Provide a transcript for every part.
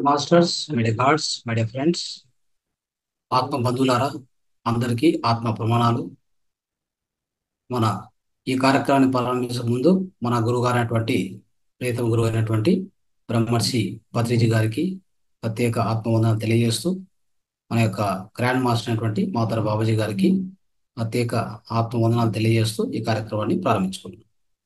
Masters, my dear gods, my dear friends, ఆత్మ బంధువులారా, అందరికీ ఆత్మ ప్రమాణాలు. మన ఈ కార్యక్రమాన్ని ప్రారంభించే ముందు మన గురువు గారైనటువంటి ప్రియతమ గురువు అయినటువంటి బ్రహ్మర్షి పత్రిజీ గారికి ప్రత్యేక ఆత్మవందనం తెలియజేస్తూ, మన యొక్క గ్రాండ్ మాస్టర్ అయినటువంటి మాతర బాబాజీ గారికి ప్రత్యేక ఆత్మవందనాలు తెలియజేస్తూ ఈ కార్యక్రమాన్ని ప్రారంభించుకున్నాం.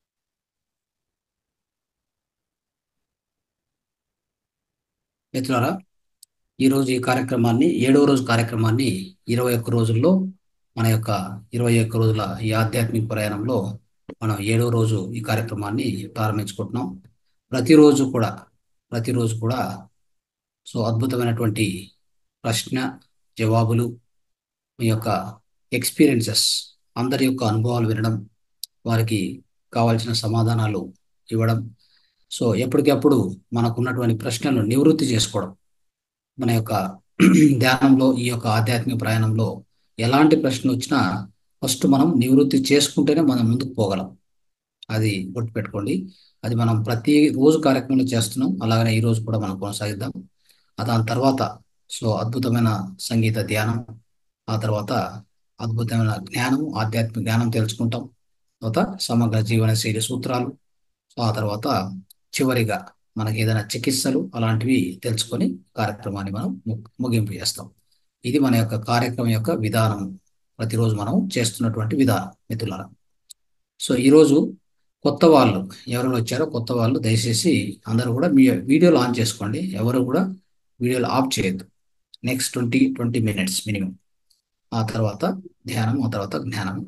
మిత్రులారా, ఈరోజు ఈ కార్యక్రమాన్ని 7వ రోజు కార్యక్రమాన్ని 21 రోజుల్లో మన యొక్క 21 రోజుల ఈ ఆధ్యాత్మిక ప్రయాణంలో మనం 7వ రోజు ఈ కార్యక్రమాన్ని ప్రారంభించుకుంటున్నాం. ప్రతిరోజు కూడా అద్భుతమైనటువంటి ప్రశ్న జవాబులు, మీ యొక్క ఎక్స్పీరియన్సెస్, అందరి యొక్క అనుభవాలు వినడం, వారికి కావాల్సిన సమాధానాలు ఇవ్వడం, ఎప్పటికప్పుడు మనకున్నటువంటి ప్రశ్నలను నివృత్తి చేసుకోవడం. మన యొక్క ధ్యానంలో, ఈ యొక్క ఆధ్యాత్మిక ప్రయాణంలో ఎలాంటి ప్రశ్న వచ్చినా ఫస్ట్ మనం నివృత్తి చేసుకుంటేనే మనం ముందుకు పోగలం. అది గుర్తుపెట్టుకోండి. అది మనం ప్రతి రోజు కార్యక్రమంలో చేస్తున్నాం. అలాగనే ఈ రోజు కూడా మనం కొనసాగిద్దాం. దాని తర్వాత అద్భుతమైన సంగీత ధ్యానం, ఆ తర్వాత అద్భుతమైన జ్ఞానం, ఆధ్యాత్మిక జ్ఞానం తెలుసుకుంటాం. తర్వాత సమగ్ర జీవన శైలి సూత్రాలు, ఆ తర్వాత చివరిగా మనకి ఏదైనా చికిత్సలు అలాంటివి తెలుసుకొని కార్యక్రమాన్ని మనం ముగింపు చేస్తాం. ఇది మన యొక్క కార్యక్రమం యొక్క విధానం, ప్రతిరోజు మనం చేస్తున్నటువంటి విధానం మిత్రులారా. ఈరోజు కొత్త వాళ్ళు ఎవరు వచ్చారో కొత్త వాళ్ళు దయచేసి అందరూ కూడా మీ వీడియోలు ఆన్ చేసుకోండి. ఎవరు కూడా వీడియోలు ఆఫ్ చేయొద్దు. Next 20 minutes minimum. ఆ తర్వాత ధ్యానం, ఆ తర్వాత జ్ఞానం.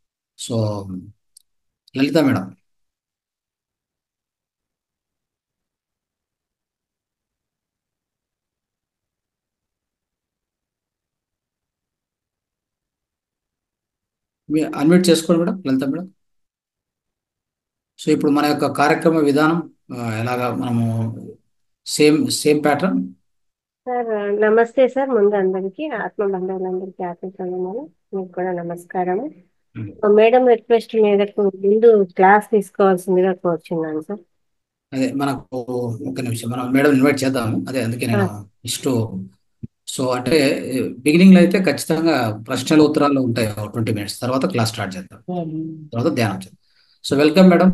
లలిత మేడం, అన్మ్యూట్ చేసుకోండి మేడం. లలిత మేడం. ఇప్పుడు మన యొక్క కార్యక్రమ విధానం ఎలాగా మనము సేమ్ ప్యాటర్న్. సార్ నమస్తే సార్. ముందు అందరికి ఆత్మ బంధువులందరికీ ఆత్మ ప్రణామాలు. మీకు కూడా నమస్కారం. మేడం రిక్వెస్ట్ మీదకు ముందు క్లాస్ తీసుకోవాల్సిందిగా కోరుచున్నాను సార్. అదే మనకు ఒక నిమిషం, మనం మేడం ఇన్వైట్ చేద్దాము. అదే అందుకే నేను ఇష్టం. అంటే బిగినింగ్ లో అయితే ఖచ్చితంగా ప్రశ్నలు ఉత్తరాలు ఉంటాయి 20 మినిట్స్. తర్వాత క్లాస్ స్టార్ట్ చేద్దాం, తర్వాత ధ్యానం చేద్దాం. Welcome madam.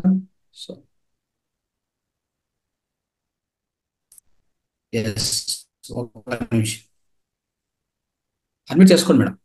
ఎస్, ఒక నిమిషం అడ్మిట్ చేసుకోండి మేడం.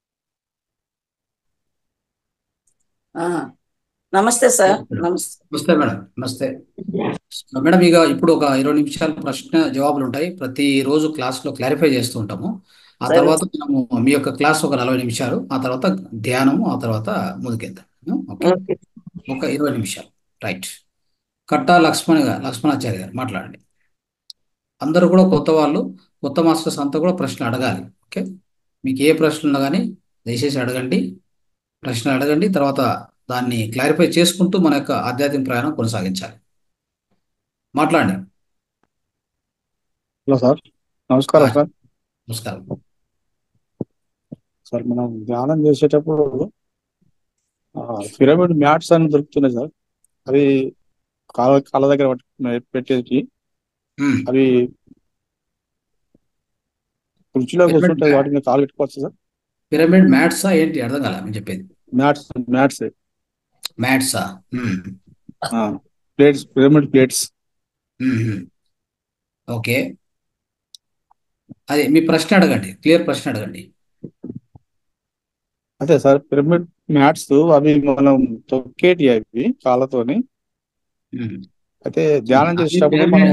నమస్తే సార్. నమస్తే మేడం. నమస్తే మేడం. ఇప్పుడు ఒక 20 నిమిషాలు ప్రశ్న జవాబులు ఉంటాయి. ప్రతి రోజు క్లాస్ లో క్లారిఫై చేస్తూ ఉంటాము. ఆ తర్వాత మనము మీ యొక్క క్లాస్ ఒక 40 నిమిషాలు, ఆ తర్వాత ధ్యానము, ఆ తర్వాత ముందుకెళ్తాం. ఓకే, ఒక 20 నిమిషాలు. రైట్. కట్టా లక్ష్మణాచారి గారు మాట్లాడండి. అందరూ కూడా కొత్త వాళ్ళు, కొత్త మాస్టర్స్ అంతా కూడా ప్రశ్నలు అడగాలి. ఓకే, మీకు ఏ ప్రశ్నలు ఉన్నా కానీ దయచేసి అడగండి. ప్రశ్నలు అడగండి, తర్వాత దాన్ని క్లారిఫై చేసుకుంటూ మన యొక్క ఆధ్యాత్మిక ప్రయాణం కొనసాగించాలి. మాట్లాడండి. హలో సార్, నమస్కారం సార్. నమస్కారం సార్, మనం ధ్యానం చేసేటప్పుడు పిరమిడ్ మ్యాట్స్ అని దొరుకుతున్నాయి సార్. అవి కాళ్ళ దగ్గర పెట్టేసి అవి కుర్చీలో కూర్చుంటాయి, వాటి మీద కాలు పెట్టుకోవచ్చు సార్. పిరమిడ్ మ్యాట్సా ఏంటి? అర్థం కాలే మీరు చెప్పేది. మ్యాట్సా ప్లేట్స్, పిరమిడ్ ప్లేట్స్. ఓకే, అదే మీ ప్రశ్న అడగండి, క్లియర్ ప్రశ్న అడగండి. అదే సార్, పిరమిడ్ మ్యాట్స్ అవి మనం తొక్కేటి అవి కాళ్ళతోని. అయితే ధ్యానం చేసేటప్పుడు మనం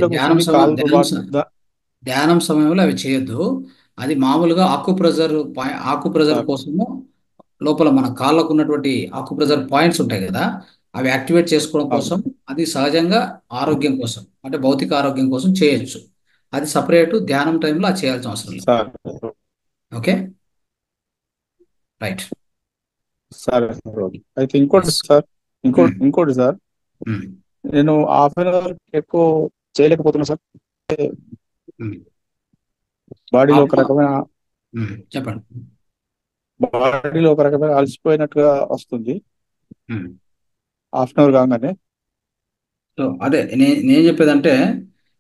ధ్యానం సమయంలో అవి చేయొద్దు. అది మామూలుగా ఆకుప్రెజర్ కోసము లోపల మన కాళ్ళకు ఉన్నటువంటి ఆకుప్రెజర్ పాయింట్స్ ఉంటాయి కదా, అవి యాక్టివేట్ చేసుకోవడం కోసం, అది సహజంగా ఆరోగ్యం కోసం, అంటే భౌతిక ఆరోగ్యం కోసం చేయొచ్చు. అది సపరేట్ ధ్యానం టైంలో అది చేయాల్సిన అవసరం లేదు. Okay, right. సరే అయితే ఇంకోటి సార్, నేను హాఫ్ అన్ అవర్ ఎక్కువ చేయలేకపోతున్నా సార్. బాడీలో ఒక రకమైన చెప్పండి, బాడీలో ఒక రకమైన అలసిపోయినట్టుగా వస్తుంది హాఫ్ అన్ అవర్ కాగానే. అదే నేను చెప్పేదంటే,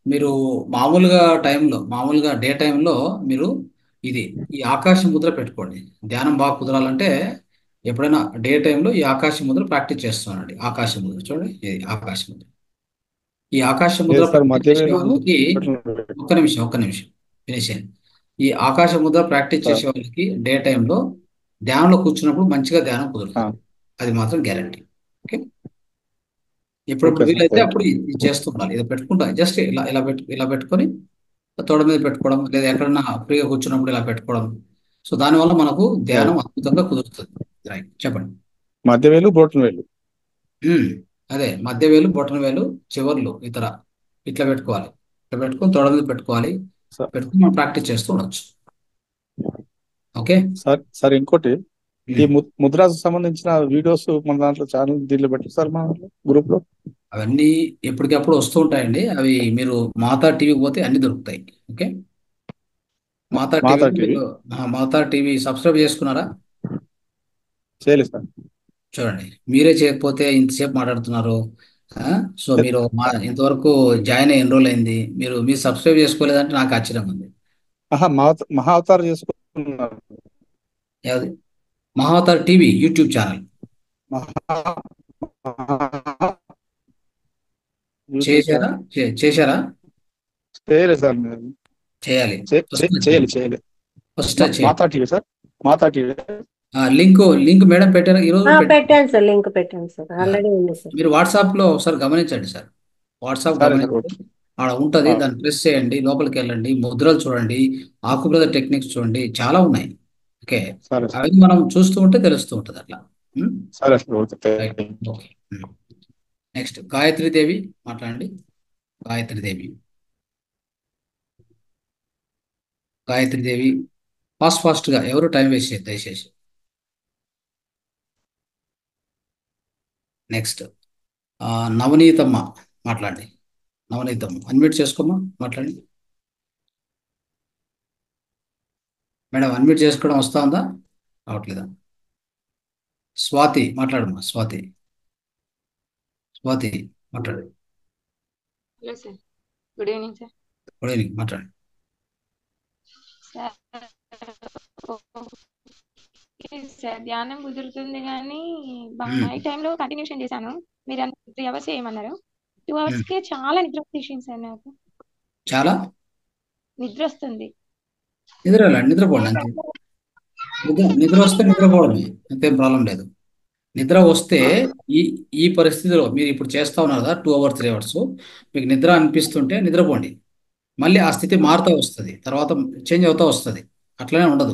మీరు మామూలుగా డే టైంలో మీరు ఇది ఈ ఆకాశ ముద్ర పెట్టుకోండి. ధ్యానం బాగా కుదరాలంటే ఎప్పుడైనా డే టైంలో ఈ ఆకాశ ముద్ర ప్రాక్టీస్ చేస్తున్నానండి. ఆకాశ ముద్ర చూడండి, ఇది ఆకాశ ముద్ర. ఈ ఆకాశ ముద్ర లేదు సార్, ప్రాక్టీస్ మధ్య చేసే వేలు వాళ్ళకి బొటన వేలు. ఒక్క నిమిషం ఫినిష్ అయ్యింది. ఈ ఆకాశ ముద్ర ప్రాక్టీస్ సార్ చేసే వాళ్ళకి డే టైంలో ధ్యానంలో కూర్చున్నప్పుడు మంచిగా ధ్యానం ఆ, కుదురుతుంది. అది మాత్రం గ్యారంటీ. ఓకే, ఎప్పుడెప్పుడు ఓకే సార్, వీలైతే థ్యాంక్ అప్పుడు యూ. ఇది చేస్తూ ఉండాలి. ఇది పెట్టుకుంటా జస్ట్ ఇలా పెట్టుకొని తోడ మీద పెట్టుకోవడం, లేదా ఎక్కడన్నా ఫ్రీగా కూర్చున్నప్పుడు ఇలా పెట్టుకోవడం. సో దానివల్ల మనకు ధ్యానం రైట్. అద్భుతంగా కుదురుతుంది. రైట్, చెప్పండి. మధ్య వేలు బొటన వేలు. ఉమ్, అదే మధ్య వేలు బొటన వేలు చివర్లు ఇట్లా పెట్టుకోవాలి. ఇట్లా పెట్టుకొని తోడ మీద పెట్టుకోవాలి. సార్ పెట్టుకొని మనం ప్రాక్టీస్ చేస్తూ ఉండొచ్చు. ఓకే. సార్ సార్ ఇంకోటి, ఈ ఉమ్, ముద్రాకు సంబంధించిన వీడియోస్ మన దాంట్లో ఛానల్ దీనిలో పెట్టారు సార్, మన గ్రూప్ లో. అవన్నీ ఎప్పటికప్పుడు వస్తూ ఉంటాయండి. అవి మీరు మాతా టీవీకి పోతే అన్ని దొరుకుతాయి. ఓకే, మాతా మాతా టీవీలో టీవీ మీరు మాతా టీవీ సబ్స్క్రైబ్ చేసుకున్నారా? చేయలేదు సార్. చూడండి, మీరే చేయకపోతే ఇంతసేపు మాట్లాడుతున్నారు. ఆ? సో మీరు ఇంతవరకు జాయిన్ అయ్యి ఎన్ని రోజులు అయింది? మీరు సబ్స్క్రైబ్ చేసుకోలేదంటే నాకు ఆశ్చర్యంగా ఉంది. ఆహా, మహా అవతారం చేసుకున్నారు. ఏది? మహావతార్ టీవీ యూట్యూబ్ ఛానల్ మహా మహా యూట్యూబ్ చేశారా? ఛానల్ చేశారా? చేయలేదు సార్ నేను. చేయాలి. ఫస్ట్ చేయాలి చేయండి. చేయాలి. ఫస్ట్ చేయండి. Maatha TV sir, Maatha TV. Link madam పెట్టారా? ఈరోజు పెట్టారు. పెట్టాను సార్, లింక్ పెట్టాను సార్, ఆల్రెడీ ఉంది సార్. మీరు వాట్సాప్లో ఒకసారి గమనించండి సార్. వాట్సాప్ సరే సార్, గమనించి ఓకే. ఆడ ఉంటుంది, ఆ, దాన్ని ప్రెస్ చేయండి. లోపలికి వెళ్ళండి, ముద్రలు చూడండి, ఆకుప్రద టెక్నిక్స్ చూడండి, చాలా ఉన్నాయి. ఓకే, సరే సార్, అవన్నీ మనం చూస్తూ ఉంటే తెలుస్తూ ఉంటుంది అట్లా. సరే sir, okay. Right, okay. Next Gayatri Devi మాట్లాడండి. గాయత్రి దేవి, గాయత్రి దేవి ఫాస్ట్గా ఎవరు టైం వేస్ట్ చేయదు దయచేసి. నెక్స్ట్ నవనీతమ్మ మాట్లాడండి. నవనీతమ్మ అన్మ్యూట్ చేసుకోమ్మా, మాట్లాడండి. మేడం అన్మ్యూట్ చేసుకోవడం వస్తా ఉందా, రావట్లేదా? స్వాతి మాట్లాడమ్మా. స్వాతి మాట్లాడు. Hello sir, good evening sir. Good evening, మాట్లాడండి. సార్ సార్ ధ్యానం కుదురుతుంది కానీ నైట్ టైంలో కంటిన్యూషన్ చేశాను. మీరు 3 hours చేయమన్నారు. 2 hours కే చాలా నిద్ర వచ్చేసింది సార్. నాకు చాలా నిద్ర వస్తుంది. నిద్రపోండి అంతే. నిద్ర వస్తే నిద్రపోవడమే, అంతేం ప్రాబ్లం లేదు. నిద్ర వస్తే ఈ ఈ పరిస్థితిలో మీరు ఇప్పుడు చేస్తా ఉన్నారు కదా 2 hours 3 hours, మీకు నిద్ర అనిపిస్తుంటే నిద్రపోండి. మళ్ళీ ఆ స్థితి మారుతూ వస్తుంది, తర్వాత చేంజ్ అవుతూ వస్తుంది, అట్లనే ఉండదు.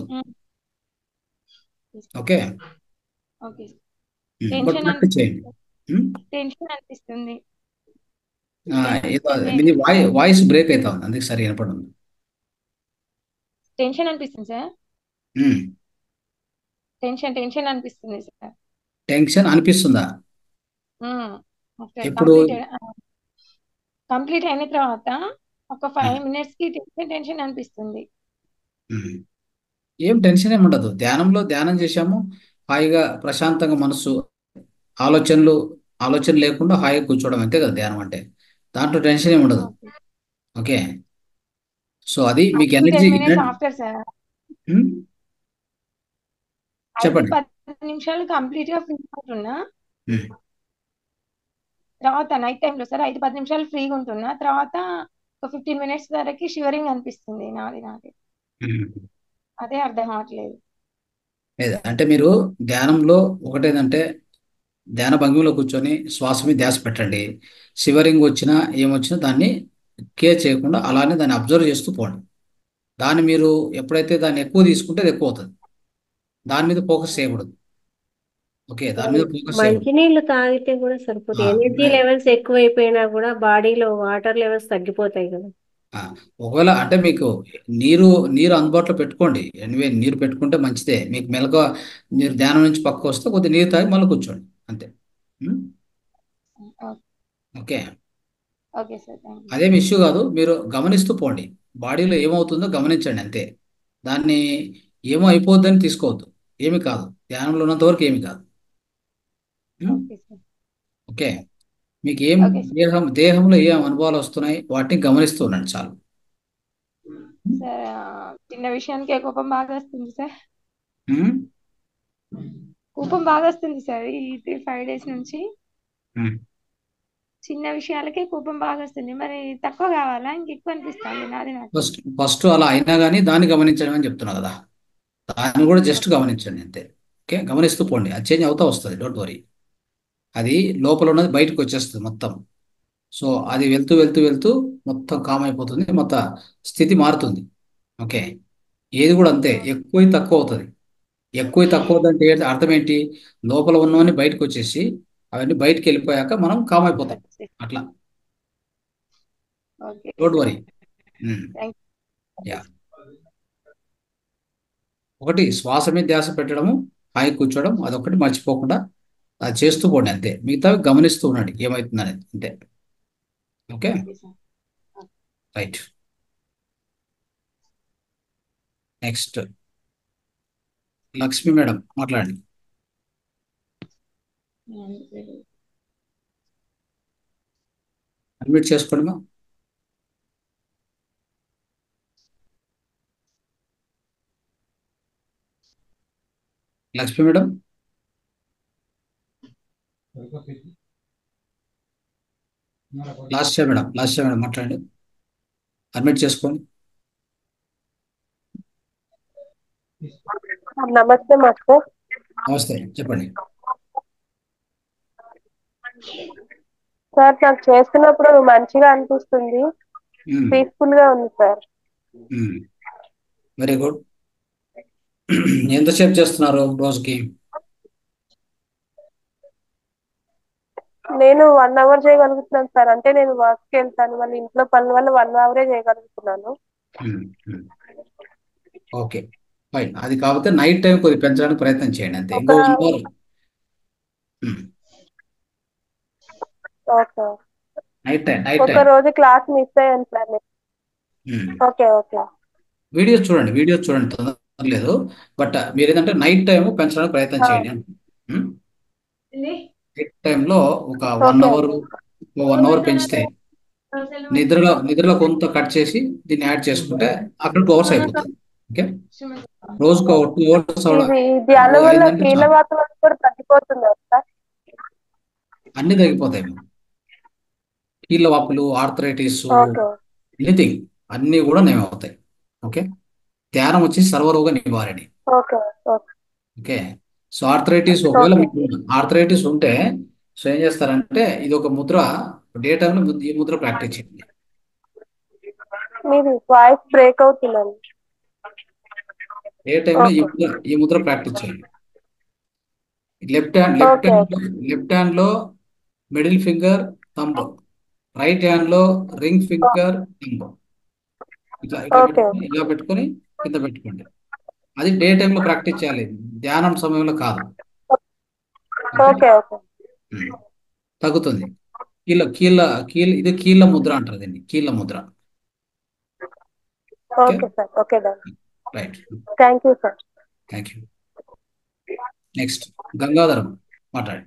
Okay, okay. But tension practice చేయండి. టెన్షన్ అనిపిస్తుంది. మీది వాయిస్ బ్రేక్ అవుతా ఉంది, అందుకే సరి వినపడదు. టెన్షన్ అనిపిస్తుంది సార్. ఉమ్, టెన్షన్ అనిపిస్తుంది సార్. టెన్షన్ అనిపిస్తుందా? ఎప్పుడు? కంప్లీట్ అయిన తర్వాత ఒక 5 minutes కి టెన్షన్ అనిపిస్తుంది. ఉమ్, ఏం టెన్షన్ ఏమి ఉండదు. ధ్యానం చేశాము, హాయిగా ప్రశాంతంగా మనసు, ఆలోచనలు ఆలోచన లేకుండా హాయిగా కూర్చోవడం, అంతే కదా ధ్యానం అంటే. దాంట్లో టెన్షన్ ఏమి ఉండదు. ఓకే, సో అది మీకు 5 to 10 energy. minutes after sir. చెప్పండి. 5-10 నిమిషాలు కంప్లీట్ గా ఫ్రీ ఉంటున్నా. ఉమ్, తర్వాత నైట్ టైంలో సార్ 5-10 నిమిషాలు ఫ్రీగా ఉంటున్నా. తర్వాత ఒక 15 minutes వరకు షివరింగ్ అనిపిస్తుంది నాది. ఉమ్. అదే అర్థం కావట్లేదు. లేదు అంటే మీరు ధ్యానంలో ఒకటేదంటే ధ్యాన భంగిమలో కూర్చొని శ్వాస మీద ధ్యాస పెట్టండి. షివరింగ్ వచ్చినా ఏమొచ్చినా దాన్ని కేర్ చేయకుండా అలానే దాన్ని అబ్జర్వ్ చేస్తూ పోండి. దాన్ని మీరు ఎప్పుడైతే దాన్ని ఎక్కువ తీసుకుంటే అది ఎక్కువ అవుతుంది. దాని మీద ఫోకస్ చేయకూడదు. ఓకే, దాని మీద ఫోకస్ చేయకూడదు. మంచినీళ్ళు తాగితే కూడా సరిపోతుంది. ఎనర్జీ లెవెల్స్ ఎక్కువైపోయినా కూడా బాడీలో వాటర్ లెవెల్స్ తగ్గిపోతాయి కదా. ఆ, ఒకవేళ అంటే మీకు నీరు నీరు అందుబాటులో పెట్టుకోండి. ఎనివే నీరు పెట్టుకుంటే మంచిదే. మీకు మెలకువ, మీరు ధ్యానం నుంచి పక్కకు వస్తే కొద్దిగా నీరు తాగి మళ్ళీ కూర్చోండి, అంతే. ఉం? Okay, okay sir, thank you. అదేం ఇష్యూ కాదు. మీరు గమనిస్తూ పోండి, బాడీలో ఏమవుతుందో గమనించండి, అంతే. దాన్ని ఏమో అయిపోద్దని తీసుకోవద్దు. ఏమి కాదు, ధ్యానంలో ఉన్నంత వరకు ఏమి కాదు. ఉం? Okay sir. ఓకే, మీకు ఏం ఓకే సార్. దేహంలో ఏం అనుభవాలు వస్తున్నాయి వాటిని గమనిస్తూ ఉండండి చాలు. సార్ చిన్న విషయానికే కోపం బాగా వస్తుంది సార్. ఉమ్, కోపం బాగా వస్తుంది సార్ ఈ 5 డేస్ నుంచి. ఉమ్. చిన్న విషయాలకే కోపం బాగా వస్తుంది. మరి తక్కువ కావాలా ఇంకెక్కువ అనిపిస్తుంది నాది నాకు. ఫస్ట్ అలా అయినా కానీ దాన్ని గమనించడం అని చెప్తున్నా కదా, దాన్ని కూడా జస్ట్ గమనించండి అంతే. ఓకే, గమనిస్తూ పోండి, అది చేంజ్ అవుతా వస్తుంది, డోంట్ వరీ. అది లోపల ఉన్నది బయటకు వచ్చేస్తుంది మొత్తం. సో అది వెళ్తూ వెళ్తూ వెళ్తూ మొత్తం కామ్ అయిపోతుంది, మొత్తం స్థితి మారుతుంది. ఓకే, ఏది కూడా అంతే, ఎక్కువ తక్కువ అవుతుంది. ఎక్కువ తక్కువ అవుతుంది అంటే అర్థం ఏంటి? లోపల ఉన్నవన్నీ బయటకు వచ్చేసి అవన్నీ బయటకు వెళ్ళిపోయాక మనం కామ్ అయిపోతాం. అట్లా okay don't sir. Worry. Thank ya, ఒకటి శ్వాస మీద ధ్యాస పెట్టడము, హాయి కూర్చోవడం, అదొకటి మర్చిపోకుండా అది చేస్తూ పోండి అంతే. మిగతా గమనిస్తూ ఉండండి ఏమవుతుంది అనేది అంతే. Okay, okay sir. Right. Next Lakshmi madam మాట్లాడండి. అడ్మిట్ చేసుకోండి మా. లక్ష్మి మేడం, లాస్ట్ మేడం మాట్లాడండి, అడ్మిట్ చేసుకోండి. నమస్తే మాస్టర్. నమస్తే, చెప్పండి. సార్ నాకు చేస్తున్నప్పుడు మంచిగా అనిపిస్తుంది, పీస్ఫుల్ గా ఉంది సార్. Very good. ఎంతసేపు చేస్తున్నారు రోజుకి? నేను 1 అవర్ చేయగలుగుతున్నాను సార్. అంటే నేను వర్క్కి వెళ్తాను, మళ్ళీ ఇంట్లో పనుల వల్ల 1 అవరే చేయగలుగుతున్నాను. Okay, fine. అది కాకపోతే నైట్ టైం కొద్దిగా పెంచడానికి ప్రయత్నం చేయండి అంతే, ఇంకో 1 అవర్. ఓకే. నైట్ టైం ఒక రోజు క్లాస్ మిస్ అయ్యాను సార్ నేను. Okay okay. వీడియోస్ చూడండి తొందర లేదు. బట్ మీరు ఏంటంటే నైట్ టైం పెంచడానికి ప్రయత్నం చేయండి. నైట్ టైంలో ఒక 1 అవర్, 1 అవర్ పెంచితే నిద్రలో కొంత కట్ చేసి దీన్ని యాడ్ చేసుకుంటే అక్కడ 2 అవర్స్ అయిపోతుంది. ఓకే, రోజుకు 2 అవర్స్ ఇది ధ్యానం వల్ల అయిందంటే చాలు, కీళ్ళవాతం కూడా తగ్గిపోతుంది సార్. అన్ని తగ్గిపోతాయి. కీళ్ళ వాపులు, ఆర్థరైటిస్, ఓకే ఎనీథింగ్ అన్నీ కూడా నయమవుతాయి. ఓకే, ధ్యానం వచ్చి సర్వరోగ నివారణి. Okay okay okay, so arthritis, ఒకవేళ ఓకే. మీకు ఆర్థరైటిస్ ఉంటే సో ఏం చేస్తారంటే ఇది ఒక ముద్ర, డే టైంలో ఈ ముద్ర ప్రాక్టీస్ చేయండి. మీది వాయిస్ బ్రేక్ అవుతుందండి. డే టైంలో ఓకే ఈ ముద్ర ప్రాక్టీస్ చేయండి. ఓకే లెఫ్ట్ హ్యాండ్ లో middle finger, thumb. Right hand లో రింగ్ ఫింగర్, థంబ్. ఓకే ఇలా పెట్టుకొని కింద పెట్టుకోండి. అది డే టైంలో ప్రాక్టీస్ చేయాలి, ధ్యానం సమయంలో కాదు. ఓకే ఓకే తగ్గుతుంది. కీళ్ళ ఇది కీళ్ళ ముద్ర అంటారు దీన్ని, కీళ్ళ ముద్ర. Okay sir. Okay done. Right, thank you sir. Thank you. Next Gangadharam మాట్లాడండి.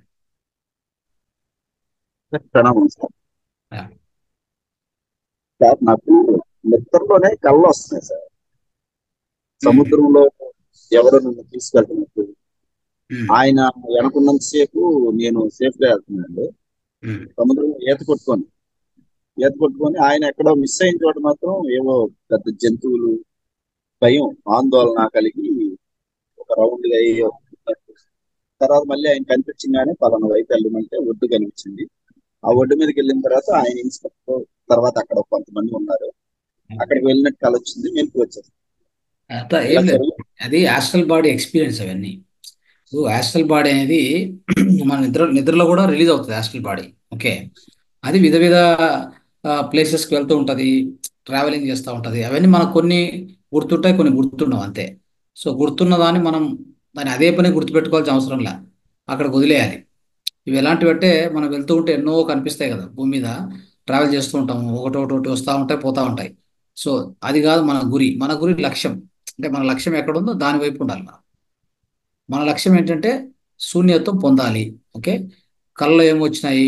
ప్రణామం సార్. యా. సార్ నాకు నిద్రలోనే కళ్ళు వస్తున్నాయి సార్. సముద్రంలో ఎవరో నన్ను తీసుకెళ్తున్నట్టు, ఆయన వెనకున్నంత సేపు నేను సేఫ్ గా వెళ్తున్నానండి. సముద్రంలో ఈత కొట్టుకొని ఆయన ఎక్కడో మిస్ అయిన చోట మాత్రం ఏవో పెద్ద జంతువులు, భయం, ఆందోళన కలిగి ఒక రౌండ్ గా అయ్యి తర్వాత మళ్ళీ ఆయన కనిపించింగానే పలానా వైపు వెళ్ళమంటే ఒడ్డు కనిపించింది. ఆ ఒడ్డు మీదకి వెళ్ళిన తర్వాత ఆయన ఇన్స్పెక్టర్ తర్వాత అక్కడ కొంతమంది ఉన్నారు, అక్కడికి వెళ్ళినట్టు కళ వచ్చింది, వెనక్కి వచ్చేది. అంతా ఏం లేదు, అది యాస్ట్రల్ బాడీ ఎక్స్పీరియన్స్. అవన్నీ యాస్ట్రల్ బాడీ అనేది మన నిద్రలో కూడా రిలీజ్ అవుతుంది యాస్ట్రల్ బాడీ. ఓకే, అది వివిధ ప్లేసెస్కి వెళ్తూ ఉంటుంది, ట్రావెలింగ్ చేస్తూ ఉంటుంది. అవన్నీ మనకు కొన్ని గుర్తుంటాయి, కొన్ని గుర్తుండవు అంతే. సో గుర్తున్న దాన్ని మనం దాన్ని అదే పని గుర్తుపెట్టుకోవాల్సిన అవసరం లే, అక్కడికి వదిలేయాలి. ఇవి ఎలాంటివి అంటే మనం వెళ్తూ ఉంటే ఎన్నో కనిపిస్తాయి కదా భూమి మీద, ట్రావెల్ చేస్తూ ఉంటాము, ఒకటి వస్తూ ఉంటాయి, పోతూ ఉంటాయి. సో అది కాదు మన గురి లక్ష్యం. అంటే మన లక్ష్యం ఎక్కడుందో దాని వైపు ఉండాలి మనం. మన లక్ష్యం ఏంటంటే శూన్యత్వం పొందాలి. ఓకే, కళ్ళలో ఏమొచ్చినాయి,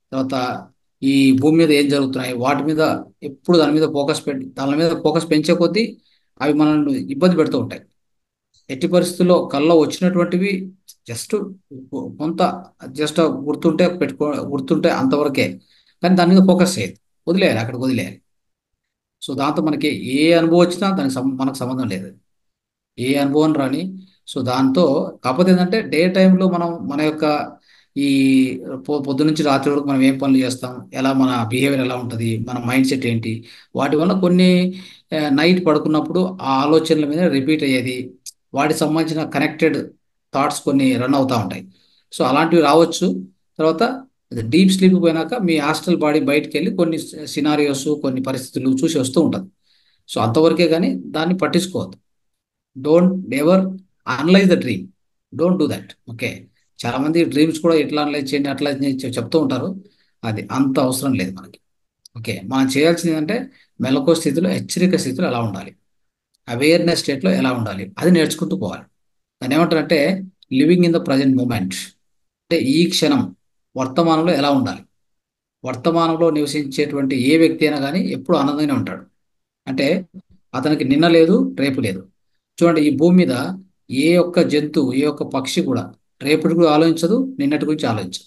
తర్వాత ఈ భూమి మీద ఏం జరుగుతున్నాయి వాటి మీద ఎప్పుడు దాని మీద ఫోకస్ పెంచే కొద్దీ అవి మనల్ని ఇబ్బంది పెడుతూ ఉంటాయి. ఎట్టి పరిస్థితుల్లో కల్లో వచ్చినటువంటివి జస్ట్ కొంత జస్ట్ గుర్తుంటే అంతవరకే, కానీ దాని మీద ఫోకస్ చేయదు, వదిలేయాలి, అక్కడికి వదిలేయాలి. సో దాంతో మనకి ఏ అనుభవం వచ్చినా మనకు సంబంధం లేదు, ఏ అనుభవం రాని. సో దాంతో కాకపోతే ఏంటంటే డే టైంలో మనం మన యొక్క ఈ పొద్దు నుంచి రాత్రి వరకు మనం ఏం పనులు చేస్తాం, ఎలా మన బిహేవియర్ ఎలా ఉంటుంది, మన మైండ్ సెట్ ఏంటి, వాటి వల్ల కొన్ని నైట్ పడుకున్నప్పుడు ఆ ఆలోచనల మీద రిపీట్ అయ్యేది, వాటికి సంబంధించిన కనెక్టెడ్ థాట్స్ కొన్ని రన్ అవుతూ ఉంటాయి. సో అలాంటివి రావచ్చు. తర్వాత డీప్ స్లీప్ పోయినాక మీ హాస్టల్ బాడీ బయటికి వెళ్ళి కొన్ని సినారియోస్, కొన్ని పరిస్థితులు చూసి వస్తూ ఉంటుంది. సో అంతవరకే కానీ దాన్ని పట్టించుకోవద్దు. Don't ever analyse the dream, don't do that. Okay, చాలా మంది డ్రీమ్స్ కూడా ఎట్లా అనలైజ్ చేయండి అట్లా చెప్తూ ఉంటారు, అది అంత అవసరం లేదు మనకి. ఓకే, మనం చేయాల్సింది ఏంటంటే మెలకువ స్థితిలో, హెచ్చరిక స్థితిలో ఎలా ఉండాలి, అవేర్నెస్ స్టేట్లో ఎలా ఉండాలి, అది నేర్చుకుంటూ పోవాలి. దాన్ని ఏమంటారంటే living in the present moment, అంటే ఈ క్షణం వర్తమానంలో ఎలా ఉండాలి. వర్తమానంలో నివసించేటువంటి ఏ వ్యక్తి అయినా కానీ ఎప్పుడు ఆనందంగానే ఉంటాడు. అంటే అతనికి నిన్న లేదు, రేపు లేదు. చూడండి, ఈ భూమి మీద ఏ ఒక్క జంతువు, ఏ ఒక్క పక్షి కూడా రేపటి గురించి ఆలోచించదు, నిన్నటి గురించి ఆలోచించదు.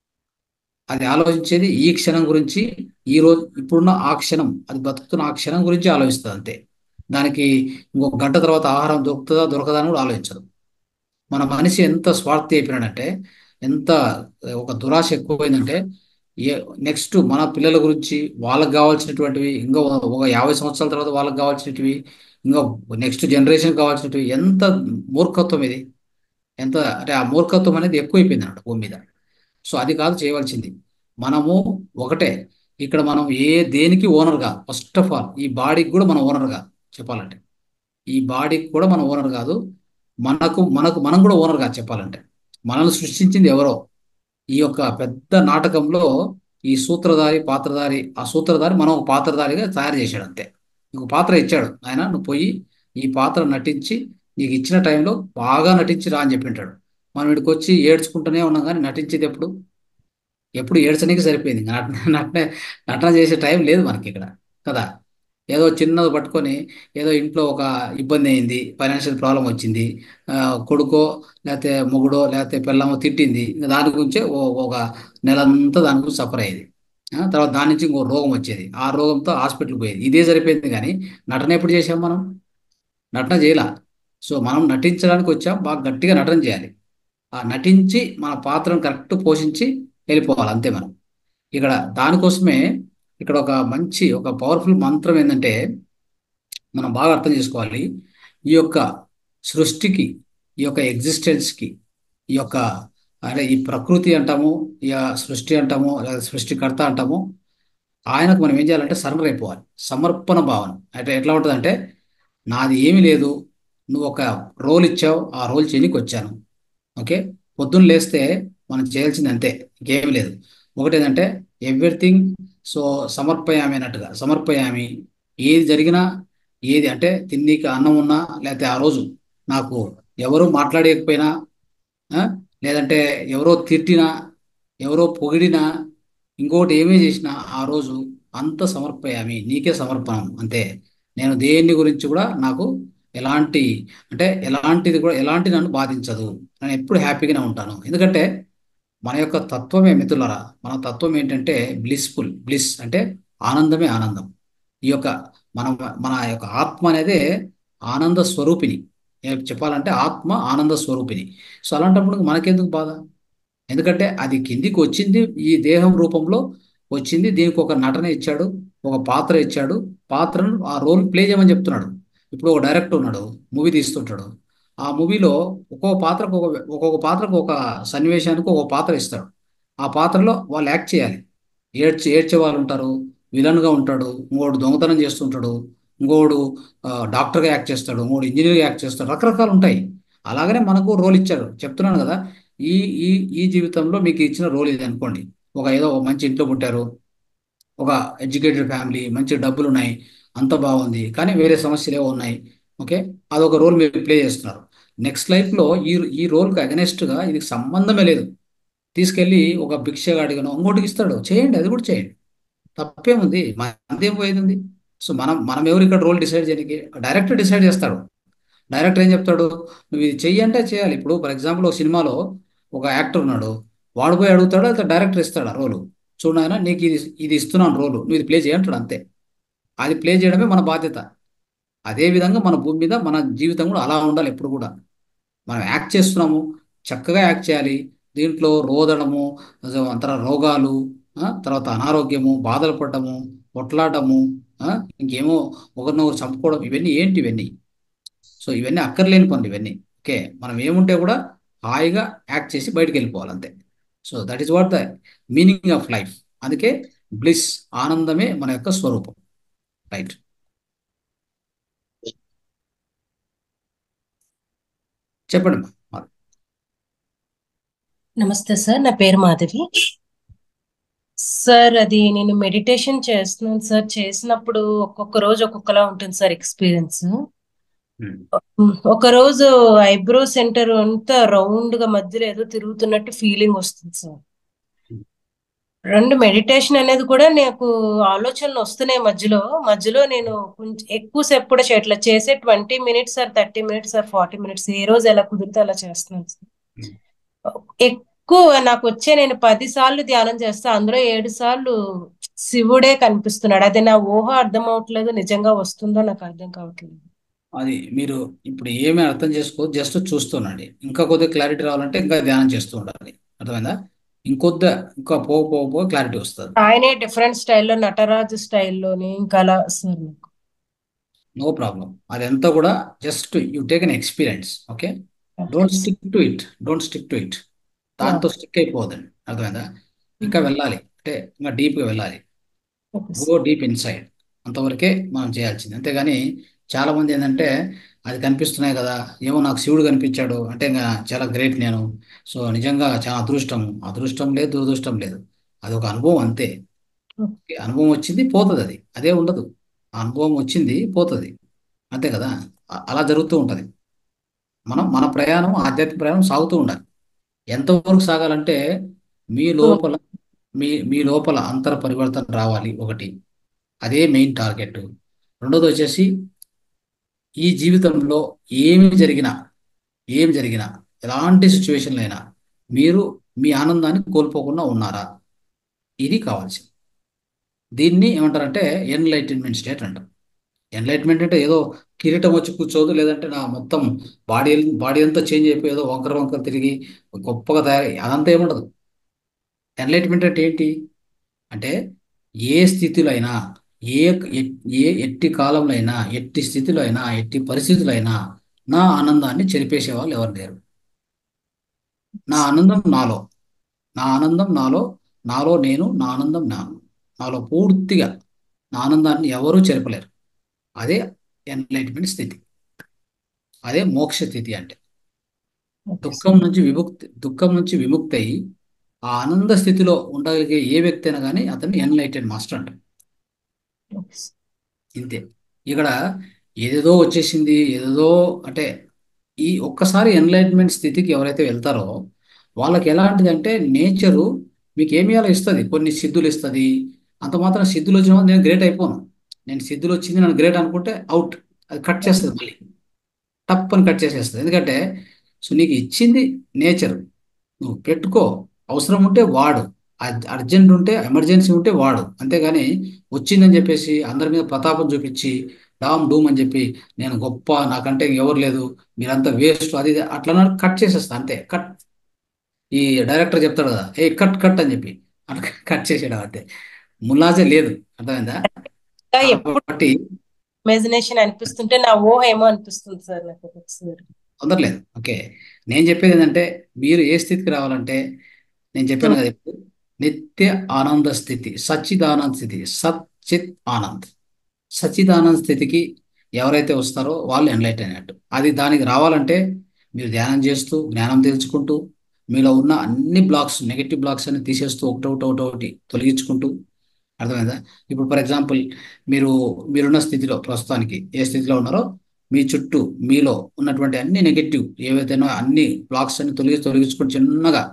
అది ఆలోచించేది ఈ క్షణం గురించి, ఈ రోజు ఇప్పుడున్న ఆ క్షణం, అది బతుకుతున్న ఆ క్షణం గురించి ఆలోచిస్తుంది అంతే. దానికి ఇంకొక గంట తర్వాత ఆహారం దొరుకుతుందా దొరకదా అని కూడా ఆలోచించదు. మన మనిషి ఎంత స్వార్థి అయిపోయినాడంటే, ఎంత ఒక దురాశ ఎక్కువైందంటే, ఏ నెక్స్ట్ మన పిల్లల గురించి, వాళ్ళకి కావాల్సినటువంటివి, ఇంకా ఒక 50 సంవత్సరాల తర్వాత వాళ్ళకి కావాల్సినవి, ఇంకా నెక్స్ట్ జనరేషన్ కావాల్సినవి, ఎంత మూర్ఖత్వం ఇది, ఎంత అంటే ఆ మూర్ఖత్వం అనేది ఎక్కువైపోయింది అన్నమాట భూమి మీద. సో అది కాదు చేయవలసింది. మనము ఒకటే, ఇక్కడ మనం దేనికి ఓనర్గా, ఫస్ట్ ఆఫ్ ఆల్ ఈ బాడీకి కూడా మనం ఓనర్గా చెప్పాలంటే, ఈ బాడీకి కూడా మనం ఓనర్ కాదు, మనం కూడా ఓనర్ కాదు చెప్పాలంటే. మనల్ని సృష్టించింది ఎవరో. ఈ యొక్క పెద్ద నాటకంలో ఈ పాత్రధారి, ఆ సూత్రధారి మనం ఒక పాత్రధారిగా తయారు చేశాడు అంతే. నీకు పాత్ర ఇచ్చాడు ఆయన, నువ్వు పోయి ఈ పాత్ర నటించి, నీకు ఇచ్చిన టైంలో బాగా నటించి రా అని చెప్పింటాడు. మనం ఇక్కడికి వచ్చి ఏడ్చుకుంటూనే ఉన్నాం, కానీ నటించేది ఎప్పుడు ఏడ్చడానికి సరిపోయింది. నటన చేసే టైం లేదు మనకి ఇక్కడ కదా. ఏదో చిన్నది పట్టుకొని, ఏదో ఇంట్లో ఒక ఇబ్బంది అయింది, ఫైనాన్షియల్ ప్రాబ్లం వచ్చింది, కొడుకో లేకపోతే మొగుడో లేకపోతే పిల్లమో తిట్టింది, ఇంకా దాని గురించే ఒక నెలంతా దాని గురించి సఫర్ అయ్యేది. తర్వాత దాని నుంచి ఇంకో రోగం వచ్చేది, ఆ రోగంతో హాస్పిటల్కి పోయేది, ఇదే సరిపోయింది. కానీ నటన ఎప్పుడు చేసాం మనం? నటన చేయలా. సో మనం నటించడానికి వచ్చాం, బాగా గట్టిగా నటన చేయాలి. ఆ నటించి మన పాత్రను కరెక్ట్ పోషించి వెళ్ళిపోవాలి అంతే మనం. ఇక్కడ దానికోసమే ఇక్కడ ఒక పవర్ఫుల్ మంత్రం ఏంటంటే, మనం బాగా అర్థం చేసుకోవాలి. ఈ యొక్క సృష్టికి, ఈ యొక్క ఎగ్జిస్టెన్స్కి, ఈ యొక్క అంటే ఈ ప్రకృతి అంటాము, ఈ సృష్టి అంటాము, లేదా సృష్టికర్త అంటాము, ఆయనకు మనం ఏం చేయాలంటే సరెండర్ అయిపోవాలి. సమర్పణ భావన అంటే ఎట్లా ఉంటుందంటే, నాది ఏమీ లేదు, నువ్వు ఒక రోల్ ఇచ్చావు, ఆ రోల్ చేయడానికి వచ్చాను. ఓకే, పొద్దున్న లేస్తే మనం చేయాల్సింది అంతే, ఇంకేమీ లేదు. ఒకటి ఏంటంటే ఎవ్రీథింగ్, సో సమర్పయామి అన్నట్టుగా, సమర్పయామి. ఏది జరిగినా, ఏది అంటే తిన్నీకి అన్నం ఉన్నా, లేకపోతే ఆ రోజు నాకు ఎవరు మాట్లాడకపోయినా, ఆ, లేదంటే ఎవరో తిట్టినా, ఎవరో పొగిడినా, ఇంకోటి ఏమీ చేసినా, ఆ రోజు అంత సమర్పయామి, నీకే సమర్పణం అంతే. నేను దేన్ని గురించి కూడా నాకు ఎలాంటి అంటే ఎలాంటిది కూడా ఎలాంటి నన్ను బాధించదు, నేను ఎప్పుడు హ్యాపీగానే ఉంటాను. ఎందుకంటే మన యొక్క తత్వమే మిత్రులరా, మన తత్వం ఏంటంటే బ్లిస్ అంటే ఆనందమే ఆనందం. ఈ యొక్క మన మన యొక్క ఆత్మ అనేదే ఆనంద స్వరూపిణి. చెప్పాలంటే ఆత్మ ఆనంద స్వరూపిణి. సో అలాంటప్పుడు మనకెందుకు బాధ? ఎందుకంటే అది కిందికి వచ్చింది ఈ దేహం రూపంలో వచ్చింది, దీనికి ఒక నటన ఇచ్చాడు, ఒక పాత్ర ఇచ్చాడు, పాత్రను ఆ రోల్ ప్లే చేయమని చెప్తున్నాడు. ఇప్పుడు ఒక డైరెక్టర్ ఉన్నాడు, మూవీ తీస్తుంటాడు, ఆ మూవీలో ఒక్కొక్క పాత్రకు ఒక సన్నివేశానికి ఒక పాత్ర ఇస్తాడు. ఆ పాత్రలో వాళ్ళు యాక్ట్ చేయాలి. ఏడ్చే వాళ్ళు ఉంటారు, విలన్గా ఉంటాడు, ఇంకోడు దొంగతనం చేస్తుంటాడు, ఇంకోడు డాక్టర్గా యాక్ట్ చేస్తాడు, ఇంకోడు ఇంజనీర్గా యాక్ట్ చేస్తాడు, రకరకాలు ఉంటాయి. అలాగనే మనకు రోల్ ఇచ్చాడు. చెప్తున్నాను కదా, ఈ ఈ ఈ జీవితంలో మీకు ఇచ్చిన రోల్ ఇది అనుకోండి. ఏదో ఒక మంచి ఇంట్లో పుట్టారు, ఒక ఎడ్యుకేటెడ్ ఫ్యామిలీ, మంచి డబ్బులు ఉన్నాయి, అంత బాగుంది, కానీ వేరే సమస్యలు ఏవో ఉన్నాయి. ఓకే, అదొక రోల్ మీరు ప్లే చేస్తున్నారు. నెక్స్ట్ లైఫ్లో ఈ ఈ రోల్కి అగెనెస్ట్గా ఇది సంబంధమే లేదు, తీసుకెళ్ళి ఒక భిక్షగాడిగానో ఇంకోటికి ఇస్తాడు, చేయండి, అది కూడా చేయండి, తప్పేముంది, మనదేం పోయింది. సో మనం ఎవరు ఇక్కడ రోల్ డిసైడ్ చేయడానికి? డైరెక్టర్ డిసైడ్ చేస్తాడు. డైరెక్టర్ ఏం చెప్తాడు, నువ్వు ఇది చెయ్యి అంటే చేయాలి. ఇప్పుడు ఫర్ ఎగ్జాంపుల్ ఒక సినిమాలో ఒక యాక్టర్ ఉన్నాడు, వాడు పోయి అడుగుతాడు, అయితే డైరెక్టర్ ఇస్తాడు ఆ రోలు, చూడు నాయనా నీకు ఇది ఇది ఇస్తున్నాను రోలు, నువ్వు ఇది ప్లే చేయంటాడు, అంతే. అది ప్లే చేయడమే మన బాధ్యత. అదే విధంగా మన భూమి మీద మన జీవితం కూడా అలా ఉండాలి ఎప్పుడు కూడా. మనం యాక్ట్ చేస్తున్నాము, చక్కగా యాక్ట్ చేయాలి. దీంట్లో రోదడము, అంతర రోగాలు, తర్వాత అనారోగ్యము, బాధలు పడటము, కొట్లాడటము, ఆ, ఇంకేమో ఒకరినొకరు చంపుకోవడం, ఇవన్నీ ఏంటి ఇవన్నీ? సో ఇవన్నీ అక్కర్లేని పనులు ఇవన్నీ. ఓకే, మనం ఏముంటే కూడా హాయిగా యాక్ట్ చేసి బయటికి వెళ్ళిపోవాలి, అంతే. So that is what the meaning of life. అందుకే బ్లిస్, ఆనందమే మన యొక్క స్వరూపం. రైట్. చెప్పండి అమ్మా. నమస్తే సార్, నా పేరు మాధవి. సార్ అది నేను మెడిటేషన్ చేస్తున్నాను సార్. చేసినప్పుడు ఒక్కొక్క రోజు ఒక్కొక్కలా ఉంటుంది సార్ ఎక్స్పీరియన్స్. ఒక రోజు ఐబ్రో సెంటర్ అంతా రౌండ్ గా మధ్యలో ఏదో తిరుగుతున్నట్టు ఫీలింగ్ వస్తుంది సార్. రెండు మెడిటేషన్ అనేది కూడా నాకు ఆలోచనలు వస్తున్నాయి మధ్యలో మధ్యలో. నేను కొంచెం ఎక్కువసేపు కూడా చేయట్లేదు, చేసే 20 minutes sir, 30 minutes sir, 40 minutes, ఏ రోజు ఎలా కుదిరితే అలా చేస్తున్నాను సార్. ఎక్కువ నాకు వచ్చే, నేను 10 సార్లు ధ్యానం చేస్తా, అందులో 7 సార్లు శివుడే కనిపిస్తున్నాడు. అది నా ఊహ అర్థం అవట్లేదు, నిజంగా వస్తుందో నాకు అర్థం కావట్లేదు. అది మీరు ఇప్పుడు ఏమీ అర్థం చేసుకో, జస్ట్ చూస్తుండండి. ఇంకా కొద్దిగా క్లారిటీ రావాలంటే ఇంకా ధ్యానం చేస్తూ ఉండాలి, అర్థమైందా? ఇంకా పో క్లారిటీ వస్తుంది. ఆయనే డిఫరెంట్ స్టైల్లో, నటరాజు స్టైల్లోని ఇంకా అలా సార్ నాకు. No problem. అదంతా కూడా just you take an experience. Okay, don't stick to it. దాంతో స్టిక్ అయిపోదండి, అర్థమైందా? ఇంకా వెళ్ళాలి అంటే ఇంకా డీప్గా వెళ్ళాలి. గో డీప్ ఇన్సైడ్, అంతవరకే మనం చేయాల్సింది. అంతేగాని చాలా మంది ఏంటంటే అది కనిపిస్తున్నాయి కదా, ఏమో నాకు శివుడు కనిపించాడు అంటే ఇంకా చాలా గ్రేట్ నేను, సో నిజంగా చాలా అదృష్టం లేదు, దురదృష్టం లేదు, అది ఒక అనుభవం అంతే. అనుభవం వచ్చింది పోతుంది, అదే ఉండదు. ఆ అనుభవం వచ్చింది పోతుంది, అంతే కదా. అలా జరుగుతూ ఉంటుంది. మన ప్రయాణం, ఆధ్యాత్మిక ప్రయాణం సాగుతూ ఉండాలి. ఎంతవరకు సాగాలంటే మీ లోపల మీ లోపల అంతర పరివర్తన రావాలి, ఒకటి. అదే మెయిన్ టార్గెట్. రెండోది వచ్చేసి ఈ జీవితంలో ఏమి జరిగినా ఎలాంటి సిచ్యువేషన్లు అయినా మీరు మీ ఆనందాన్ని కోల్పోకుండా ఉన్నారా, ఇది కావాల్సింది. దీన్ని ఏమంటారంటే ఎన్లైటన్మెంట్ స్టేట్ అంటారు. ఎన్లైట్మెంట్ అంటే ఏదో కిరీటం వచ్చి కూర్చోదు, లేదంటే నా మొత్తం బాడీ బాడీ అంతా చేంజ్ అయిపోయి ఏదో వంకర తిరిగి గొప్పగా తయారై అదంతా ఏముండదు. ఎన్లైట్మెంట్ అంటే ఏంటి అంటే ఏ స్థితిలో అయినా, ఏ ఎట్టి కాలంలో అయినా, ఎట్టి స్థితిలో అయినా, ఎట్టి పరిస్థితుల్లో అయినా నా ఆనందాన్ని చెరిపేసే వాళ్ళు ఎవరు లేరు. నా ఆనందం నాలో, నాలో నేను, నా ఆనందం నాలో పూర్తిగా, నా ఆనందాన్ని ఎవరూ చెరపలేరు. అదే ఎన్లైట్మెంట్ స్థితి, అదే మోక్ష స్థితి. అంటే దుఃఖం నుంచి విముక్తి అయ్యి ఆ ఆనంద స్థితిలో ఉండగలిగే ఏ వ్యక్తి అయినా కానీ అతన్ని ఎన్లైటెడ్ మాస్టర్ అంటారు. ఇంతే. ఇక్కడ ఏదేదో వచ్చేసింది, ఏదేదో అంటే ఈ ఒక్కసారి ఎన్లైట్మెంట్ స్థితికి ఎవరైతే వెళ్తారో వాళ్ళకి ఎలాంటిది అంటే నేచరు మీకు ఏమి అలా ఇస్తుంది, కొన్ని సిద్ధులు ఇస్తుంది. అంత మాత్రం సిద్ధులు వచ్చిన నేను గ్రేట్ అయిపోను. నేను సిద్ధులు వచ్చింది నన్ను గ్రేట్ అనుకుంటే అవుట్, అది కట్ చేస్తుంది, మళ్ళీ టప్పని కట్ చేసేస్తుంది. ఎందుకంటే సో నీకు ఇచ్చింది నేచర్, నువ్వు పెట్టుకో, అవసరం ఉంటే వాడు, అర్జెంట్ ఉంటే ఎమర్జెన్సీ ఉంటే వాడు. అంతేగాని వచ్చిందని చెప్పేసి అందరి మీద ప్రతాపం చూపించి డామ్ డూమ్ అని చెప్పి నేను గొప్ప, నాకంటే ఎవరు లేదు, మీరంతా వేస్ట్, అది అట్లా కట్ చేసేస్తా, అంతే. కట్. ఈ డైరెక్టర్ చెప్తాడు కదా, ఏ కట్ కట్ అని చెప్పి అట్లా కట్ చేసేయడం, అంతే. ములాజే లేదు, అర్థమైందా? ఎప్పుడు కాబట్టి ఇమాజినేషన్ అనిపిస్తుంటే నా ఊహ ఏమో అనిపిస్తుంది సార్ నాకు ఒకసారి. తొందరలేదు. ఓకే, నేను చెప్పేది ఏంటంటే మీరు ఏ స్థితికి రావాలంటే నేను చెప్పాను కదా ఇప్పుడు, నిత్య ఆనంద స్థితి, సచ్చిదానంద స్థితి, సచ్చిత్ ఆనంద్, సచ్చిదానంద స్థితికి ఎవరైతే వస్తారో వాళ్ళు ఎన్లైట్ అయినట్టు. అది దానికి రావాలంటే మీరు ధ్యానం చేస్తూ, జ్ఞానం తెలుసుకుంటూ, మీలో ఉన్న అన్ని బ్లాక్స్, నెగటివ్ బ్లాక్స్ అన్ని తీసేస్తూ ఒకటి తొలగించుకుంటూ, అర్థమైందా? ఇప్పుడు ఫర్ ఎగ్జాంపుల్ మీరున్న స్థితిలో, ప్రస్తుతానికి ఏ స్థితిలో ఉన్నారో మీ చుట్టూ మీలో ఉన్నటువంటి అన్ని నెగటివ్ ఏవైతేనో అన్ని బ్లాక్స్ అన్ని తొలగించుకొని చిన్నగా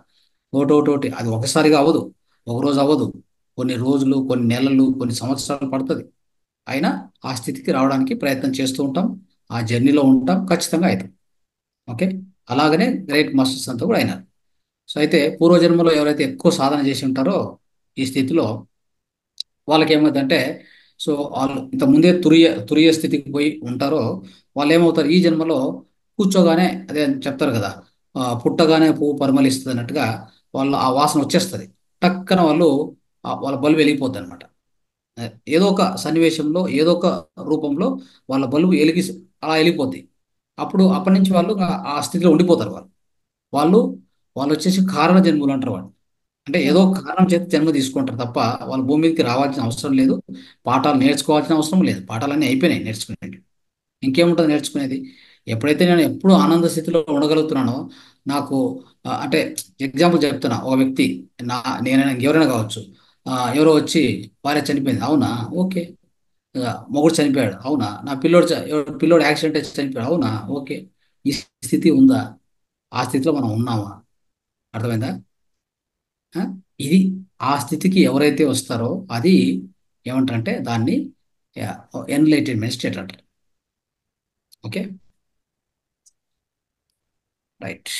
ఒకటి అది ఒకసారిగా అవ్వదు, ఒక రోజు అవ్వదు, కొన్ని రోజులు, కొన్ని నెలలు, కొన్ని సంవత్సరాలు పడుతుంది. అయినా ఆ స్థితికి రావడానికి ప్రయత్నం చేస్తూ ఉంటాం, ఆ జర్నీలో ఉంటాం, ఖచ్చితంగా అవుతాం. ఓకే. అలాగనే గ్రేట్ మాస్టర్స్ అంతా కూడా అయినారు. సో అయితే పూర్వజన్మలో ఎవరైతే ఎక్కువ సాధన చేసి ఉంటారో ఈ స్థితిలో వాళ్ళకి ఏమవుతుందంటే, సో వాళ్ళు ఇంత ముందే తురియ స్థితికి పోయి ఉంటారో వాళ్ళు ఏమవుతారు, ఈ జన్మలో కూర్చోగానే అదే చెప్తారు కదా, పుట్టగానే పువ్వు పరిమళిస్తుంది అన్నట్టుగా వాళ్ళు ఆ వాసన వచ్చేస్తుంది. టక్కన వాళ్ళు వాళ్ళ బల్బు వెలిగిపోద్ది అనమాట. ఏదో ఒక సన్నివేశంలో, ఏదో ఒక రూపంలో వాళ్ళ బల్బు అలా వెళ్ళిపోద్ది. అప్పటి నుంచి వాళ్ళు ఆ స్థితిలో ఉండిపోతారు. వాళ్ళు వాళ్ళు వాళ్ళు వచ్చేసి కారణ జన్ములు అంటారు వాళ్ళు. అంటే ఏదో ఒక కారణం చేత జన్మ తీసుకుంటారు తప్ప వాళ్ళు భూమి మీదకి రావాల్సిన అవసరం లేదు, పాఠాలు నేర్చుకోవాల్సిన అవసరం లేదు. పాఠాలన్నీ అయిపోయినాయి నేర్చుకునేవి. ఇంకేముంటుంది నేర్చుకునేది? ఎప్పుడైతే నేను ఎప్పుడు ఆనంద స్థితిలో ఉండగలుగుతున్నానో నాకు అంటే ఎగ్జాంపుల్ చెప్తున్నా, ఒక వ్యక్తి నేనైనా ఎవరైనా కావచ్చు, ఎవరో వచ్చి భార్య చనిపోయింది, అవునా, ఓకే. మొగుడు చనిపోయాడు, అవునా. నా పిల్లోడు యాక్సిడెంట్ అయితే చనిపోయాడు, అవునా, ఓకే. ఈ స్థితి ఉందా? ఆ స్థితిలో మనం ఉన్నామా? అర్థమైందా? ఆ? ఇది ఆ స్థితికి ఎవరైతే వస్తారో అది ఏమంటారంటే దాన్ని ఎన్లైటన్మెంట్ స్టేట్ అంటారు. ఓకే. రైట్.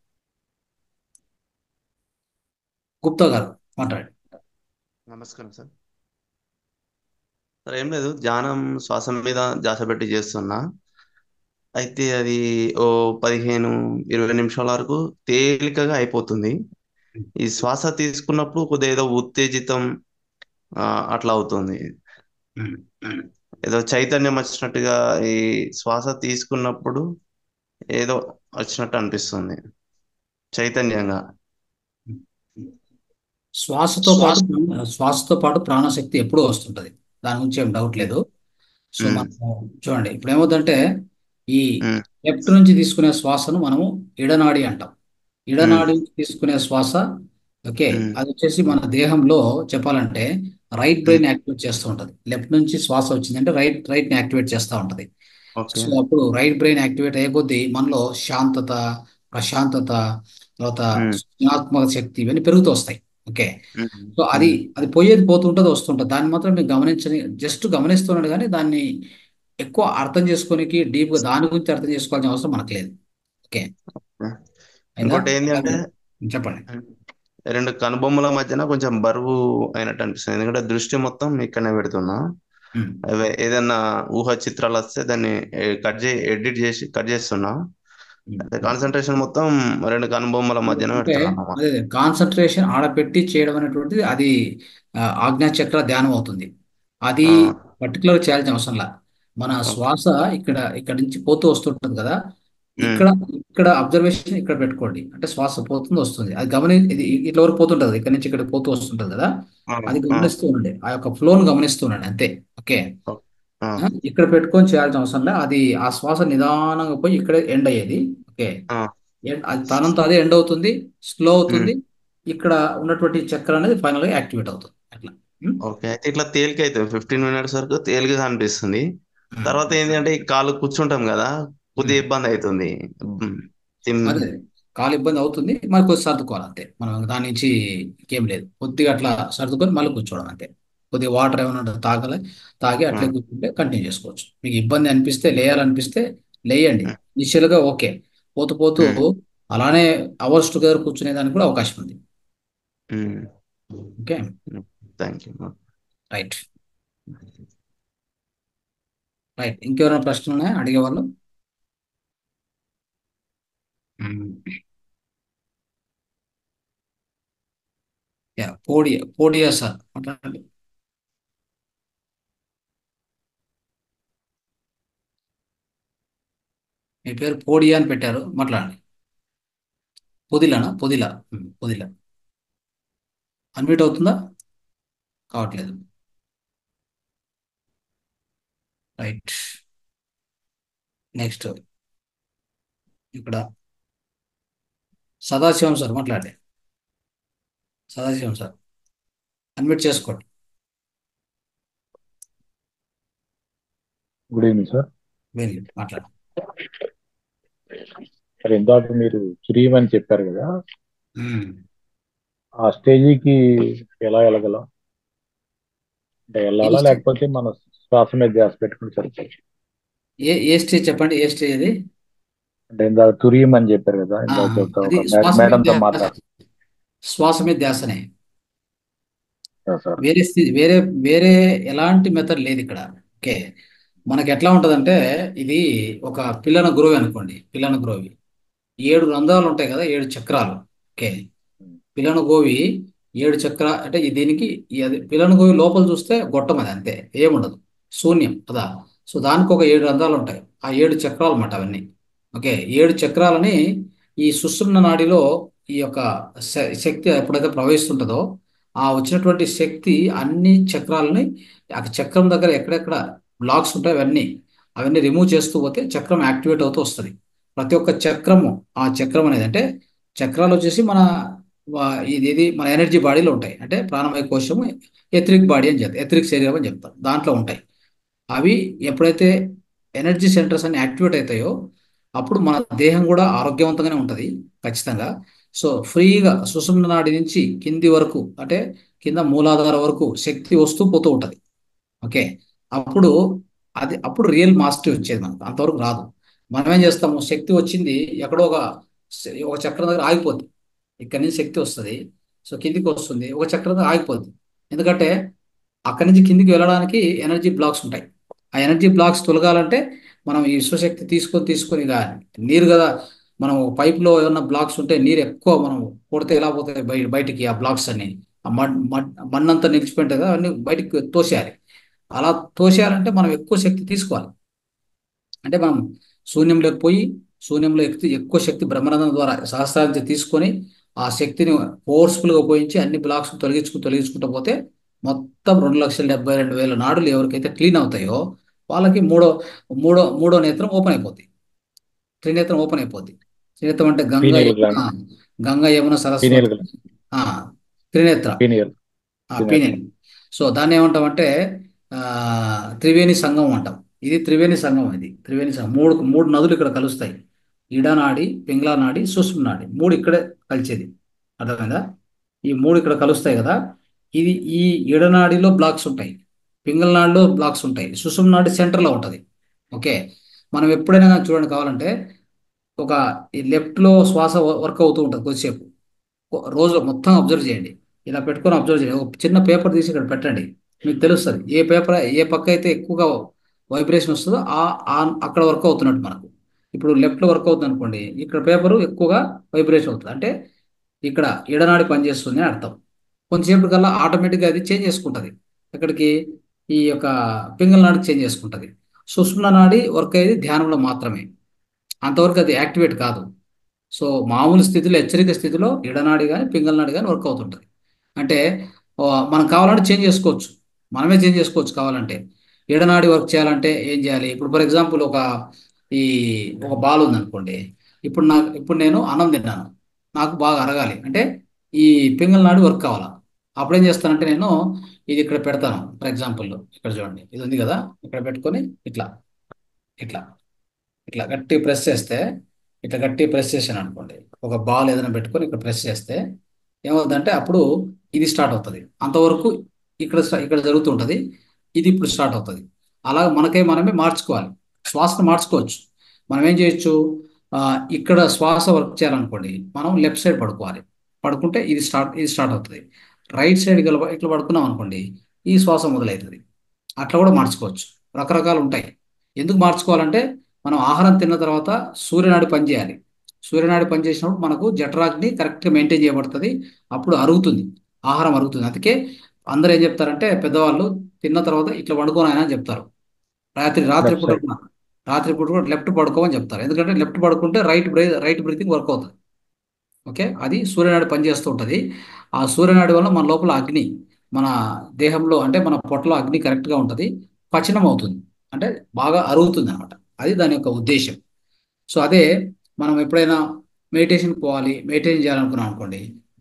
గుప్తా గారు మాట్లాడండి. నమస్కారం సార్. సార్ ఏం లేదు, ధ్యానం శ్వాస మీద ధ్యాస పెట్టి చేస్తున్నా. అయితే అది ఓ 15-20 నిమిషాల వరకు తేలికగా అయిపోతుంది. ఈ శ్వాస తీసుకున్నప్పుడు కొద్దిగా ఏదో ఉత్తేజితం అట్లా అవుతుంది. ఉమ్, ఉమ్. ఏదో చైతన్యం వచ్చినట్టుగా ఈ శ్వాస తీసుకున్నప్పుడు ఏదో వచ్చినట్టు అనిపిస్తుంది, చైతన్యంగా. శ్వాసతో పాటు ప్రాణశక్తి ఎప్పుడూ వస్తుంటది, దాని గురించి ఏం డౌట్ లేదు. సో ఉమ్, మనం చూడండి ఇప్పుడు ఏమవుతుందంటే, ఈ ఉమ్, లెఫ్ట్ నుంచి తీసుకునే శ్వాసను మనము ఇడనాడి అంటాం. ఉమ్, ఇడనాడి నుంచి తీసుకునే శ్వాస, ఓకే, ఉమ్, అది వచ్చేసి మన దేహంలో చెప్పాలంటే రైట్ ఉమ్. బ్రెయిన్ యాక్టివేట్ చేస్తూ ఉంటది. లెఫ్ట్ నుంచి శ్వాస వచ్చిందంటే రైట్ ని యాక్టివేట్ చేస్తూ ఉంటది. ఓకే. సో అప్పుడు రైట్ బ్రెయిన్ యాక్టివేట్ అయిపోద్ది, మనలో శాంతత, ప్రశాంతత, తర్వాత ఉమ్, సృజనాత్మక శక్తి ఇవన్నీ పెరుగుతూ వస్తాయి. ఓకే. ఉమ్, సో అది ఉమ్. అది పోయేది పోతుంటుంది, వస్తుంటుంది. దాన్ని మాత్రం మీరు జస్ట్ గమనిస్తున్నాడు, కానీ దాన్ని ఎక్కువ అర్థం చేసుకోనికి డీప్గా దాని గురించి అర్థం చేసుకోవాల్సిన అవసరం మనకు లేదు. ఓకే. అయిందా? ఇంకోటి ఏంటి అంటే, చెప్పండి. రెండు కనుబొమ్మల మధ్యన కొంచెం బరువు అయినట్టు అనిపిస్తుంది. ఎందుకంటే దృష్టి మొత్తం ఇక్కడనే పెడుతున్నా. ఉమ్. ఏదైనా ఊహ చిత్రాలు వస్తే దాన్ని ఎడిట్ చేసి కట్ చేస్తున్నా. కాన్సన్ట్రేషన్ మొత్తం రెండు కనుబొమ్మల మధ్యన అంటే పెడుతున్నా అన్నమాట. అదే కాన్సన్ట్రేషన్ ఆడపెట్టి చేయడం అనేటువంటిది అది ఆజ్ఞాచక్ర ధ్యానం అవుతుంది. అది ఆ, పర్టికులర్ చేయాల్సిన అవసరం లా. మన ఓకే. శ్వాస ఇక్కడ నుంచి పోతూ వస్తుంటుంది కదా, ఉమ్, ఇక్కడ ఇక్కడ అబ్జర్వేషన్ ఇక్కడ పెట్టుకోండి. అంటే శ్వాస పోతుంది వస్తుంది, అది ఇది ఇట్లా వరకు పోతుంటది, ఇక్కడ నుంచి ఇక్కడ పోతూ వస్తుంటది కదా, ఆ, అది ఆ, గమనిస్తూ ఉండండి, ఆ యొక్క ఫ్లోను గమనిస్తూ ఉండండి అంతే. ఓకే. ఓకే. ఆ, ఇక్కడ పెట్టుకొని చేయాల్సిన అవసరం లే. అది ఆ శ్వాస నిదానంగా పోయి ఇక్కడే ఎండ్ అయ్యేది. ఓకే. ఆ, అది తనంత అదే ఎండ్ అవుతుంది, స్లో ఉమ్, అవుతుంది. ఇక్కడ ఉన్నటువంటి చక్రం అనేది ఫైనల్ గా యాక్టివేట్ అవుతుంది అట్లా. ఉమ్, ఓకే. అయితే ఇట్లా తేలిక అవుతుంది, 15 minutes వరకు తేలికగా అనిపిస్తుంది. ఉమ్, తర్వాత ఏంటి అంటే, ఈ కాలు కూర్చుంటాం కదా, కొద్దిగా ఉమ్. ఇబ్బంది అవుతుంది. ఉమ్, అదే కాలు ఇబ్బంది అవుతుంది, మరి కొద్దిగా సర్దుకోవాలి అంతే. మనం దాని నుంచి ఇంకేం లేదు, కొద్దిగా అట్లా సర్దుకొని మళ్ళీ కూర్చోవడం అంతే. కొద్దిగా వాటర్ ఏమైనా ఉంటే తాగి ఆ, అట్లే కూర్చుంటే కంటిన్యూ చేసుకోవచ్చు. మీకు ఇబ్బంది అనిపిస్తే, లేయాలనిపిస్తే లేయండి. ఉమ్, ఇనిషియల్గా ఓకే, పోతూ పోతూ ఉమ్, అలానే అవర్స్ టుగెదర్ కూర్చునే దానికి కూడా అవకాశం ఉంది. ఉమ్. Okay. Thank you. Right. Right. ఇంకెవరైనా ప్రశ్నలు ఉన్నాయా అడిగేవాళ్ళు? యా, పోడియా సార్ మాట్లాడండి. మీ పేరు పోడియా అని పెట్టారు, మాట్లాడండి. పొదిలా. పొదిలా. అన్మ్యూట్ అవుతుందా? కావట్లేదు. రైట్. నెక్స్ట్ ఇక్కడ సదాశివం సార్ మాట్లాడండి. సదాశివం సార్ అన్మ్యూట్ చేసుకోండి. Good evening sir. Very good, మాట్లాడండి. సార్ ఇందాక మీరు శ్రీమని చెప్పారు కదా, మ్మ్. ఆ స్టేజీకి ఎలా వెళ్ళగలం? అంటే ఏ వెళ్ళాలా స్టేజ్ లేకపోతే మన శ్వాస మీద ధ్యాస పెట్టుకుని సరిపోతుంది? ఏ స్టేజ్ చెప్పండి, ఏ స్టేజ్ అది? అంటే ఇందాక తురియం అని చెప్పారు కదా, ఆ, ఇందాక చెప్తా అది ఒక శ్వాస మీద మేడంతో ధ్యాస, మాట్లాడుతున్నా శ్వాస మీద ధ్యాసనే. సార్. వేరే స్థితి, వేరే ఎలాంటి మెథడ్ లేదు ఇక్కడ. ఓకే, మనకి ఎట్లా ఉంటదంటే, ఇది ఒక పిల్లన గ్రోవి అనుకోండి. పిల్లన గ్రోవి 7 రంధ్రాలు ఉంటాయి కదా, 7 చక్రాలు. ఓకే, పిల్లన గోవి 7 చక్ర అంటే దీనికి అది పిల్లన గోవి లోపల చూస్తే గొట్టం, అది అంతే, ఏముండదు, శూన్యం కదా. సో దానికి ఒక 7 రంధ్రాలు ఉంటాయి, ఆ 7 చక్రాలు అన్నమాట అవన్నీ. ఓకే, 7 చక్రాలని ఈ సుషుమ్న నాడిలో ఈ యొక్క శక్తి ఎప్పుడైతే ప్రవహిస్తుంటుందో, ఆ వచ్చినటువంటి శక్తి అన్ని చక్రాలని ఆ చక్రం దగ్గర ఎక్కడెక్కడ బ్లాక్స్ ఉంటాయి అవన్నీ రిమూవ్ చేస్తూ పోతే చక్రం యాక్టివేట్ అవుతూ వస్తుంది. ప్రతి ఒక్క చక్రము, ఆ చక్రం అనేది అంటే చక్రాలు వచ్చేసి మన ఇది మన ఎనర్జీ బాడీలో ఉంటాయి. అంటే ప్రాణమయ కోశము, ఎథరిక్ బాడీ అని చెప్తారు, ఎథరిక్ శరీరం అని చెప్తారు, దాంట్లో ఉంటాయి. అవి ఎప్పుడైతే ఎనర్జీ సెంటర్స్ అన్ని యాక్టివేట్ అవుతాయో అప్పుడు మన దేహం కూడా ఆరోగ్యవంతంగానే ఉంటుంది ఖచ్చితంగా. సో ఫ్రీగా సుషుమ్న నాడి నుంచి కింది వరకు, అంటే కింద మూలాధార వరకు శక్తి వస్తూ పోతూ ఉంటుంది. ఓకే, అప్పుడు అప్పుడు రియల్ మాస్టరీ వచ్చేది, మనకు అంతవరకు రాదు. మనం ఏం చేస్తాము, శక్తి వచ్చింది ఎక్కడో ఒక చక్రం దగ్గర ఆగిపోద్ది. ఇక్కడి నుంచి శక్తి వస్తుంది, సో కిందికి వస్తుంది, ఒక చక్రం దగ్గర ఆగిపోద్ది. ఎందుకంటే అక్కడి నుంచి కిందికి వెళ్ళడానికి ఎనర్జీ బ్లాక్స్ ఉంటాయి. ఆ ఎనర్జీ బ్లాక్స్ తొలగాలంటే మనం ఈ విశ్వశక్తి తీసుకొని ఇక నీరు కదా, మనం పైప్లో ఏమన్నా బ్లాక్స్ ఉంటే నీరు ఎక్కువ మనం కొడితే ఎలా పోతాయి బయటికి ఆ బ్లాక్స్ అన్ని, ఆ మన్నంతా నిలిచిపోయింటుంది కదా, అన్ని బయటికి తోసేయాలి. అలా తోసేయాలంటే మనం ఎక్కువ శక్తి తీసుకోవాలి. అంటే మనం శూన్యంలోకి పోయి, శూన్యంలో ఎక్కువ శక్తి బ్రహ్మరంధ్రం ద్వారా సహస్రాంతి తీసుకొని ఆ శక్తిని ఫోర్స్ఫుల్గా ఉపయోగించి అన్ని బ్లాక్స్ తొలగించుకుంటూ పోతే మొత్తం 2,72,000 నాడులు ఎవరికైతే క్లీన్ అవుతాయో వాళ్ళకి మూడో మూడో మూడో నేత్రం ఓపెన్ అయిపోద్ది, త్రినేత్రం ఓపెన్ అయిపోద్ది. త్రినేత్రం అంటే pineal gland, Ganga Yamuna pineal Saraswati, gland, ఆ, త్రినేత్ర, పీనియల్, పీనియల్. సో దాన్ని ఏమంటామంటే ఆ, త్రివేణి సంగమం అంటాం. ఇది త్రివేణి సంగమం, ఇది త్రివేణి సంగమం. మూడు మూడు నదులు ఇక్కడ కలుస్తాయి, ఇడనాడి, పింగ్లా నాడి, సుషుమ్న నాడి, మూడు ఇక్కడే కలిసేది. అర్థమైందా? ఈ మూడు ఇక్కడ కలుస్తాయి కదా. ఇది ఈ ఇడనాడిలో బ్లాక్స్ ఉంటాయి, పింగళ నాడిలో బ్లాక్స్ ఉంటాయి, సుషుమ్న నాడి సెంటర్లో ఉంటుంది. ఓకే, మనం ఎప్పుడైనా కానీ చూడండి, కావాలంటే ఒక ఈ లెఫ్ట్లో శ్వాస వర్క్ అవుతూ ఉంటుంది కొద్దిసేపు, రోజు మొత్తం అబ్జర్వ్ చేయండి. ఇలా పెట్టుకొని అబ్జర్వ్ చేయండి, ఒక చిన్న పేపర్ తీసి ఇక్కడ పెట్టండి, మీకు తెలుస్తుంది ఏ పక్క అయితే ఎక్కువగా వైబ్రేషన్ వస్తుందో అక్కడ వర్క్ అవుతున్నట్టు మనకు. ఇప్పుడు లెఫ్ట్లో వర్క్ అవుతుంది అనుకోండి, ఇక్కడ పేపరు ఎక్కువగా వైబ్రేషన్ అవుతుంది, అంటే ఇక్కడ ఎడనాడి పనిచేస్తుంది అని అర్థం. కొంతసేపు కల్లా ఆటోమేటిక్గా అది చేంజ్ చేసుకుంటుంది, ఎక్కడికి, ఈ యొక్క పింగళ నాడికి చేంజ్ చేసుకుంటుంది. సుషుమ్న నాడి వర్క్ అయ్యేది ధ్యానంలో మాత్రమే, అంతవరకు అది యాక్టివేట్ కాదు. సో మామూలు స్థితిలో, హెచ్చరిక స్థితిలో ఇడనాడి కానీ పింగళ నాడి కానీ వర్క్ అవుతుంటుంది. అంటే మనం కావాలంటే చేంజ్ చేసుకోవచ్చు, మనమే చేంజ్ చేసుకోవచ్చు కావాలంటే. ఇడనాడి వర్క్ చేయాలంటే ఏం చేయాలి? ఇప్పుడు ఫర్ ఎగ్జాంపుల్ ఈ ఒక బాల్ ఉంది అనుకోండి. ఇప్పుడు నేను అన్నం తిన్నాను, నాకు బాగా అరగాలి అంటే ఈ పింగళ నాడి వర్క్ కావాలా. అప్పుడు ఏం చేస్తానంటే నేను ఇది ఇక్కడ పెడతాను. ఫర్ ఎగ్జాంపుల్ ఇక్కడ చూడండి, ఇది ఉంది కదా, ఇక్కడ పెట్టుకొని ఇట్లా ఇట్లా ఇట్లా గట్టి ప్రెస్ చేస్తే, ఇట్లా గట్టి ప్రెస్ చేశాను అనుకోండి, ఒక బాల్ ఏదైనా పెట్టుకొని ఇక్కడ ప్రెస్ చేస్తే ఏమవుతుందంటే అప్పుడు ఇది స్టార్ట్ అవుతుంది. అంతవరకు ఇక్కడ జరుగుతుంటుంది, ఇది ఇప్పుడు స్టార్ట్ అవుతుంది. అలా మనమే మార్చుకోవాలి, శ్వాసను మార్చుకోవచ్చు. మనం ఏం చేయొచ్చు, ఆ, ఇక్కడ శ్వాస వర్క్ చేయాలనుకోండి, మనం లెఫ్ట్ సైడ్ పడుకోవాలి. పడుకుంటే ఇది స్టార్ట్ అవుతుంది. రైట్ సైడ్ ఇట్లా పడుకున్నాం అనుకోండి, ఈ శ్వాస మొదలవుతుంది. అట్లా కూడా మార్చుకోవచ్చు, రకరకాలు ఉంటాయి. ఎందుకు మార్చుకోవాలంటే మనం ఆహారం తిన్న తర్వాత సూర్యనాడి పనిచేయాలి. సూర్యనాడి పనిచేసినప్పుడు మనకు జఠరాగ్ని కరెక్ట్గా మెయింటైన్ చేయబడుతుంది, అప్పుడు అరుగుతుంది, ఆహారం అరుగుతుంది. అందుకే అందరూ ఏం చెప్తారంటే పెద్దవాళ్ళు, తిన్న తర్వాత ఇట్లా పడుకోని ఆయన అని చెప్తారు. లెఫ్ట్ రాత్రిపూట సైడ్. కూడా రాత్రిపూట కూడా లెఫ్ట్ పడుకోమని చెప్తారు, ఎందుకంటే లెఫ్ట్ పడుకుంటే రైట్ బ్రీతింగ్ వర్క్ అవుతుంది. ఓకే, అది సూర్యనాడి పనిచేస్తూ ఉంటుంది. ఆ సూర్యనాడి వల్ల మన లోపల అగ్ని, మన దేహంలో అంటే మన పొట్టలో అగ్ని కరెక్ట్గా ఉంటుంది, పచనం అవుతుంది, అంటే బాగా అరుగుతుంది అనమాట. అది దాని యొక్క ఉద్దేశం. సో అదే మనం ఎప్పుడైనా మెడిటేషన్ పోవాలి, మెడిటేషన్ చేయాలనుకున్నాం అనుకోండి,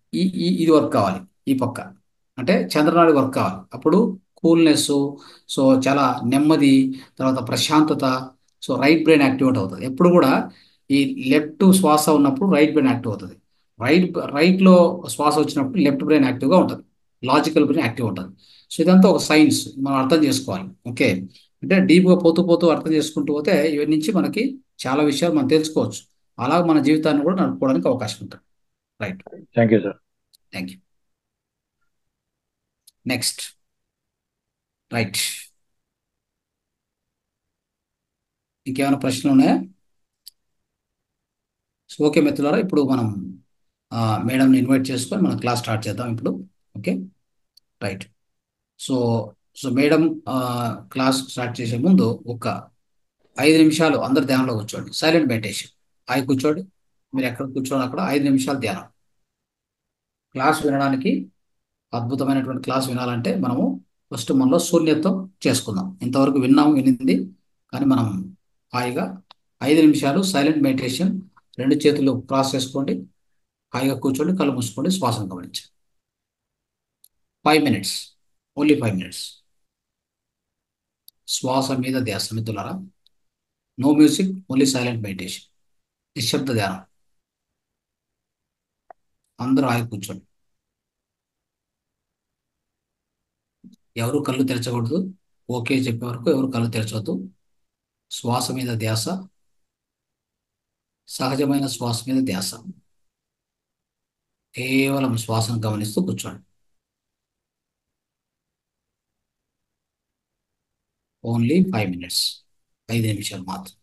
ఇది వర్క్ కావాలి, ఈ పక్క అంటే చంద్రనాడి వర్క్ కావాలి. అప్పుడు కూల్నెస్, సో చాలా నెమ్మది, తర్వాత ప్రశాంతత, సో రైట్ బ్రెయిన్ యాక్టివేట్ అవుతుంది. ఎప్పుడు కూడా ఈ లెఫ్ట్ శ్వాస ఉన్నప్పుడు రైట్ బ్రెయిన్ యాక్టివ్ అవుతుంది. రైట్లో శ్వాస వచ్చినప్పుడు లెఫ్ట్ బ్రెయిన్ యాక్టివ్గా ఉంటుంది, లాజికల్ బ్రెయిన్ యాక్టివ్ ఉంటుంది. సో ఇదంతా ఒక సైన్స్, మనం అర్థం చేసుకోవాలి. ఓకే, అంటే డీప్గా పోతూ పోతూ అర్థం చేసుకుంటూ పోతే ఇవన్నీ నుంచి మనకి చాలా విషయాలు మనం తెలుసుకోవచ్చు. అలా మన జీవితాన్ని కూడా నడుపుకోవడానికి అవకాశం ఉంటుంది. Right, thank you sir. Thank you. Next. Right, ఇంకేమైనా ప్రశ్నలు ఉన్నాయా? సో ఓకే మిత్రులారా, ఇప్పుడు మనం మేడంని ఇన్వైట్ చేసుకొని మనం క్లాస్ స్టార్ట్ చేద్దాం ఇప్పుడు. Okay, right. So so madam class start చేసే ముందు ఒక 5 నిమిషాలు అందరు ధ్యానంలో కూర్చోండి, సైలెంట్ మెడిటేషన్. కూర్చోండి, మీరు ఎక్కడ కూర్చోండి అక్కడ 5 నిమిషాలు ధ్యానం. క్లాస్ వినడానికి, అద్భుతమైనటువంటి క్లాస్ వినాలంటే మనము ఫస్ట్ మనలో శూన్యత్వం చేసుకుందాం. ఇంతవరకు వినింది, కానీ మనం హాయిగా 5 నిమిషాలు సైలెంట్ మెడిటేషన్. 2 చేతులు క్రాస్ చేసుకోండి, హాయిగా కూర్చోండి, కళ్ళు మూసుకోండి, శ్వాసను గమనించండి. 5 minutes, ఓన్లీ 5 minutes. శ్వాస మీద ధ్యాస మిత్రులారా. No music, only silent meditation, నిశ్శబ్ద ధ్యానం. అందరూ హాయి కూర్చోండి, ఎవరు కళ్ళు తెరచకూడదు. ఓకే చెప్పే వరకు ఎవరు కళ్ళు తెరచవద్దు. శ్వాస మీద ధ్యాస, సహజమైన శ్వాస మీద ధ్యాస. కేవలం శ్వాసను గమనిస్తూ కూర్చోండి. ఓన్లీ 5 minutes, 5 నిమిషాలు మాత్రం.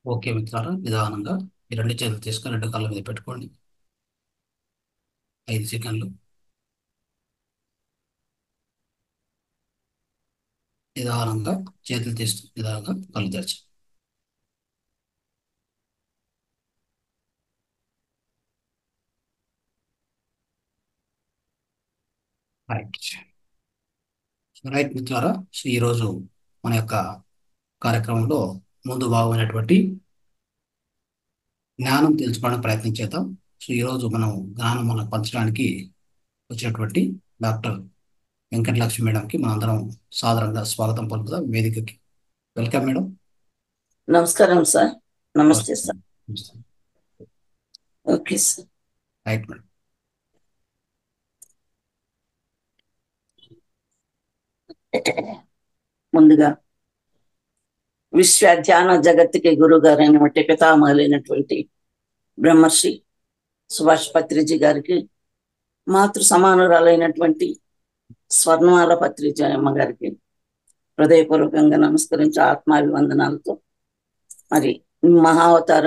ఓకే మిత్రులారా, నిదానంగా ఈ 2 చేతులు తీసుకొని 2 కాళ్ళ మీద పెట్టుకోండి. 5 సెకండ్లు నిదానంగా చేతులు తీస్తూ నిదానంగా కళ్ళు తెరచండి. రైట్ మిత్రులారా, సో ఈరోజు మన యొక్క కార్యక్రమంలో ముందు భాగమైనటువంటి జ్ఞానం తెలుసుకోవడానికి ప్రయత్నం చేద్దాం. సో ఈరోజు మనం జ్ఞానం మనకు పంచడానికి వచ్చినటువంటి డాక్టర్ వెంకటలక్ష్మి మేడంకి మనందరం సాదరంగా స్వాగతం పలుకుదాం వేదికకి. Welcome madam. నమస్కారం సార్. నమస్తే sir. Okay sir. Right madam. ముందుగా విశ్వ ధ్యాన జగత్తుకి గురువు గారు అయినటువంటి పితామహులైనటువంటి బ్రహ్మర్షి సుభాష్ పత్రిజీ గారికి, మాతృ సమానురాలైనటువంటి స్వర్ణమాల పత్రిజీ అమ్మ గారికి హృదయపూర్వకంగా నమస్కరించి ఆత్మాభివందనాలతో మరి మహావతార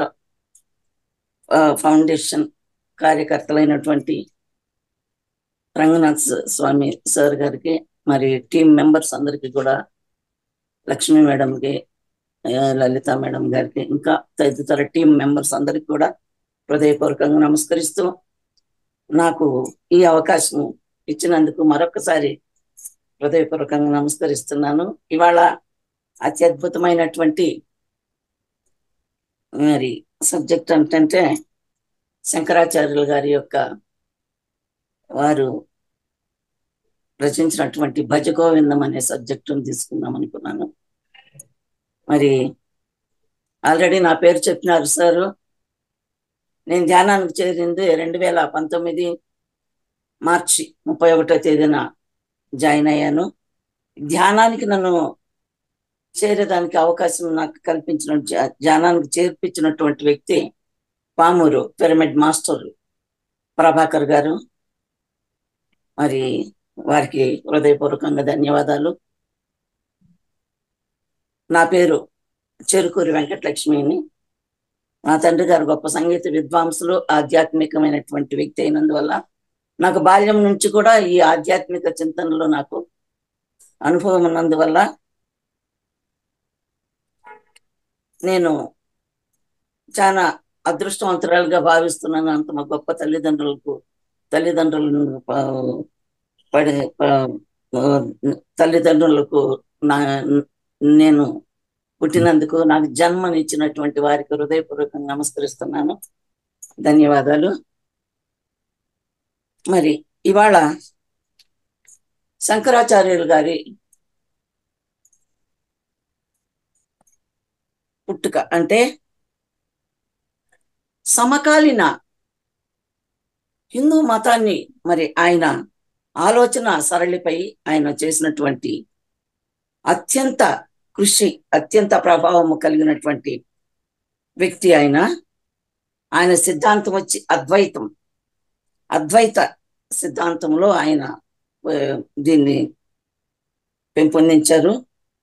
ఫౌండేషన్ కార్యకర్తలైనటువంటి రంగనాథ్ స్వామి సార్ గారికి, మరి టీం మెంబర్స్ అందరికీ కూడా, లక్ష్మీ మేడంకి, లలిత మేడం గారికి, ఇంకా తదితర టీం మెంబర్స్ అందరికి కూడా హృదయపూర్వకంగా నమస్కరిస్తూ నాకు ఈ అవకాశం ఇచ్చినందుకు మరొకసారి హృదయపూర్వకంగా నమస్కరిస్తున్నాను. ఇవాళ అత్యద్భుతమైనటువంటి మరి సబ్జెక్ట్ ఏంటంటే శంకరాచార్యులు గారి యొక్క వారు రచించినటువంటి భజగోవిందం అనే సబ్జెక్టును తీసుకుందాం అనుకున్నాను. మరి ఆల్రెడీ నా పేరు చెప్పినారు సారు. నేను ధ్యానానికి చేరింది 2019 మార్చి 31వ తేదీన జాయిన్ అయ్యాను. ధ్యానానికి నన్ను చేరేదానికి అవకాశం నాకు కల్పించిన, ధ్యానానికి చేర్పించినటువంటి వ్యక్తి పామూరు పిరమిడ్ మాస్టర్ ప్రభాకర్ గారు. మరి వారికి హృదయపూర్వకంగా ధన్యవాదాలు. నా పేరు చెరుకూరి వెంకటలక్ష్మిని. మా తండ్రి గారు గొప్ప సంగీత విద్వాంసులు, ఆధ్యాత్మికమైనటువంటి వ్యక్తి అయినందువల్ల నాకు బాల్యం నుంచి కూడా ఈ ఆధ్యాత్మిక చింతనలో నాకు అనుభవం ఉన్నందువల్ల నేను చాలా అదృష్టవంతురాలుగా భావిస్తున్నాను. అంత మా గొప్ప తల్లిదండ్రులకు నేను పుట్టినందుకు, నాకు జన్మనిచ్చినటువంటి వారికి హృదయపూర్వకంగా నమస్కరిస్తున్నాను. ధన్యవాదాలు. మరి ఇవాళ శంకరాచార్యులు గారి పుట్టుక అంటే సమకాలీన హిందూ మతాన్ని, మరి ఆయన ఆలోచన సరళిపై ఆయన చేసినటువంటి అత్యంత కృషి, అత్యంత ప్రభావము కలిగినటువంటి వ్యక్తి ఆయన సిద్ధాంతం వచ్చి అద్వైత సిద్ధాంతంలో ఆయన దీన్ని పెంపొందించారు.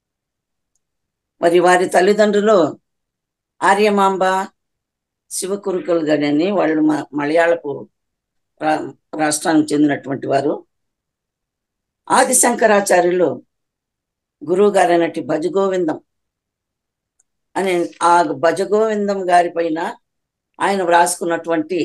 మరి వారి తల్లిదండ్రులు ఆర్యమాంబ శివకురుకులు గాని, వాళ్ళు మలయాళపు రాష్ట్రానికి చెందినటువంటి వారు. ఆదిశంకరాచార్యులు గురువు గారైనటువంటి భజగోవిందం అనే ఆ భజగోవిందం గారి పైన ఆయన వ్రాసుకున్నటువంటి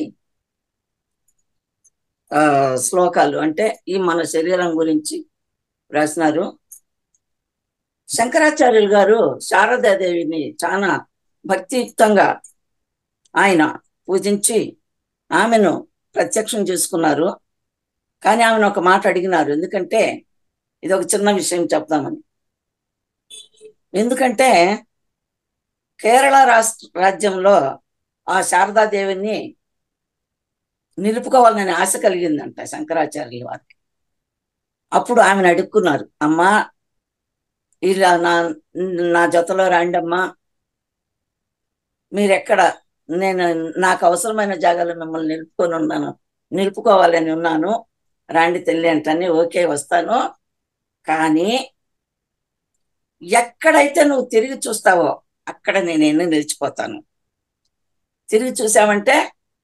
శ్లోకాలు, అంటే ఈ మన శరీరం గురించి రాసినారు. శంకరాచార్యులు గారు శారదాదేవిని చాలా భక్తియుక్తంగా ఆయన పూజించి ఆమెను ప్రత్యక్షం చేసుకున్నారు. కానీ ఆమెను ఒక మాట అడిగినారు. ఎందుకంటే ఇది ఒక చిన్న విషయం చెప్తామని. ఎందుకంటే కేరళ రాజ్యంలో ఆ శారదాదేవిని నిలుపుకోవాలని ఆశ కలిగిందంట శంకరాచార్యుల వారికి. అప్పుడు ఆమెను అడుక్కున్నారు, అమ్మా ఇలా నా జతలో రాండమ్మా, మీరెక్కడ, నేను నాకు అవసరమైన జాగాలో మిమ్మల్ని నిలుపుకోవాలని ఉన్నాను, రాండి తల్లి అంటని. ఓకే వస్తాను, కానీ ఎక్కడైతే నువ్వు తిరిగి చూస్తావో అక్కడ నేను నిలిచిపోతాను. తిరిగి చూసామంటే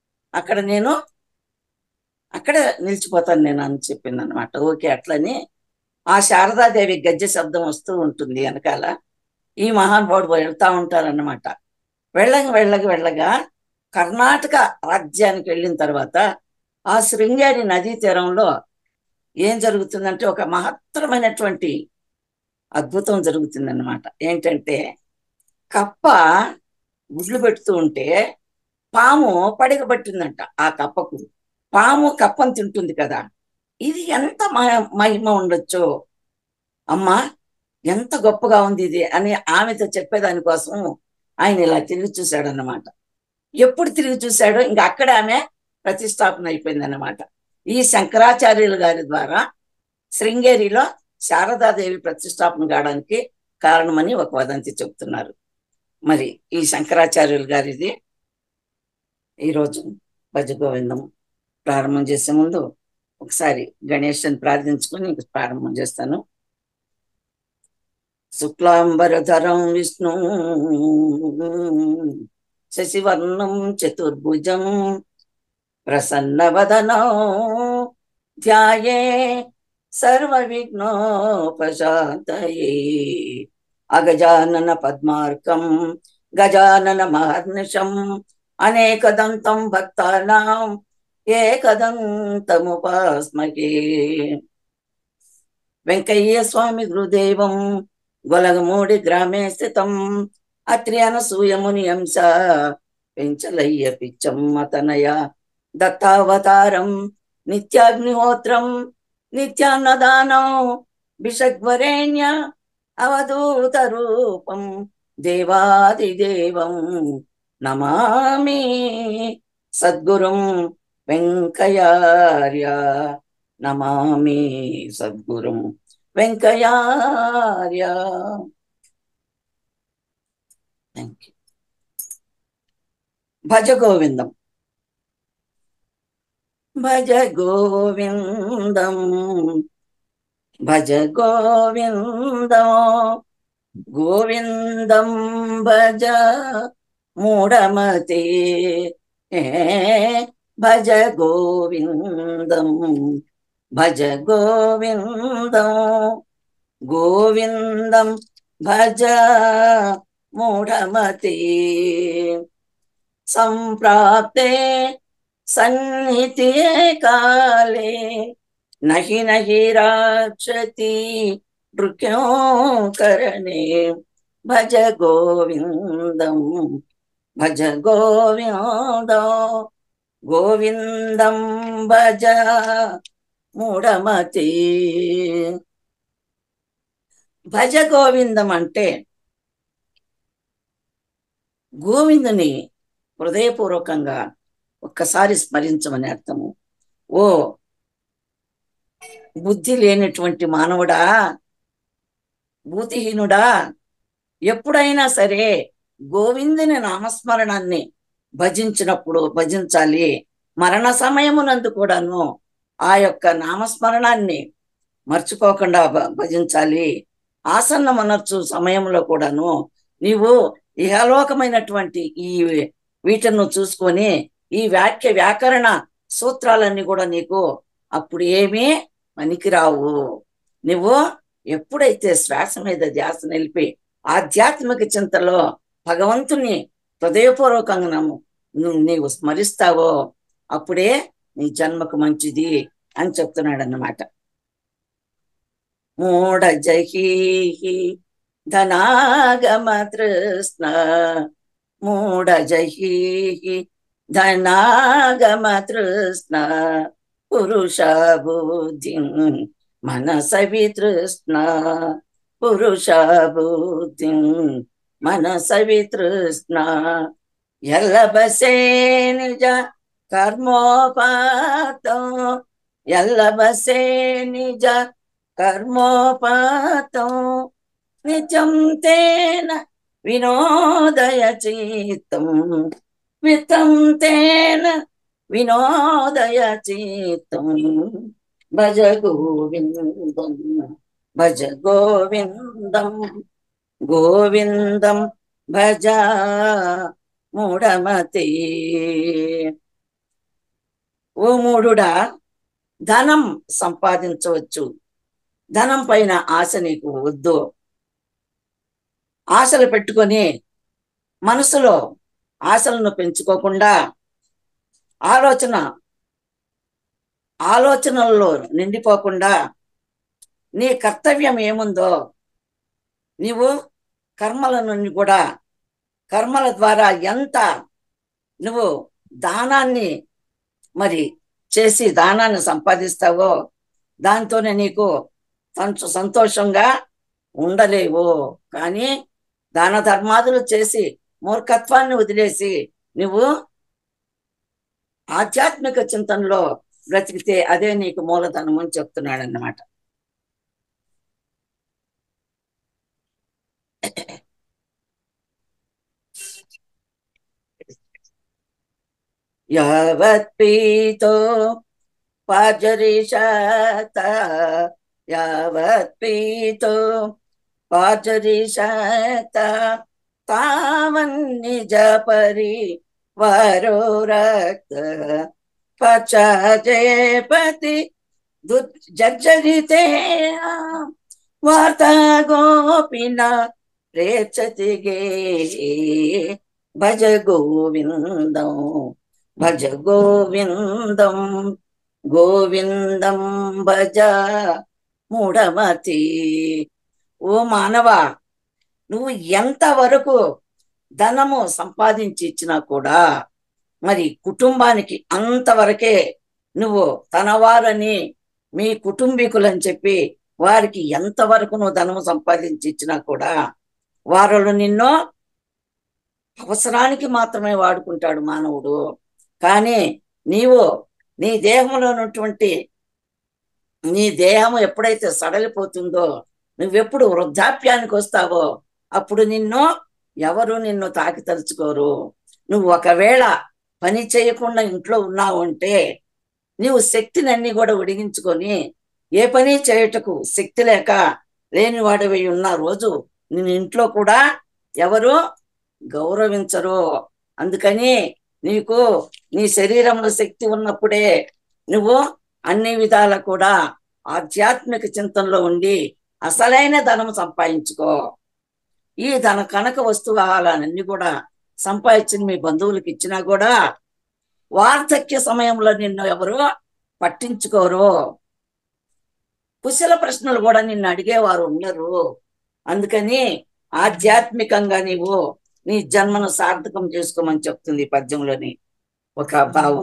అక్కడ నిలిచిపోతాను నేను అని చెప్పింది అనమాట. ఓకే, అట్లని ఆ శారదాదేవి గజ్జె శబ్దం వస్తూ ఉంటుంది వెనకాల. ఈ మహానుభావుడు వెళ్తా ఉంటారన్నమాట. వెళ్ళగా కర్ణాటక రాజ్యానికి వెళ్ళిన తర్వాత ఆ శృంగేరి నదీ తీరంలో ఏం జరుగుతుందంటే ఒక మహత్తరమైనటువంటి అద్భుతం జరుగుతుందన్నమాట. ఏంటంటే కప్ప గుడ్లు పెడుతూ ఉంటే పాము పడిగబట్టిందంట. ఆ కప్పకు పాము కప్పను తింటుంది కదా. ఇది ఎంత మహిమ ఉండొచ్చో అమ్మా, ఎంత గొప్పగా ఉంది ఇది అని ఆమెతో చెప్పేదానికోసం ఆయన ఇలా తిరిగి చూశాడన్నమాట. ఎప్పుడు తిరిగి చూశాడో ఇంకా అక్కడ ఆమె ప్రతిష్టాపన అయిపోయిందన్నమాట. ఈ శంకరాచార్యుల గారి ద్వారా శృంగేరిలో శారదాదేవి ప్రతిష్టాపన కావడానికి కారణమని ఒక వదంతి చెప్తున్నారు. మరి ఈ శంకరాచార్యుల గారిది ఈరోజు భజగోవిందం ప్రారంభం చేసే ముందు ఒకసారి గణేశని ప్రార్థించుకొని ప్రారంభం చేస్తాను. శుక్లాంబరధరం విష్ణు శశివర్ణం చతుర్భుజం ప్రసన్నవదనం ధ్యాయే సర్వ విఘ్నోపశాంతయే అగజానన పద్మార్కం గజానన మహర్నిశం అనేకదంతం భక్తానాం ఏకదంతముపాస్మకే. వెంకయ్య స్వామి గురుదేవం గొలగమూడి గ్రామే స్థితం అత్రి అనసూయ ముని అంశ పెంచలయ్య పిచ్చమ్మతనయ దత్తావతారం నిత్యాగ్నిహోత్రం నిత్యాన్నదానం బిషగ్వరేణ్య అవధూత రూపం దేవాదిదేవం నమామి సద్గురుం వెంకయార్య నమామి సద్గురుం వెంకయార్య. Thank you. భజ గోవిందం భజ గోవిందం భజ గోవిందం గోవిందం భజ మూఢమతే భజ గోవిందం భజ గోవిందం గోవిందం భజ మూఢమతే సంప్రాప్తే సన్నిధి కాలే నహి నహి రాక్షతి నృత్యోకరణే భజ గోవిందం భజ గోవిందం గోవిందం భజ మూఢమతి. భజ గోవిందం అంటే గోవిందుని హృదయపూర్వకంగా ఒక్కసారి స్మరించమని అర్థము. ఓ బుద్ధి లేనటువంటి మానవుడా, బుద్ధిహీనుడా, ఎప్పుడైనా సరే గోవిందుని నామస్మరణాన్ని భజించాలి. మరణ సమయమునందు కూడాను ఆ యొక్క నామస్మరణాన్ని మర్చిపోకుండా భజించాలి. ఆసన్నమనర్చు సమయంలో కూడాను నీవు ఇహలోకమైనటువంటి ఈ వీటిని చూసుకొని ఈ వ్యాకరణ సూత్రాలన్నీ కూడా నీకు అప్పుడు ఏమీ పనికిరావు. నువ్వు ఎప్పుడైతే శ్వాస మీద ధ్యాస నిలిపి ఆధ్యాత్మిక చింతలో భగవంతుని హృదయపూర్వకంగా నీవు స్మరిస్తావో అప్పుడే నీ జన్మకు మంచిది అని చెప్తున్నాడు అన్నమాట. మూఢ జహీ ధనాగమ తృష్ణ మూఢ జహీ ధనాగమ తృష్ణ పురుష బుద్ధి మనస వితృష్ణ పురుష బుద్ధి మనస వితృష్ణ ఎల్లబసే నిజ కర్మోపాతం ఎల్లబసే నిజ కర్మోపాతం నిత్యం తేన వినోదయ చిత్తం విత్తం తేన వినోదయ చిత్తం భజ గోవిందం భజ గోవిందం గోవిందం భజ మూఢమతి. ఓ మూఢుడా, ధనం సంపాదించవచ్చు, ధనం పైన ఆశ నీకు వద్దు. ఆశలు పెట్టుకొని మనసులో ఆశలను పెంచుకోకుండా ఆలోచనల్లో నిండిపోకుండా నీ కర్తవ్యం ఏముందో నీవు కర్మల ద్వారా ఎంత నువ్వు దానాన్ని మరి చేసి దానాన్ని సంపాదిస్తావో దాంతోనే నీకు సంతోషంగా ఉండలేవు. కానీ దాన ధర్మాదులు చేసి మూర్ఖత్వాన్ని వదిలేసి నువ్వు ఆధ్యాత్మిక చింతనలో బ్రతికితే అదే నీకు మూలధనం అని చెప్తున్నాడు అన్నమాట. యావత్ పీతో పాజరిషత, యావత్ పీతో పాజరిషత తావన్నిజ పరివారో రక్త పచజయపతి దుర్జరితే వార్తా గోపిన ప్రేచతిగే. భజ గోవిందం భజ గోవిందం గోవిందం భజ మూఢమతి. ఓ మానవా, నువ్వు ఎంతవరకు ధనము సంపాదించి ఇచ్చినా కూడా మరి కుటుంబానికి అంతవరకే నువ్వు తనవారని మీ కుటుంబీకులని చెప్పి వారికి ఎంతవరకు నువ్వు ధనము సంపాదించి ఇచ్చినా కూడా వారు నిన్ను అవసరానికి మాత్రమే వాడుకుంటాడు మానవుడు. కానీ నీవు నీ దేహంలో ఉన్నటువంటి నీ దేహం ఎప్పుడైతే సడలిపోతుందో, నువ్వెప్పుడు వృద్ధాప్యానికి వస్తావో అప్పుడు ఎవరు నిన్ను తాకి తలుచుకోరు. నువ్వు ఒకవేళ పని చేయకుండా ఇంట్లో ఉన్నావు అంటే నీవు శక్తిని అన్ని కూడా ఉడిగించుకొని ఏ పని చేయుటకు శక్తి లేక లేని వాడివి ఉన్న రోజు నేను ఇంట్లో కూడా ఎవరు గౌరవించరు. అందుకని నీకు నీ శరీరంలో శక్తి ఉన్నప్పుడే నువ్వు అన్ని విధాల కూడా ఆధ్యాత్మిక చింతనలో ఉండి అసలైన ధనం సంపాదించుకో. ఈ కనక వస్తువులన్నీ కూడా సంపాదించిన మీ బంధువులకు ఇచ్చినా కూడా వార్ధక్య సమయంలో నిన్ను ఎవరు పట్టించుకోరు. కుశల ప్రశ్నలు కూడా నిన్ను అడిగేవారు ఉండరు. అందుకని ఆధ్యాత్మికంగా నీవు నీ జన్మను సార్థకం చేసుకోమని చెప్తుంది ఈ పద్యంలోని ఒక భావం.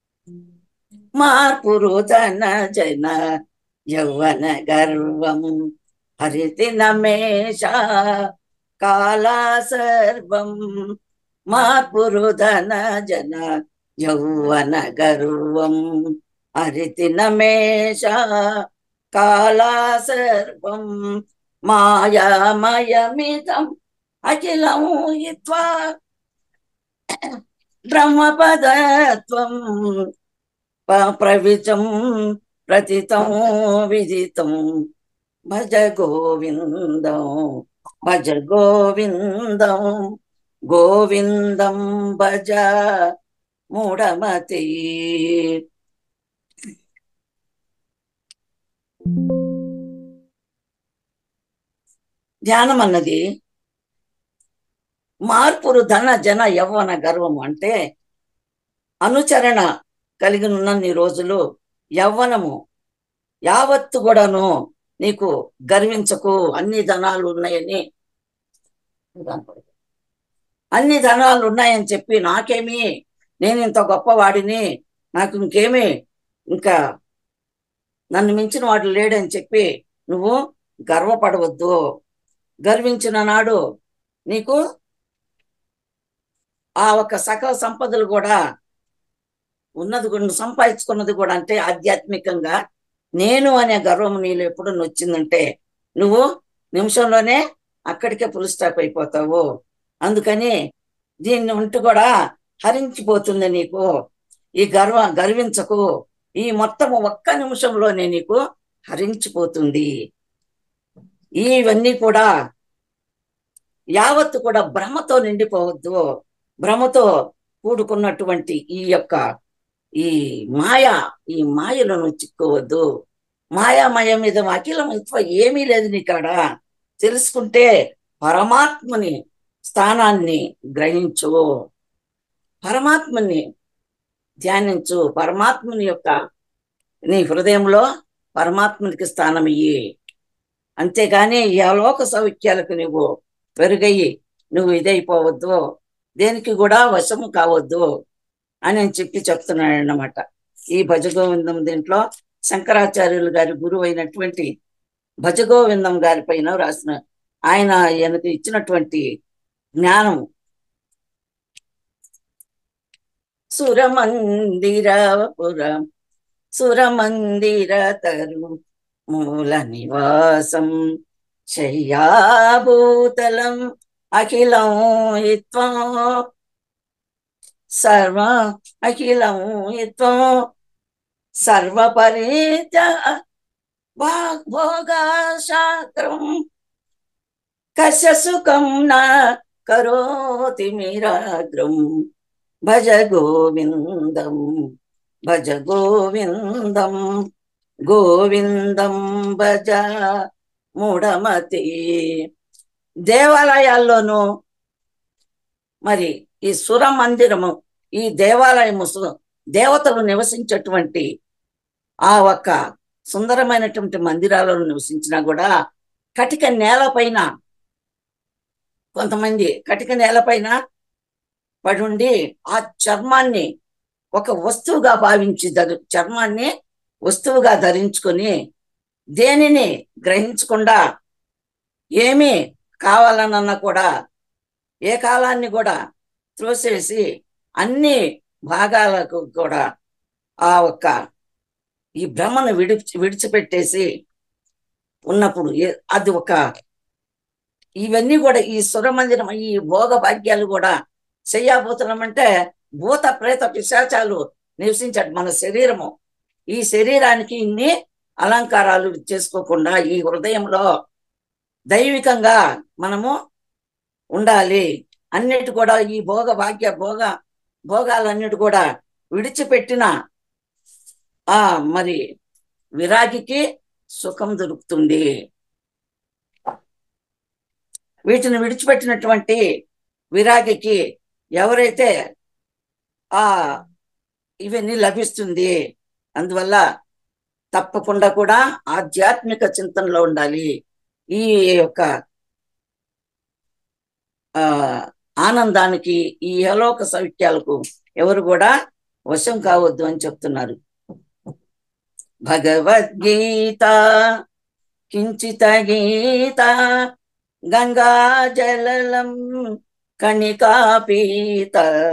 మార్పురుధన జన యౌవన గర్వం హరితి నమేష కాలా సర్వం. మార్పురుధన జన యౌవన గర్వం హరితి నమేష కాలా సర్వం. మాయామయమిదం అఖిలం హిత్వా బ్రహ్మపదత్వం ప్రవిచం ప్రతితం విదితం. భజ గోవిందం భజ గోవిందం గోవిందం భజ మూఢమతి. ధ్యానం అన్నది మార్పురు ధన జన యవ్వన గర్వము అంటే అనుచరణ కలిగి ఉన్నన్ని రోజులు యవ్వనము యావత్తు కూడాను నీకు గర్వించకు. అన్ని ధనాలు ఉన్నాయని చెప్పి నాకేమి, నేను ఇంత గొప్పవాడిని, నాకు ఇంకేమి ఇంకా నన్ను మించిన వాడు లేడని చెప్పి నువ్వు గర్వపడవద్దు. గర్వించిన నాడు నీకు ఆ ఒక సకల సంపదలు కూడా ఉన్నది సంపాదించుకున్నది కూడా అంటే ఆధ్యాత్మికంగా నేను అనే గర్వం నీలో ఎప్పుడు వచ్చిందంటే నువ్వు నిమిషంలోనే అక్కడికే ఫుల్ స్టాప్ అయిపోతావు. అందుకని దీన్ని ఉంటూ కూడా హరించిపోతుంది నీకు. ఈ గర్వించకు. ఈ మొత్తం ఒక్క నిమిషంలోనే నీకు హరించిపోతుంది. ఇవన్నీ కూడా యావత్తు కూడా భ్రమతో నిండిపోవద్దు. భ్రమతో కూడుకున్నటువంటి ఈ మాయలో నువ్వు చిక్కోవద్దు. మాయామయం మీద అఖిలమిత్వ ఏమీ లేదు నీకాడ. తెలుసుకుంటే పరమాత్మని స్థానాన్ని గ్రహించు, పరమాత్మని ధ్యానించు, పరమాత్మని నీ హృదయంలో పరమాత్మనికి స్థానం ఇయ్యి. అంతేగాని ఈ అలోక సౌఖ్యాలకు నువ్వు పెరుగయ్యి నువ్వు ఇదైపోవద్దు, దేనికి కూడా వశము కావద్దు అని చెప్తున్నాడు అన్నమాట. ఈ భజగోవిందం దీంట్లో శంకరాచార్యులు గారి గురువు అయినటువంటి భజగోవిందం గారి పైన రాసిన ఆయనకు ఇచ్చినటువంటి జ్ఞానం. సురమందిరపురం సురమందిర తరు మూల నివాసం శయ్యాభూతలం అఖిలం యిత్వం సర్వ అఖిలం యిత్వం సర్వపరిత్య భోగశాస్త్రం కస్య సుఖం న కరోతి మీరాగ్రం భజ గోవిందం భజ గోవిందం గోవిందం భజ మూఢమతి. దేవాలయాల్లోనూ మరి ఈ సుర మందిరము, ఈ దేవాలయము దేవతలు నివసించేటువంటి ఆ ఒక్క సుందరమైనటువంటి మందిరాలలో నివసించినా కూడా కటిక నేలపైన కొంతమంది కటిక నేలపైన పడుండి ఆ చర్మాన్ని ఒక వస్తువుగా భావించి చర్మాన్ని వస్తువుగా ధరించుకొని దేనిని గ్రహించకుండా ఏమీ కావాలనన్నా కూడా ఏ కాలాన్ని కూడా త్రోసేసి అన్ని భాగాలకు కూడా ఆ ఈ భ్రమను విడిచిపెట్టేసి ఉన్నప్పుడు అది ఇవన్నీ కూడా ఈ సురమందిరం, ఈ భోగ భాగ్యాలు కూడా శయ్యాభూతలం అంటే భూత ప్రేత పిశాచాలు నివసించాడు మన శరీరము. ఈ శరీరానికి ఇన్ని అలంకారాలు చేసుకోకుండా ఈ హృదయంలో దైవికంగా మనము ఉండాలి. అన్నిటి కూడా ఈ భోగాలన్నిటి కూడా విడిచిపెట్టిన మరి విరాగికి సుఖం దొరుకుతుంది. వీటిని విడిచిపెట్టినటువంటి విరాగికి ఎవరైతే ఇవన్నీ లభిస్తుంది. అందువల్ల తప్పకుండా కూడా ఆధ్యాత్మిక చింతనలో ఉండాలి. ఈ ఆనందానికి, ఈ అలోక సౌఖ్యాలకు ఎవరు కూడా వశం కావద్దు అని చెప్తున్నారు. భగవద్గీత కించిత గీత గంగా జలలం కణికాపీత.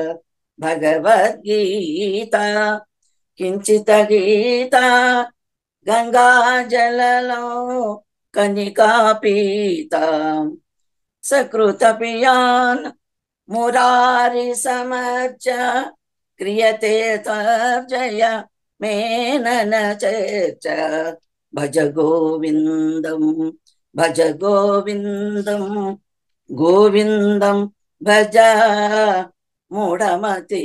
భగవద్గీత కించిత గీత గంగా జలలం కణికాపీత. సకృత పియాన్ మురారి సమర్చ క్రియతే తర్జయ మేనన చర్చ. భజ గోవిందం భజ గోవిందం గోవిందం భజ మూఢమతి.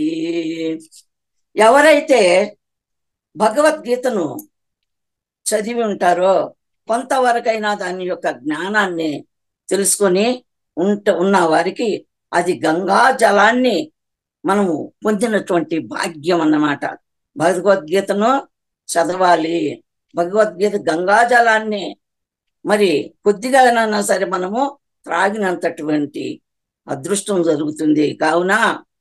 ఎవరైతే భగవద్గీతను చదివి ఉంటారో కొంతవరకైనా దాని యొక్క జ్ఞానాన్ని తెలుసుకొని ఉన్న వారికి అది గంగా జలాన్ని మనము పొందినటువంటి భాగ్యం అన్నమాట. భగవద్గీతను చదవాలి. భగవద్గీత గంగా జలాన్ని మరి కొద్దిగానైనా సరే మనము త్రాగినంతటువంటి అదృష్టం జరుగుతుంది. కావున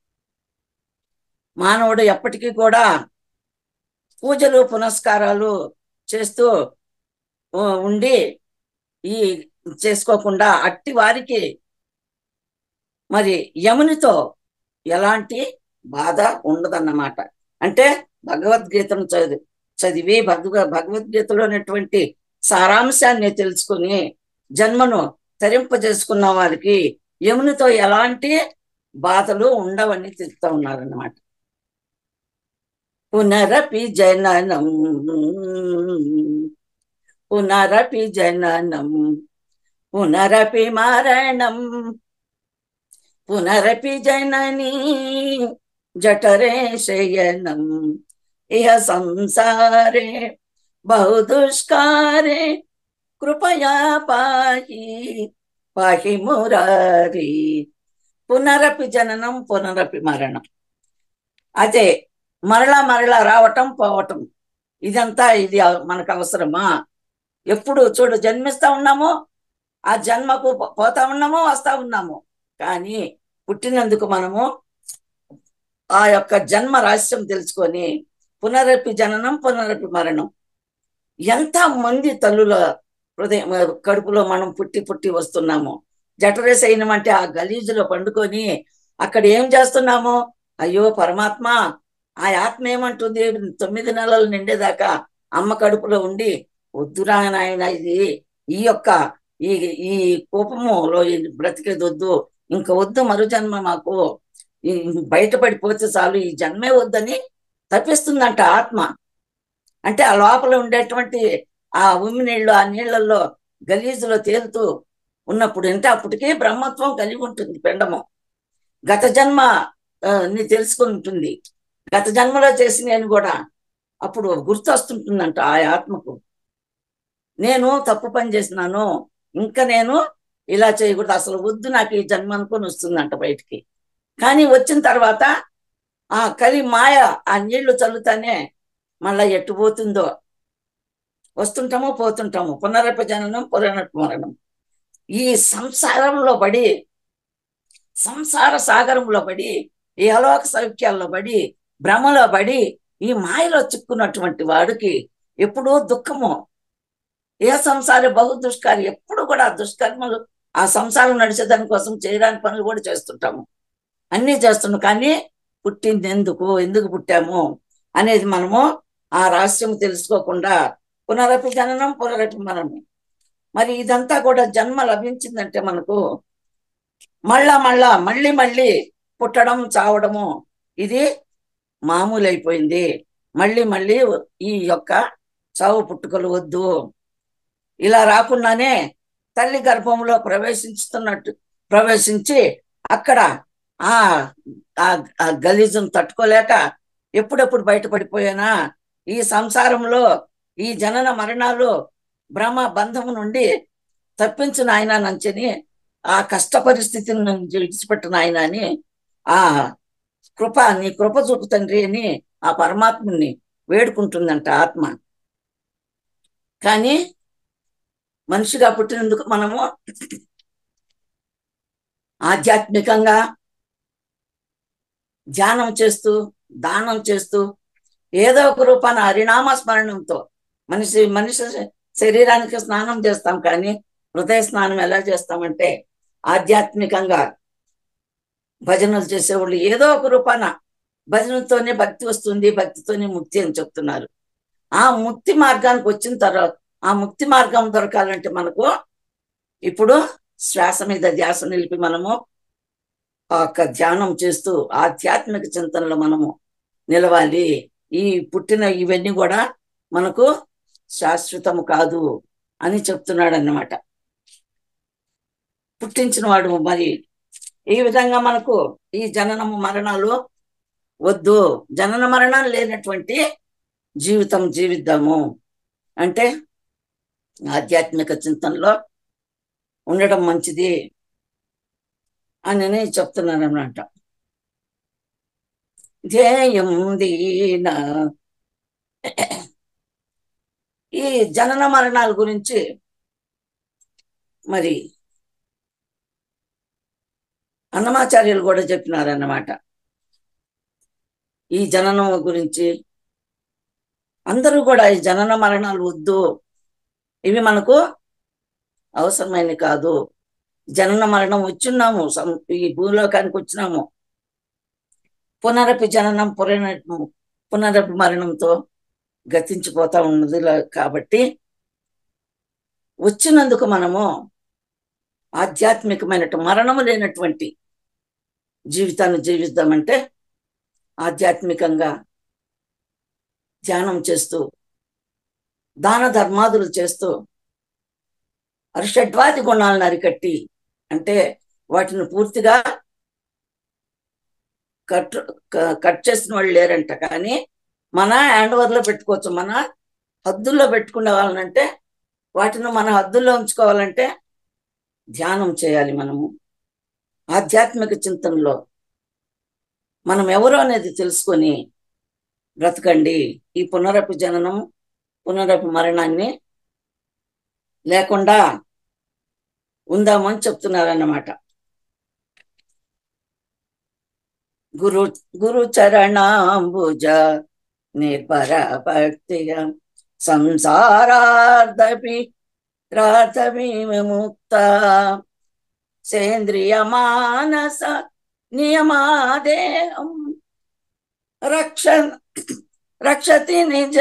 మానవుడు ఎప్పటికీ కూడా పూజలు పునస్కారాలు చేస్తూ ఉండి చేసుకోకుండా అట్టి వారికి మరి యమునితో ఎలాంటి బాధ ఉండదన్నమాట. అంటే భగవద్గీతను చదివి భగవద్గీతలో ఉన్నటువంటి సారాంశాన్ని తెలుసుకుని జన్మను తరింపజేసుకున్న వారికి యమునితో ఎలాంటి బాధలు ఉండవని చెప్తా ఉన్నారన్నమాట. పునరపి జననం పునరపి జననం పునరపి మరణం పునరపి జననీ జఠరే శయనం ఇహ సంసారే బహుదుష్కారే కృపయా పాహి పాహి మురారి. పునరపి జననం పునరపి మరణం, అదే మరలా మరలా రావటం పోవటం, ఇదంతా ఇది మనకు అవసరమా? ఎప్పుడు చూడు జన్మిస్తా ఉన్నాము, ఆ జన్మకు పోతా ఉన్నాము, వస్తా ఉన్నాము. కానీ పుట్టినందుకు మనము ఆ యొక్క జన్మ రహస్యం తెలుసుకొని పునరపి జననం పునరపి మరణం. ఎంత మంది తల్లుల హృదయం కడుపులో మనం పుట్టి పుట్టి వస్తున్నాము. జఠరశయనం అంటే ఆ గలీజులో పండుకొని అక్కడ ఏం చేస్తున్నాము? అయ్యో పరమాత్మ, ఆ ఆత్మ ఏమంటుంది? 9 నెలలు నిండేదాకా అమ్మ కడుపులో ఉండి, వద్దురా నాయన, ఇది ఈ యొక్క ఈ ఈ కోపములో బ్రతికేది వద్దు, ఇంకా వద్దు మరు జన్మ మాకు, బయటపడిపోతే చాలు, ఈ జన్మే వద్దని తప్పిస్తుందంట ఆత్మ. అంటే ఆ లోపల ఉండేటువంటి ఆ ఉమ్మి నీళ్ళు, ఆ నీళ్లలో గలీజులో తేలుతూ ఉన్నప్పుడు అంటే అప్పటికే బ్రహ్మత్వం కలిగి ఉంటుంది పిండము. గత జన్మ ని తెలుసుకుంటుంది. గత జన్మలో చేసి నేను కూడా అప్పుడు గుర్తొస్తుంటుందంట ఆ ఆత్మకు, నేను తప్పు పని చేసినాను, ఇంకా నేను ఇలా చేయకూడదు, అసలు వద్దు నాకు ఈ జన్మ అనుకొని వస్తుందంట బయటికి. కానీ వచ్చిన తర్వాత ఆ కలి మాయ ఆ నీళ్లు చల్లుతానే మళ్ళా ఎట్టు పోతుందో, వస్తుంటాము పోతుంటాము. పునరపి జననం పునరపి మరణం. ఈ సంసారంలో పడి, సంసార సాగరంలో పడి, ఈ అలోక సౌఖ్యాల్లో పడి, భ్రమలో పడి, ఈ మాయలో చిక్కున్నటువంటి వాడికి ఎప్పుడూ దుఃఖము. ఏ సంసార బహు దుష్కారి, ఎప్పుడు కూడా దుష్కర్మలు, ఆ సంసారం నడిచేదాని కోసం చేయడానికి పనులు కూడా చేస్తుంటాము, అన్నీ చేస్తున్నాం. కానీ పుట్టింది ఎందుకు పుట్టాము అనేది మనము ఆ రహస్యం తెలుసుకోకుండా పునరపి జననం పునరపి మరణం. మరి ఇదంతా కూడా జన్మ లభించిందంటే మనకు మళ్ళీ పుట్టడం చావడము ఇది మామూలు అయిపోయింది. మళ్ళీ ఈ యొక్క చావు పుట్టుకలు వద్దు. ఇలా రాకుండానే తల్లి గర్భంలో ప్రవేశించి అక్కడ ఆ గలీజును తట్టుకోలేక ఎప్పుడెప్పుడు బయటపడిపోయానా, ఈ సంసారంలో ఈ జనన మరణాలు భ్రమ బంధము నుండి తప్పించిన ఆయన నంచని, ఆ కష్ట పరిస్థితిని నుంచి విడిచిపెట్టిన ఆయన అని, ఆ నీ కృప చూపు తండ్రి అని ఆ పరమాత్ముని వేడుకుంటుందంట ఆత్మ. కానీ మనిషిగా పుట్టినందుకు మనము ఆధ్యాత్మికంగా ధ్యానం చేస్తూ, దానం చేస్తూ, ఏదో ఒక రూపాన హరినామ స్మరణంతో మనిషి శరీరానికి స్నానం చేస్తాం, కానీ హృదయ స్నానం ఎలా చేస్తామంటే ఆధ్యాత్మికంగా భజనలు చేసేవాళ్ళు ఏదో ఒక రూపాన భజనతోనే భక్తి వస్తుంది, భక్తితోనే ముక్తి అని చెప్తున్నారు. ఆ ముక్తి మార్గానికి వచ్చిన తర్వాత, ఆ ముక్తి మార్గం దొరకాలంటే మనకు ఇప్పుడు శ్వాస మీద ధ్యాస నిలిపి మనము ఆ ధ్యానం చేస్తూ ఆధ్యాత్మిక చింతనలో మనము నిలవాలి. ఈ పుట్టిన ఇవన్నీ కూడా మనకు శాశ్వతము కాదు అని చెప్తున్నాడు అన్నమాట పుట్టించిన వాడు. మరి ఈ విధంగా మనకు ఈ జననము మరణాలు వద్దు, జనన మరణాలు లేనటువంటి జీవితం జీవిద్దాము అంటే ఆధ్యాత్మిక చింతనలో ఉండడం మంచిది అని చెప్తున్నాను అన్నమాట. ధ్యేయం దీన. ఈ జనన మరణాల గురించి మరి అన్నమాచార్యులు కూడా చెప్పినారన్నమాట. ఈ జననం గురించి అందరూ కూడా ఈ జనన మరణాలు వద్దు, ఇవి మనకు అవసరమైనవి కాదు. జనన మరణం వచ్చిన్నాము, ఈ భూలోకానికి వచ్చినాము, పునరపి జననం పునరపి మరణంతో గతించిపోతా ఉన్నది. కాబట్టి వచ్చినందుకు మనము ఆధ్యాత్మికమైన మరణము లేనటువంటి జీవితాన్ని జీవిద్దామంటే ఆధ్యాత్మికంగా ధ్యానం చేస్తూ, దాన ధర్మాదులు చేస్తూ, షడ్వాది గుణాలను అరికట్టి, అంటే వాటిని పూర్తిగా కట్ చేసిన వాళ్ళు లేరంట. కానీ మన హ్యాండ్ ఓవర్ లో పెట్టుకోవచ్చు. మన హద్దుల్లో పెట్టుకునే వాళ్ళనంటే వాటిని మన హద్దుల్లో ఉంచుకోవాలంటే ధ్యానం చేయాలి. మనము ఆధ్యాత్మిక చింతనలో మనం ఎవరు అనేది తెలుసుకొని బ్రతకండి. ఈ పునరపి జననం పునరపి మరణాన్ని లేకుండా ఉందామని చెప్తున్నారన్నమాట. గురు చరణాంబుజ నిర్భర భక్తిగా సంసారార్ధపి విముక్త సేంద్రియ మానస నియమాదేహం రక్షతి నిజ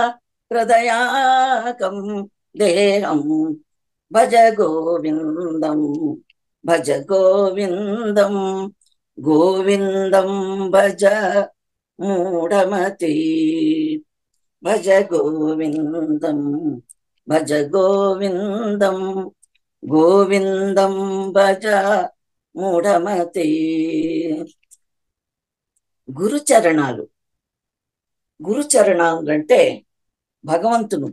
హృదయాకం దేహం భజ గోవిందం భజ గోవిందం గోవిందం భజ మూఢమతి భజ గోవిందం భజ గోవిందం గోవిందం భజ మూఢమతి. గురుచరణాలు అంటే భగవంతుడు.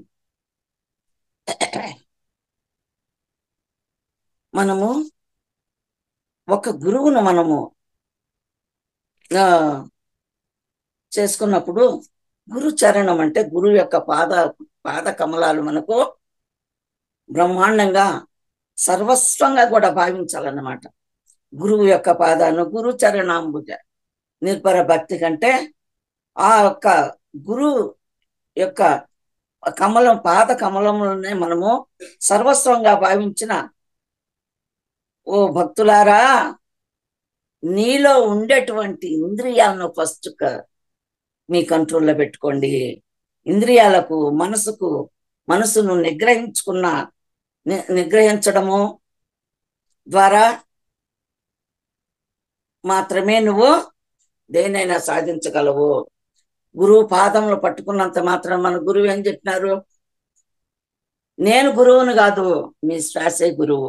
మనము ఒక గురువును మనము చేసుకున్నప్పుడు గురు చరణం అంటే గురువు యొక్క పాద కమలాలు మనకు బ్రహ్మాండంగా సర్వస్వంగా కూడా భావించాలన్నమాట. గురువు యొక్క పాదాలను గురు చరణాంబుజ నిర్భర భక్తి కంటే ఆ యొక్క గురువు యొక్క పాద కమలంలోనే మనము సర్వస్వంగా భావించిన ఓ భక్తులారా, నీలో ఉండేటువంటి ఇంద్రియాలను ఫస్ట్ మీ కంట్రోల్లో పెట్టుకోండి. ఇంద్రియాలకు మనసును నిగ్రహించడము ద్వారా మాత్రమే నువ్వు దేనైనా సాధించగలవు. గురువు పాదములు పట్టుకున్నంత మాత్రం మన గురువు ఏం చెప్పినారు? నేను గురువును కాదు, మీ శ్వాసే గురువు.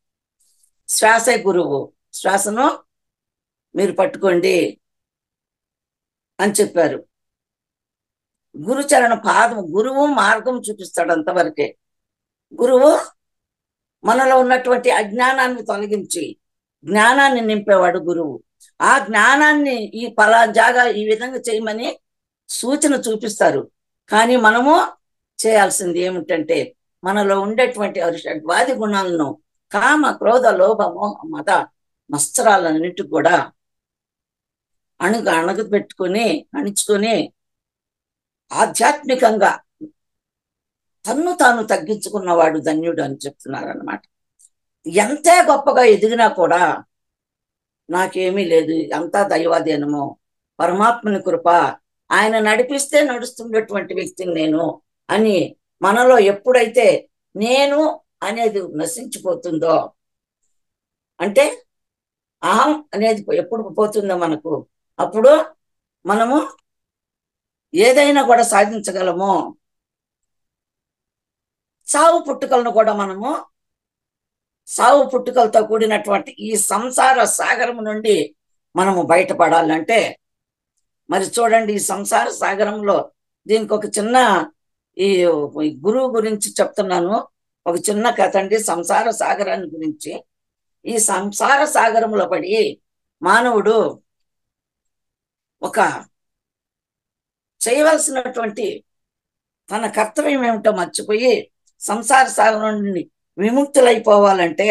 శ్వాసను మీరు పట్టుకోండి అని చెప్పారు. గురుచరణ పాదం, గురువు మార్గం చూపిస్తాడు అంతవరకే. గురువు మనలో ఉన్నటువంటి అజ్ఞానాన్ని తొలగించి జ్ఞానాన్ని నింపేవాడు గురువు. ఆ జ్ఞానాన్ని ఈ జాగా ఈ విధంగా చేయమని సూచన చూపిస్తారు. కానీ మనము చేయాల్సింది ఏమిటంటే మనలో ఉండేటువంటి షడ్వాది గుణాలను, కామ క్రోధ లోభ మోహ మద మత్సరాలన్నిటి కూడా అణుచుకొని ఆధ్యాత్మికంగా తన్ను తాను తగ్గించుకున్నవాడు ధన్యుడు అని చెప్తున్నారు అన్నమాట. ఎంతే గొప్పగా ఎదిగినా కూడా నాకేమీ లేదు, అంతా దైవాధీనము, పరమాత్మని కృప, ఆయన నడిపిస్తే నడుస్తున్నటువంటి వ్యక్తిని నేను అని మనలో ఎప్పుడైతే నేను అనేది నశించిపోతుందో, అంటే అహం అనేది ఎప్పుడు పోతుందో మనకు, అప్పుడు మనము ఏదైనా కూడా సాధించగలము. సావు పుట్టుకలతో కూడినటువంటి ఈ సంసార సాగరం నుండి మనము బయటపడాలంటే మరి చూడండి, ఈ సంసార సాగరంలో దీనికి ఒక చిన్న ఈ గురువు గురించి చెప్తున్నాను. ఒక చిన్న కథ అండి సంసార సాగరాన్ని గురించి. ఈ సంసార సాగరంలో పడి మానవుడు ఒక చేయవలసినటువంటి తన కర్తవ్యం ఏమిటో మర్చిపోయి సంసార సాగరం నుండి విముక్తులైపోవాలంటే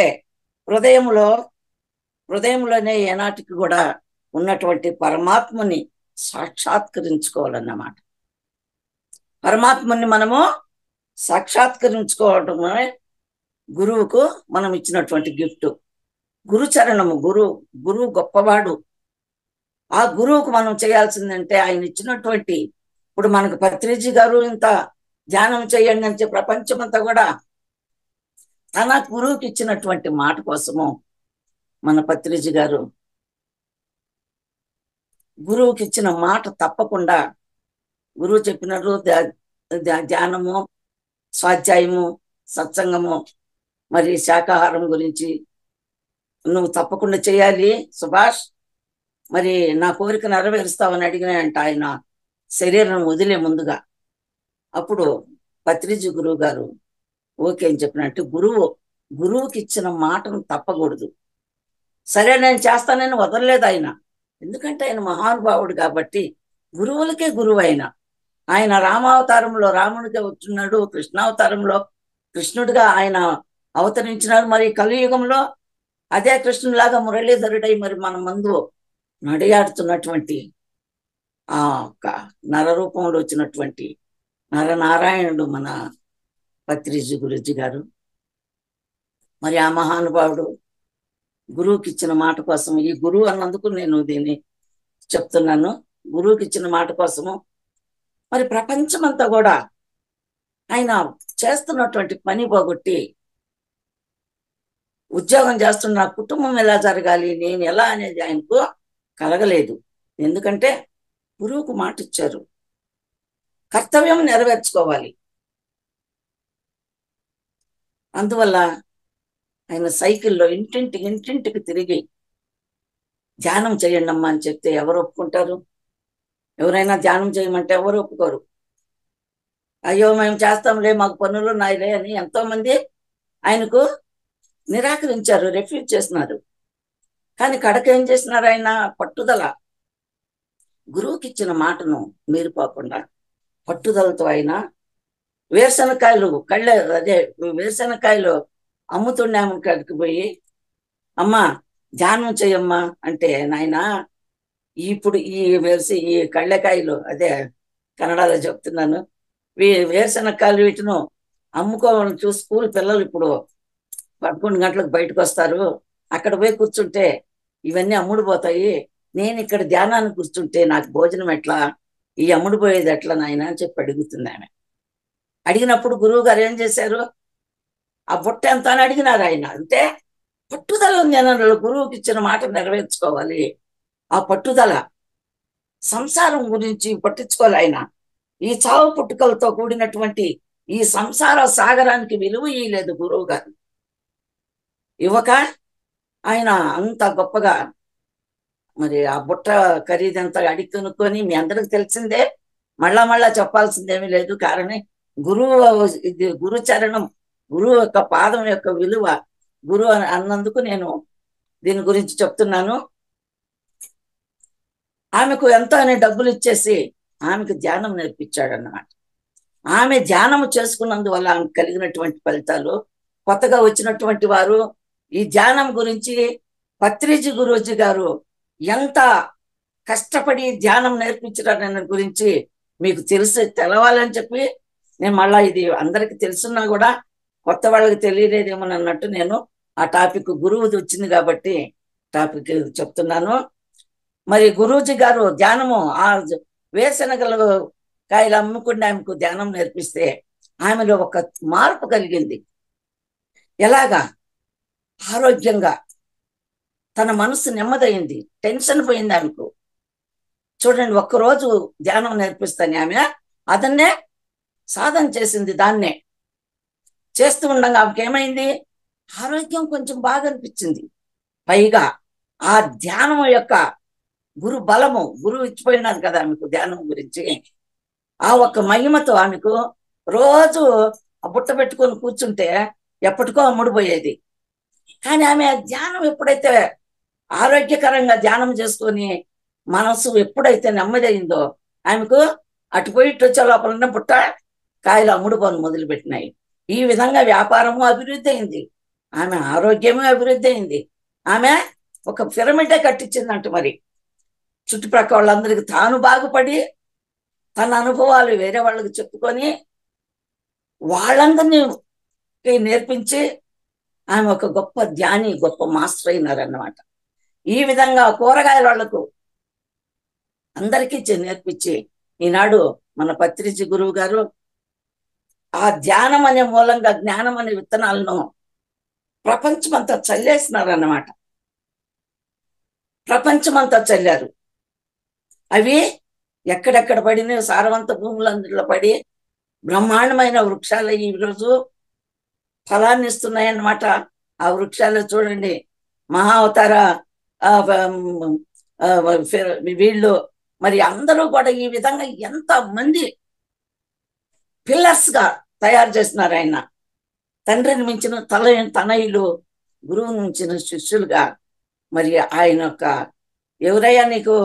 హృదయంలోనే ఏనాటికి కూడా ఉన్నటువంటి పరమాత్మని సాక్షాత్కరించుకోవాలన్నమాట. పరమాత్మని మనము సాక్షాత్కరించుకోవడమే గురువుకు మనం ఇచ్చినటువంటి గిఫ్ట్. గురుచరణము. గురువు గొప్పవాడు. ఆ గురువుకు మనం చేయాల్సిందంటే ఆయన ఇచ్చినటువంటి, ఇప్పుడు మనకు పత్రిజీ గారు ఇంత ధ్యానం చేయండి అని ప్రపంచమంతా కూడా తన గురువుకి ఇచ్చినటువంటి మాట కోసము మన పత్రిజీ గారు గురువుకి ఇచ్చిన మాట తప్పకుండా, గురువు చెప్పినట్లు ధ్యానము, స్వాధ్యాయము, సత్సంగము, మరి శాకాహారం గురించి నువ్వు తప్పకుండా చేయాలి సుభాష్. మరి నా కోరిక నెరవేరుస్తావని అడిగినాయంట ఆయన శరీరం వదిలే ముందుగా. అప్పుడు పత్రిజీ గురువు గారు ఓకే అని చెప్పినట్టు గురువుకి ఇచ్చిన మాటను తప్పకూడదు. సరే నేను చేస్తానని వదలలేదు ఆయన. ఎందుకంటే ఆయన మహానుభావుడు కాబట్టి, గురువులకే గురువు ఆయన రామావతారంలో రాముడిగా వచ్చున్నాడు, కృష్ణావతారంలో కృష్ణుడిగా ఆయన అవతరించినాడు. మరి కలియుగంలో అదే కృష్ణులాగా మురళీధరుడై మరి మన ముందు నడియాడుతున్నటువంటి ఆ నర రూపంలో వచ్చినటువంటి నరనారాయణుడు మన పత్రిజీ గురూజీ గారు. మరి ఆ మహానుభావుడు గురువుకి ఇచ్చిన మాట కోసం, ఈ గురువు అన్నందుకు నేను దీన్ని చెప్తున్నాను, గురువుకి ఇచ్చిన మాట కోసము మరి ప్రపంచమంతా కూడా ఆయన చేస్తున్నటువంటి పని పోగొట్టి ఉద్యోగం చేస్తున్న కుటుంబం ఎలా జరగాలి, నేను ఎలా అనేది ఆయనకు కలగలేదు. ఎందుకంటే గురువుకు మాట ఇచ్చారు, కర్తవ్యం నెరవేర్చుకోవాలి. అందువల్ల ఆయన సైకిల్లో ఇంటింటికి తిరిగి ధ్యానం చేయండి అమ్మా అని చెప్తే ఎవరు ఒప్పుకుంటారు? ఎవరైనా ధ్యానం చేయమంటే ఎవరు ఒప్పుకోరు. అయ్యో మేము చేస్తాంలే, మాకు పనులు నాయలే అని ఎంతో మంది ఆయనకు నిరాకరించారు, రిఫ్యూజ్ చేసినారు. కానీ కడక ఏం చేసినారు? ఆయన పట్టుదల, గురువుకి ఇచ్చిన మాటను మీరిపోకుండా పట్టుదలతో ఆయన వేరుశనకాయలు అమ్ముతున్నాము కాడికి పోయి, అమ్మా ధ్యానం చేయమ్మా అంటే, నాయన ఇప్పుడు ఈ కళ్ళకాయలు, అదే కన్నడలో చెప్తున్నాను, వేరుశనక్కాయలు వీటిను అమ్ముకోవాలని చూసి స్కూల్ పిల్లలు ఇప్పుడు 11 గంటలకు బయటకు వస్తారు, అక్కడ పోయి కూర్చుంటే ఇవన్నీ అమ్ముడుపోతాయి, నేను ఇక్కడ ధ్యానానికి కూర్చుంటే నాకు భోజనం ఎట్లా, ఈ అమ్ముడుపోయేది ఎట్లా నాయన అని చెప్పి అడుగుతుంది ఆమె. అడిగినప్పుడు గురువు గారు ఏం చేశారు? ఆ బుట్ట ఎంత అని అడిగినారు ఆయన. అంటే పట్టుదల ఉంది అన్నారు, గురువుకి ఇచ్చిన మాట నెరవేర్చుకోవాలి. ఆ పట్టుదల, సంసారం గురించి పట్టించుకోవాలి ఆయన. ఈ చావు పుట్టుకలతో కూడినటువంటి ఈ సంసార సాగరానికి విలువ ఇయ్యలేదు గురువు గారు. ఇవ్వక ఆయన అంత గొప్పగా మరి ఆ బుట్ట ఖరీదంతా అడిగి కొనుక్కొని, మీ అందరికి తెలిసిందే, మళ్ళా చెప్పాల్సిందేమీ లేదు. కారణం గురు చరణం, గురువు యొక్క పాదం యొక్క విలువ, గురువు అన్నందుకు నేను దీని గురించి చెప్తున్నాను. ఆమెకు ఎంతో అనే డబ్బులు ఇచ్చేసి ఆమెకు ధ్యానం నేర్పించాడు అన్నమాట. ఆమె ధ్యానం చేసుకున్నందువల్ల ఆమెకు కలిగినటువంటి ఫలితాలు, కొత్తగా వచ్చినటువంటి వారు ఈ ధ్యానం గురించి పత్రిజీ గురూజీ గారు ఎంత కష్టపడి ధ్యానం నేర్పించారనే గురించి మీకు తెలవాలని చెప్పి నేను మళ్ళా, ఇది అందరికి తెలుసున్నా కూడా కొత్త వాళ్ళకి తెలియలేదేమో అన్నట్టు నేను ఆ టాపిక్ గురువుది వచ్చింది కాబట్టి టాపిక్ చెప్తున్నాను. మరి గురూజీ గారు ధ్యానము ఆ వేరుశనగలు కాయలు అమ్ముకుండా ఆమెకు ధ్యానం నేర్పిస్తే ఆమెలో ఒక మార్పు కలిగింది. ఎలాగా? ఆరోగ్యంగా, తన మనసు నెమ్మదైంది, టెన్షన్ పోయింది ఆమెకు. చూడండి, ఒక్కరోజు ధ్యానం నేర్పిస్తాను ఆమె అదన్నే సాధన చేసింది. దాన్నే చేస్తూ ఉండగా ఆమెకి ఏమైంది? ఆరోగ్యం కొంచెం బాగా అనిపించింది. పైగా ఆ ధ్యానం యొక్క గురు బలము, గురువు ఇచ్చిపోయినారు కదా ఆమెకు ధ్యానం గురించి, ఆ ఒక్క మహిమతో ఆమెకు రోజు ఆ బుట్ట పెట్టుకొని కూర్చుంటే ఎప్పటికో అమ్ముడుపోయేది. కానీ ఆమె ధ్యానం ఎప్పుడైతే ఆరోగ్యకరంగా ధ్యానం చేసుకొని మనసు ఎప్పుడైతే నెమ్మదైందో ఆమెకు అటుపోయి ఇటు వచ్చే లోపల బుట్ట కాయలు అమ్ముడుపోను మొదలుపెట్టినాయి. ఈ విధంగా వ్యాపారము అభివృద్ధి అయింది, ఆమె ఆరోగ్యము అభివృద్ధి అయింది. ఆమె ఒక పిరమిడే కట్టించిందంట. మరి చుట్టుప్రక్కల వాళ్ళందరికీ తాను బాగుపడి తన అనుభవాలు వేరే వాళ్ళకి చెప్పుకొని వాళ్ళందరినీ నేర్పించి ఆమె ఒక గొప్ప ధ్యాని, గొప్ప మాస్టర్ అయినారన్నమాట. ఈ విధంగా కూరగాయల వాళ్లకు అందరికీ నేర్పించి ఈనాడు మన పత్రిజీ గురువు గారు ఆ ధ్యానం అనే మూలంగా జ్ఞానం అనే విత్తనాలను ప్రపంచమంతా చల్లేసినారన్నమాట. ప్రపంచమంతా చల్లారు. అవి ఎక్కడెక్కడ పడిన సారవంత భూములందులో పడి బ్రహ్మాండమైన వృక్షాలు ఈరోజు ఫలాన్ని ఇస్తున్నాయన్నమాట. ఆ వృక్షాలు చూడండి, మహా అవతార వీళ్ళు మరి అందరూ కూడా ఈ విధంగా ఎంత మంది పిల్లర్స్ గా తయారు చేస్తున్నారు. ఆయన తండ్రిని మించిన తనయులు, గురువుని మించిన శిష్యులుగా. మరి ఆయన యొక్క ఎవరయ్యా నీకు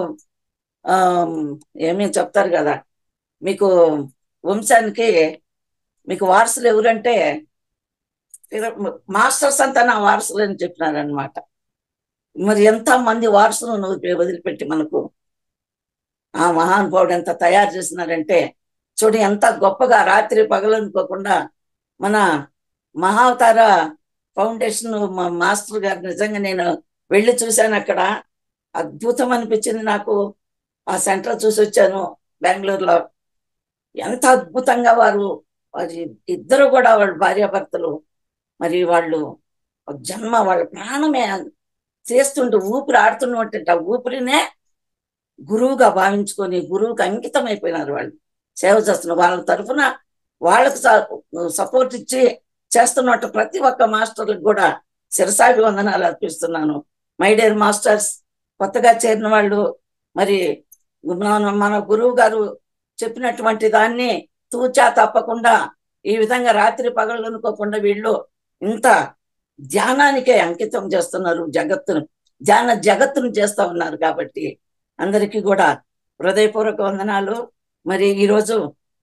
ఏమీ చెప్తారు కదా, మీకు వంశానికి మీకు వారసులు ఎవరంటే మాస్టర్స్ అంతా నా వారసులు అని చెప్పినారనమాట. మరి ఎంత మంది వారసులు నువ్వు వదిలిపెట్టి మనకు ఆ మహానుభావుడు ఎంత తయారు చేసినారంటే చూడు, ఎంత గొప్పగా రాత్రి పగలనుకోకుండా మన మహావతార ఫౌండేషన్ మాస్టర్ గారు నిజంగా నేను వెళ్ళి చూశాను. అక్కడ అద్భుతం అనిపించింది నాకు. ఆ సెంటర్ చూసి వచ్చాను బెంగళూరులో. ఎంత అద్భుతంగా వారు ఇద్దరు కూడా వాళ్ళ భార్యాభర్తలు మరి వాళ్ళు జన్మ వాళ్ళ ప్రాణమే చేస్తుంటే ఊపిరి ఆడుతున్నట్టు ఆ ఊపిరినే గురువుగా భావించుకొని గురువుకి అంకితం అయిపోయినారు. వాళ్ళు సేవ చేస్తున్నారు. వాళ్ళ తరఫున వాళ్ళకు సపోర్ట్ ఇచ్చి చేస్తున్నట్టు ప్రతి ఒక్క మాస్టర్లకు కూడా శిరసాభివందనాలు అర్పిస్తున్నాను. మై డియర్ మాస్టర్స్, కొత్తగా చేరిన వాళ్ళు మరి మన గురువు గారు చెప్పినటువంటి దాన్ని తూచా తప్పకుండా ఈ విధంగా రాత్రి పగళ్ళు అనుకోకుండా వీళ్ళు ఇంత ధ్యానానికే అంకితం చేస్తున్నారు. జగత్తును చేస్తా ఉన్నారు. కాబట్టి అందరికీ కూడా హృదయపూర్వక వందనాలు. మరి ఈరోజు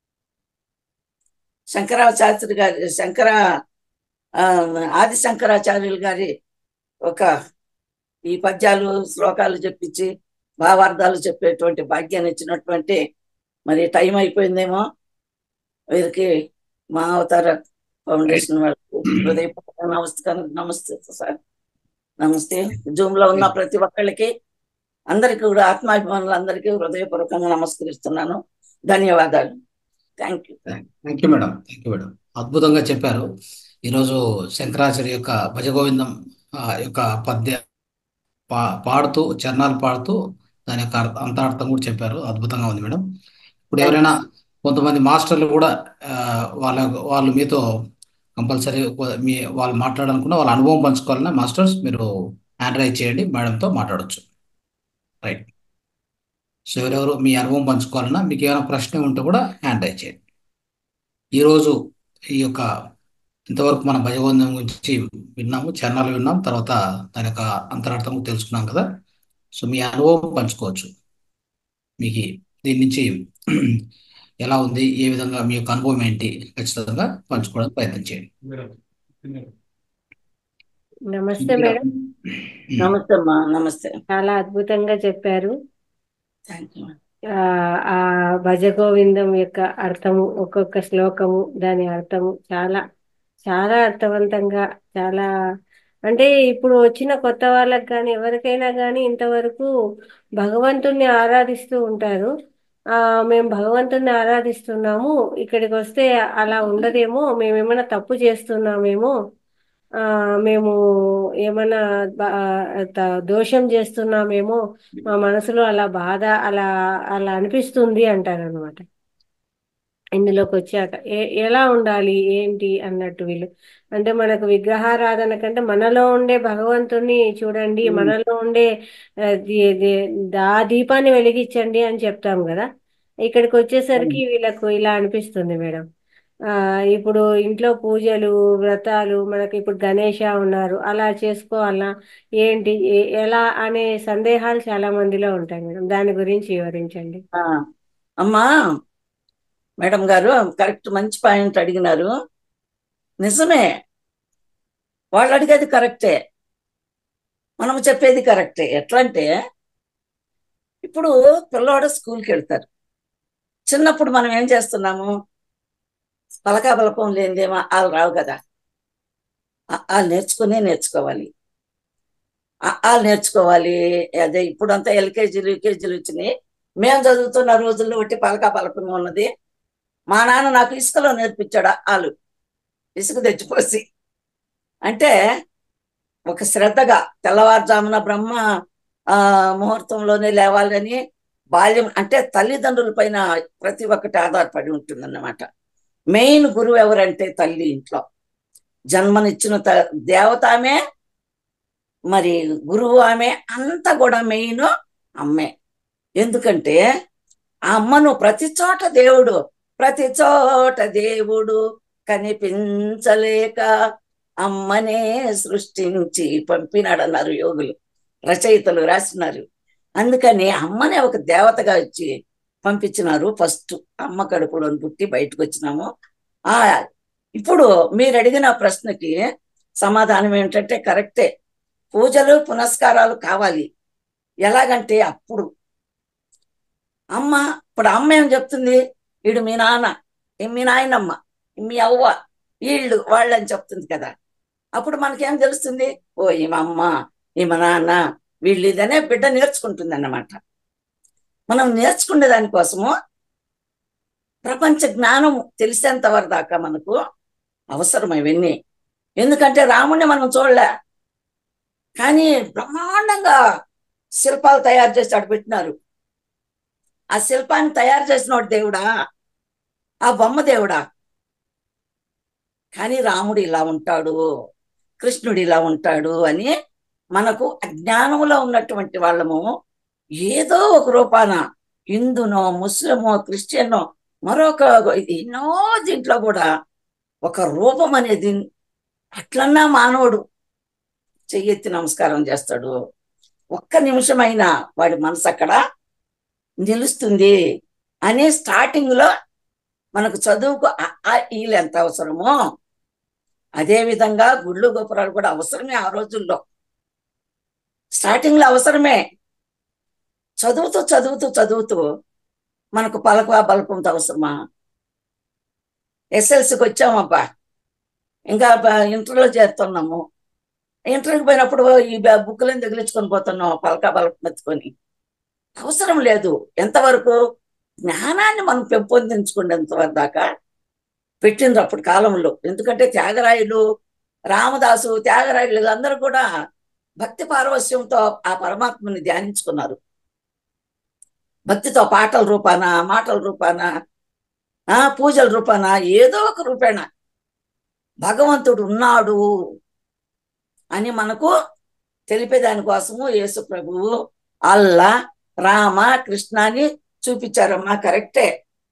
శంకరాచార్యులు గారి ఆది శంకరాచార్యులు గారి ఒక ఈ పద్యాలు శ్లోకాలు చెప్పించి భావార్థాలు చెప్పేటువంటి భాగ్యాన్ని ఇచ్చినటువంటి మరి టైం అయిపోయిందేమో. వీరికి మా అవతార ఫౌండేషన్ వాళ్ళకు హృదయపూర్వక నమస్తే సార్. నమస్తే. జూమ్ లో ఉన్న ప్రతి ఒక్కళ్ళకి అందరికీ కూడా ఆత్మాభిమానులు అందరికీ హృదయపూర్వకంగా నమస్కరిస్తున్నాను. ధన్యవాదాలు. Thank you. Thank you madam. Thank you madam. అద్భుతంగా చెప్పారు. ఈరోజు శంకరాచార్య యొక్క భజగోవిందం యొక్క పద్య పాడుతూ చరణాలు పాడుతూ దాని యొక్క అంతార్థం కూడా చెప్పారు. అద్భుతంగా ఉంది మేడం. ఇప్పుడు ఎవరైనా కొంతమంది మాస్టర్లు కూడా వాళ్ళు మీతో కంపల్సరీ వాళ్ళు మాట్లాడాలనుకున్న వాళ్ళ అనుభవం పంచుకోవాలన్నా మాస్టర్స్ మీరు హ్యాండ్ రైజ్ చేయండి, మేడంతో మాట్లాడవచ్చు. రైట్. సో ఎవరెవరు మీ అనుభవం పంచుకోవాలన్నా మీకు ఏమైనా ప్రశ్న ఉంటే కూడా హ్యాండ్ రైజ్ చేయండి. ఈరోజు ఈ యొక్క ఇంతవరకు మన భజగోవిందం గురించి విన్నాము, చరణాలు విన్నాం, తర్వాత దాని యొక్క అంతరార్థం తెలుసుకున్నాం కదా. సో మీ అనుభవం పంచుకోవచ్చు. మీకు దీని నుంచి ఎలా ఉంది, ఏ విధంగా మీ యొక్క అనుభవం ఏంటి ఖచ్చితంగా పంచుకోవడానికి ప్రయత్నం చేయండి. నమస్తే మేడం. నమస్తే అమ్మా. నమస్తే. చాలా అద్భుతంగా చెప్పారు. Thank you. ఆ భజగోవిందం యొక్క అర్థము, ఒక్కొక్క శ్లోకము దాని అర్థము చాలా చాలా అర్థవంతంగా, చాలా అంటే ఇప్పుడు వచ్చిన కొత్త వాళ్ళకి కానీ ఎవరికైనా కానీ ఇంతవరకు భగవంతుణ్ణి ఆరాధిస్తూ ఉంటారు. మేము భగవంతుణ్ణి ఆరాధిస్తున్నాము, ఇక్కడికి వస్తే అలా ఉండదేమో, మేమేమైనా తప్పు చేస్తున్నామేమో, మేము ఏమైనా దోషం చేస్తున్నామేమో, మా మనసులో అలా బాధ అలా అలా అనిపిస్తుంది అంటారనమాట. ఇందులోకి వచ్చాక ఎలా ఉండాలి ఏంటి అన్నట్టు వీళ్ళు అంటే మనకు విగ్రహారాధన కంటే మనలో ఉండే భగవంతుని చూడండి, మనలో ఉండే దీపాన్ని వెలిగించండి అని చెప్తాం కదా. ఇక్కడికి వచ్చేసరికి వీళ్ళకు ఇలా అనిపిస్తుంది మేడం. ఇప్పుడు ఇంట్లో పూజలు వ్రతాలు మనకి ఇప్పుడు గణేష ఉన్నారు, అలా చేసుకోవాలా ఏంటి ఎలా అనే సందేహాలు చాలా మందిలో ఉంటాయి మేడం. దాని గురించి వివరించండి. అమ్మా మేడం గారు కరెక్ట్, మంచి పాయింట్ అడిగినారు. నిజమే, వాళ్ళు అడిగేది కరెక్టే, మనం చెప్పేది కరెక్టే. ఎట్లా అంటే ఇప్పుడు పిల్లవాడు స్కూల్కి వెళ్తారు. చిన్నప్పుడు మనం ఏం చేస్తున్నాము, పలకా బలపం లేనిదేమో వాళ్ళు రావు కదా, వాళ్ళు నేర్చుకోవాలి. వాళ్ళు నేర్చుకోవాలి. అదే ఇప్పుడంతా ఎల్కేజీలు యూకేజీలు వచ్చినాయి. మేము చదువుతున్న రోజుల్లో ఒకటి పలకా బలపం ఉన్నది. మా నాన్న నాకు ఇసుకలో నేర్పించాడు. వాళ్ళు ఇసుక తెచ్చిపోసి అంటే ఒక శ్రద్ధగా తెల్లవారుజామున బ్రహ్మ ముహూర్తంలోనే లేవాలని బాల్యం అంటే తల్లిదండ్రుల పైన ప్రతి ఒక్కటి ఆధారపడి ఉంటుందన్నమాట. మెయిన్ గురువు ఎవరంటే తల్లి. ఇంట్లో జన్మనిచ్చిన దేవత ఆమె, మరి గురువు ఆమె, అంతా కూడా మెయిన్ అమ్మే. ఎందుకంటే ఆ అమ్మను ప్రతి చోట దేవుడు కనిపించలేక అమ్మనే సృష్టించి పంపినాడన్నారు యోగులు, రచయితలు రాసినారు. అందుకని అమ్మనే ఒక దేవతగా వచ్చి పంపించినారు. ఫస్ట్ అమ్మ కడుపులో పుట్టి బయటకు వచ్చినాము. ఇప్పుడు మీరు అడిగిన ప్రశ్నకి సమాధానం ఏంటంటే కరెక్టే. పూజలు పునస్కారాలు కావాలి. ఎలాగంటే అప్పుడు ఇప్పుడు అమ్మ ఏం చెప్తుంది, వీడు మీ నాన్న, మీ నాయనమ్మ, మీ అవ్వ, వీళ్ళు వాళ్ళని చెప్తుంది కదా. అప్పుడు మనకేం తెలుస్తుంది, ఓ ఈమె అమ్మ, ఈమె నాన్న, వీళ్ళు ఇదనే బిడ్డ నేర్చుకుంటుంది అన్నమాట. మనం నేర్చుకునే దానికోసము ప్రపంచ జ్ఞానం తెలిసేంత వరకు దాకా మనకు అవసరం ఇవన్నీ. ఎందుకంటే రాముణ్ణి మనం చూడలే, కానీ బ్రహ్మాండంగా శిల్పాలు తయారు చేసి అడుపెట్టినారు. ఆ శిల్పాన్ని తయారు చేసినోడు దేవుడా, ఆ బొమ్మ దేవుడా? కానీ రాముడు ఇలా ఉంటాడు, కృష్ణుడు ఇలా ఉంటాడు అని మనకు అజ్ఞానంలో ఉన్నటువంటి వాళ్ళము ఏదో ఒక రూపాన హిందూనో ముస్లిమో క్రిస్టియనో మరొక ఎన్నో దీంట్లో కూడా ఒక రూపం అనేది అట్లన్నా మానవుడు చెయ్యెత్తి నమస్కారం చేస్తాడు. ఒక్క నిమిషమైనా వాడి మనసు అక్కడ నిలుస్తుంది అని స్టార్టింగ్ లో మనకు చదువుకు వీళ్ళు ఎంత అవసరమో అదే విధంగా గుళ్ళు గోపురాలు కూడా అవసరమే. ఆ రోజుల్లో స్టార్టింగ్ లో అవసరమే. చదువుతూ చదువుతూ చదువుతూ మనకు పలక బలపంతో అవసరమా? ఎస్ఎల్సికి వచ్చామబ్బా, ఇంకా ఇంటర్లో చేరుతున్నాము. ఇంటర్కి పోయినప్పుడు ఈ బుక్కులను తగిలించుకొని పోతున్నాం పలక బలపం ఎత్తుకొని. అవసరం లేదు. ఎంతవరకు జ్ఞానాన్ని మనం పెంపొందించుకునేంత వరకు దాకా పెట్టిండ్రు అప్పుడు కాలంలో. ఎందుకంటే త్యాగరాయులు, రామదాసు, త్యాగరాయులు వీళ్ళందరూ కూడా భక్తి పారవస్యంతో ఆ పరమాత్మని ధ్యానించుకున్నారు. భక్తితో పాటల రూపాన, మాటల రూపాన, పూజల రూపాన, ఏదో ఒక రూపేణ భగవంతుడు ఉన్నాడు అని మనకు తెలిపేదానికోసము యేసు ప్రభువు అల్లా, రామ, కృష్ణ అని చూపించారమ్మా. కరెక్టే.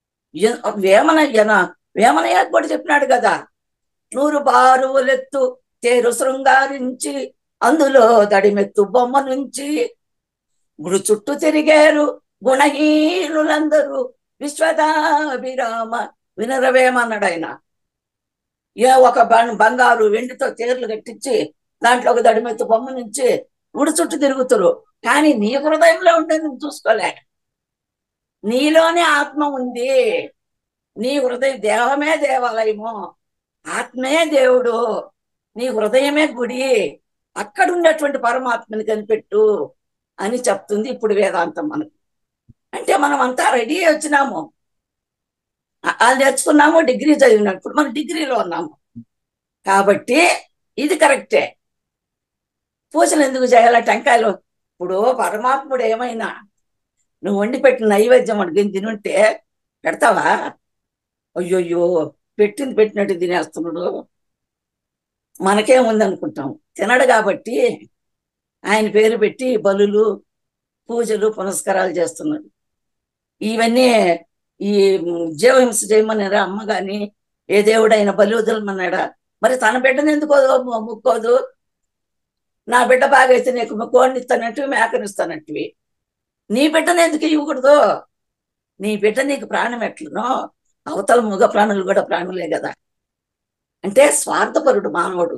వేమనయ్య కూడా చెప్పినాడు కదా, 100 బారులెత్తు తేరు శృంగారించి అందులో దడిమెత్తు బొమ్మ నుంచి గుడి చుట్టూ తిరిగారు గుణహీనులందరూ విశ్వదాభిరామ వినరవేమన్నాడు ఆయన. ఒక బంగారు వెండితో తేర్లు కట్టించి దాంట్లో ఒక దడిమెత్తు బొమ్మ నుంచి గుడి చుట్టూ తిరుగుతురు. కానీ నీ హృదయంలో ఉంటే నువ్వు చూసుకోలే. నీలోనే ఆత్మ ఉంది. నీ దేహమే దేవాలయము, ఆత్మే దేవుడు, నీ హృదయమే గుడి, అక్కడ ఉన్నటువంటి పరమాత్మని కనిపెట్టు అని చెప్తుంది ఇప్పుడు వేదాంతం మనకు. అంటే మనం అంతా రెడీ వచ్చినాము, అది నేర్చుకున్నాము, డిగ్రీ చదివినాము, ఇప్పుడు మనం డిగ్రీలో ఉన్నాము. కాబట్టి ఇది కరెక్టే. పూజలు ఎందుకు చేయాల? టెంకాయలు. ఇప్పుడు పరమాత్ముడు ఏమైనా నువ్వు వండి పెట్టిన నైవేద్యం అడిగి తినుంటే పెడతావా? అయ్యోయ్యో పెట్టినట్టు తినేస్తున్నాడు, మనకేముంది అనుకుంటాం. తినడు కాబట్టి ఆయన పేరు పెట్టి బలులు, పూజలు, పునస్కారాలు చేస్తున్నాడు. ఇవన్నీ ఈ జీవహింస చేయమన్నారా అమ్మ గాని, ఏ దేవుడైనా బలి వదలమన్నాడా? మరి తన బిడ్డను ఎందుకో ముక్కోదు? నా బిడ్డ బాగైతే నీకు కోడిని ఇస్తానంటివి, మేకనిస్తానంటివి, నీ బిడ్డను ఎందుకు ఇవ్వకూడదు? నీ బిడ్డ నీకు ప్రాణం ఎట్లనో అవతల మగ ప్రాణులు కూడా ప్రాణులే కదా. అంటే స్వార్థపరుడు మానవుడు.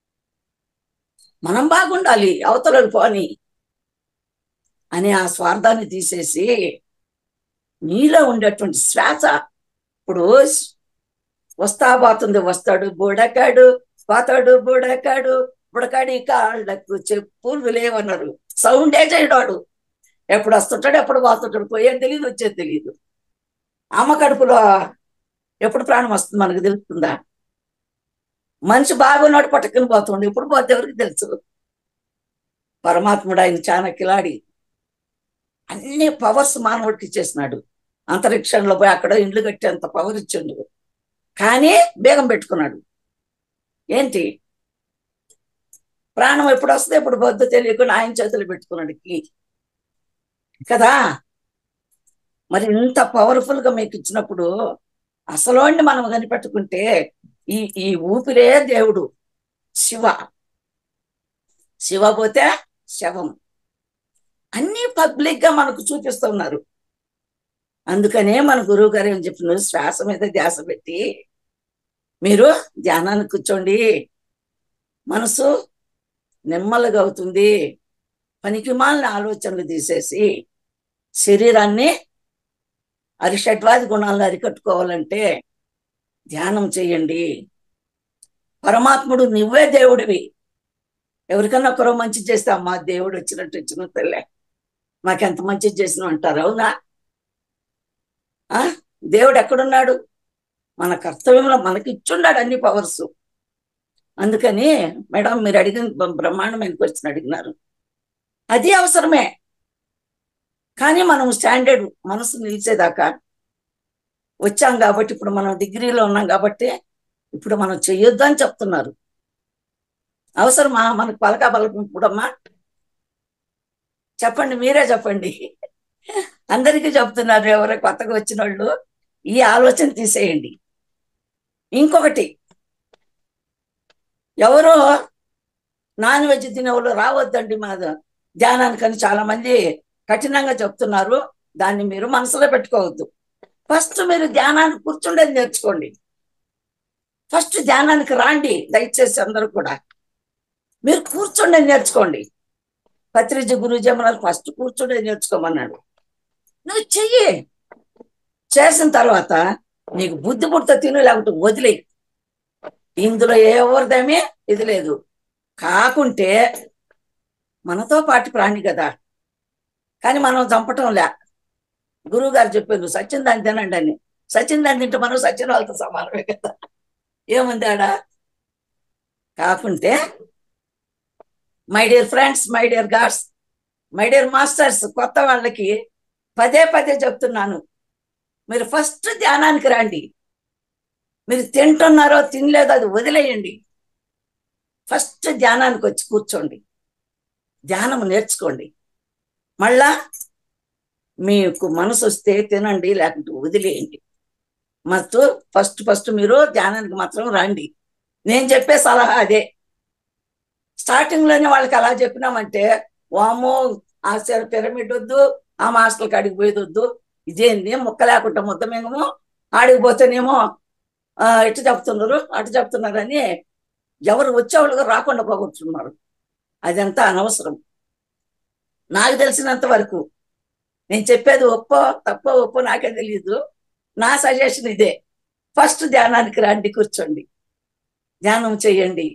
మనం బాగుండాలి, అవతలకు పోని అని ఆ స్వార్థాన్ని తీసేసి నీలో ఉండేటువంటి శ్వాస. ఇప్పుడు పోతుంది, వస్తాడు బుడకాడు, పోతాడు బుడకాడు, బుడకాడి కాళ్ళకు చెప్పులు లేవన్నారు. సౌండే చేయడాడు. ఎప్పుడు వస్తుంటాడు, ఎప్పుడు పోతుంటాడు, పోయేది తెలియదు, వచ్చేది తెలియదు. అమ్మ కడుపులో ఎప్పుడు ప్రాణం వస్తుంది మనకు తెలుస్తుందా? మనిషి బాగున్నాడు, పట్టుకుని పోతుండే, ఎప్పుడు పోతే ఎవరికి తెలుసు? పరమాత్ముడు ఆయన చాలా కిలాడి. అన్ని పవర్స్ మానవుడికి ఇచ్చేసినాడు. అంతరిక్షంలో పోయి అక్కడ ఇండ్లు కట్టేంత పవర్ ఇచ్చిండు, కానీ బేగం పెట్టుకున్నాడు. ఏంటి? ప్రాణం ఎప్పుడు వస్తుంది ఎప్పుడు పోద్దో తెలియకుండా ఆయన చేతులు పెట్టుకున్నాడు. కదా. మరి ఇంత పవర్ఫుల్ గా మీకు ఇచ్చినప్పుడు అసలోండి మనం కనిపెట్టుకుంటే ఈ ఈ ఊపిరే దేవుడు. శివ పోతే శవం. అన్ని పబ్లిక్ గా మనకు చూపిస్తున్నారు. అందుకనే మన గురువు గారు ఏం చెప్పినారు, శ్వాస మీద ధ్యాస పెట్టి మీరు ధ్యానానికి కూర్చోండి, మనసు నెమ్మదిగా అవుతుంది. పనికిమాలిన ఆలోచనలు తీసేసి శరీరాన్ని అరిషడ్వాది గుణాలను అరికట్టుకోవాలంటే ధ్యానం చేయండి. పరమాత్ముడు నువ్వే దేవుడివి. ఎవరికన్నా ఒకరో మంచి చేస్తే అమ్మా దేవుడు వచ్చిన తల్లే మాకెంత మంచి చేసినావు అంటారు. అవునా? దేవుడు ఎక్కడున్నాడు? మన కర్తవ్యంలో మనకి ఇచ్చున్నాడు అన్ని పవర్స్. అందుకని మేడం మీరు అడిగిన బ్రహ్మాండమైన క్వశ్చన్ అడిగినారు. అది అవసరమే, కానీ మనం స్టాండర్డ్ మనసు నిలిచేదాకా వచ్చాం కాబట్టి, ఇప్పుడు మనం డిగ్రీలో ఉన్నాం కాబట్టి ఇప్పుడు మనం చెయ్యొద్దు అని చెప్తున్నారు. అవసరమా మనకు పలకా పలకం ఇప్పుడమ్మా? చెప్పండి, మీరే చెప్పండి. అందరికీ చెప్తున్నారు, ఎవరో కొత్తగా వచ్చిన వాళ్ళు ఈ ఆలోచన తీసేయండి. ఇంకొకటి, ఎవరో నాన్ వెజ్ తినేవాళ్ళు రావద్దండి మా ధ్యానానికని చాలా మంది కఠినంగా చెప్తున్నారు. దాన్ని మీరు మనసులో పెట్టుకోవద్దు. ఫస్ట్ మీరు ధ్యానానికి కూర్చుండేది నేర్చుకోండి. ఫస్ట్ ధ్యానానికి రాండి, దయచేసి అందరూ కూడా మీరు కూర్చుండేది నేర్చుకోండి. పత్రిజీ గురూజీ అన్నారు ఫస్ట్ కూర్చుండేది నేర్చుకోమన్నాడు. నువ్వు చెయ్యి, చేసిన తర్వాత నీకు బుద్ధి పుడితే తిను, లేకపోతే వదిలే. ఇందులో ఎవరిదేమీ ఇది లేదు. కాకుంటే మనతో పాటు ప్రాణి కదా, కానీ మనం చంపటం లే. గురువు గారు చెప్పారు సచిన్ దాన్ని తినండి అని. సచిన్ దాన్ని తింటే మనం సచిన్ వాళ్ళతో సమానమే కదా, ఏముంది ఆడ? కాకుంటే my dear friends, my dear gods, my dear masters, కొత్త వాళ్ళకి పదే పదే చెప్తున్నాను, మీరు ఫస్ట్ ధ్యానానికి రండి. మీరు తింటున్నారో తినలేదో అది వదిలేయండి. ఫస్ట్ ధ్యానానికి వచ్చి కూర్చోండి, ధ్యానం నేర్చుకోండి. మళ్ళా మీకు మనసు వస్తే తినండి, లేకుంటే వదిలేయండి. మస్తు ఫస్ట్ మీరు ధ్యానానికి మాత్రం రండి. నేను చెప్పే సలహా అదే. స్టార్టింగ్ లోనే వాళ్ళకి అలా చెప్పినామంటే వామో ఆ పిరమిడ్ వద్దు, ఆ మాస్టర్ల కాడికి పోయేది వద్దు, ఇదేంది ముక్క లేకుండా మొత్తమేమో ఆడికిపోతేనేమో ఇటు చెప్తున్నారు అటు చెప్తున్నారని ఎవరు వచ్చేవాళ్ళుగా రాకుండా పోగొట్టున్నారు. అదంతా అనవసరం. నాకు తెలిసినంత వరకు నేను చెప్పేది తప్పో నాకే తెలియదు. నా సజెషన్ ఇదే, ఫస్ట్ ధ్యానానికి రండి, కూర్చోండి, ధ్యానం చేయండి.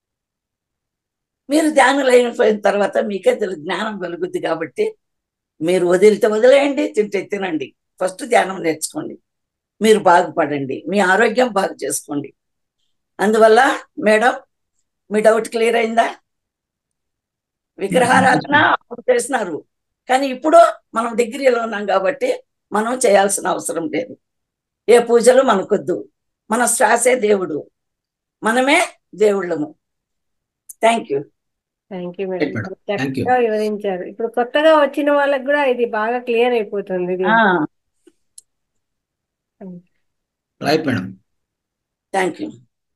మీరు ధ్యానం అయిపోయిన తర్వాత మీకే జ్ఞానం కలుగుద్ది. కాబట్టి మీరు వదిలితే వదిలేయండి, తింటే తినండి. ఫస్ట్ ధ్యానం నేర్చుకోండి, మీరు బాగుపడండి, మీ ఆరోగ్యం బాగు చేసుకోండి. అందువల్ల మేడం మీ డౌట్ క్లియర్ అయిందా? విగ్రహారాధన అప్పుడు చేసినారు, కానీ ఇప్పుడు మనం డిగ్రీలో ఉన్నాం కాబట్టి మనం చేయాల్సిన అవసరం లేదు. ఏ పూజలు మనకొద్దు, మన శ్వాసే దేవుడు, మనమే దేవుళ్ళము. Thank you. Thank you madam, చక్కగా వివరించారు. ఇప్పుడు కొత్తగా వచ్చిన వాళ్ళకి కూడా ఇది బాగా క్లియర్ అయిపోతుంది. Right madam, thank you.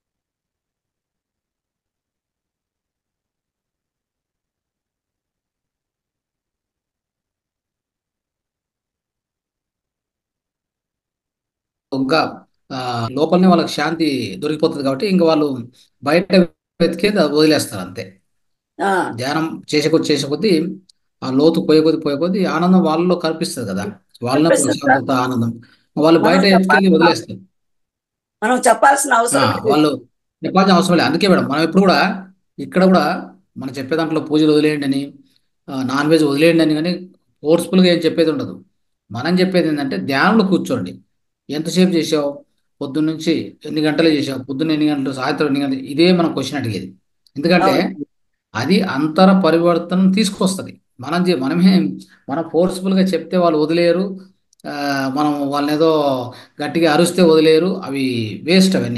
ఇంకా లోపలనే వాళ్ళకి శాంతి దొరికిపోతుంది కాబట్టి ఇంకా వాళ్ళు బయట వెతికేది వదిలేస్తారు అంతే. ధ్యానం చేసే కొద్దీ ఆ లోతు పోయే కొద్దీ ఆనందం వాళ్ళలో కనిపిస్తుంది కదా, వాళ్ళ ప్రశాంతత ఆనందం వాళ్ళు బయట ఎత్తుకెళ్ళి వదిలేస్తారు. మనం చెప్పాల్సిన అవసరం వాళ్ళు చెప్పాల్సిన అవసరం లేదు. అందుకే మేడం మనం ఎప్పుడు కూడా ఇక్కడ కూడా మనం చెప్పే దాంట్లో పూజలు వదిలేయండి అని, నాన్ వెజ్ వదిలేయండి అని కానీ ఫోర్స్ఫుల్గా ఏం చెప్పేది ఉండదు. మనం చెప్పేది ఏంటంటే ధ్యానంలో కూర్చోండి. ఎంతసేపు చేసావు, పొద్దున్న నుంచి ఎన్ని గంటలు చేసావు, పొద్దున్న ఎన్ని గంటలు, సాయంత్రం ఎన్ని గంటలు, ఇదే మనం క్వశ్చన్ అడిగేది. ఎందుకంటే అది అంతర పరివర్తనం తీసుకొస్తుంది. మనం ఫోర్స్ఫుల్గా చెప్తే వాళ్ళు వదిలేరు, మనం వాళ్ళని ఏదో గట్టిగా అరుస్తే వదిలేరు, అవి వేస్ట్ అవన్నీ.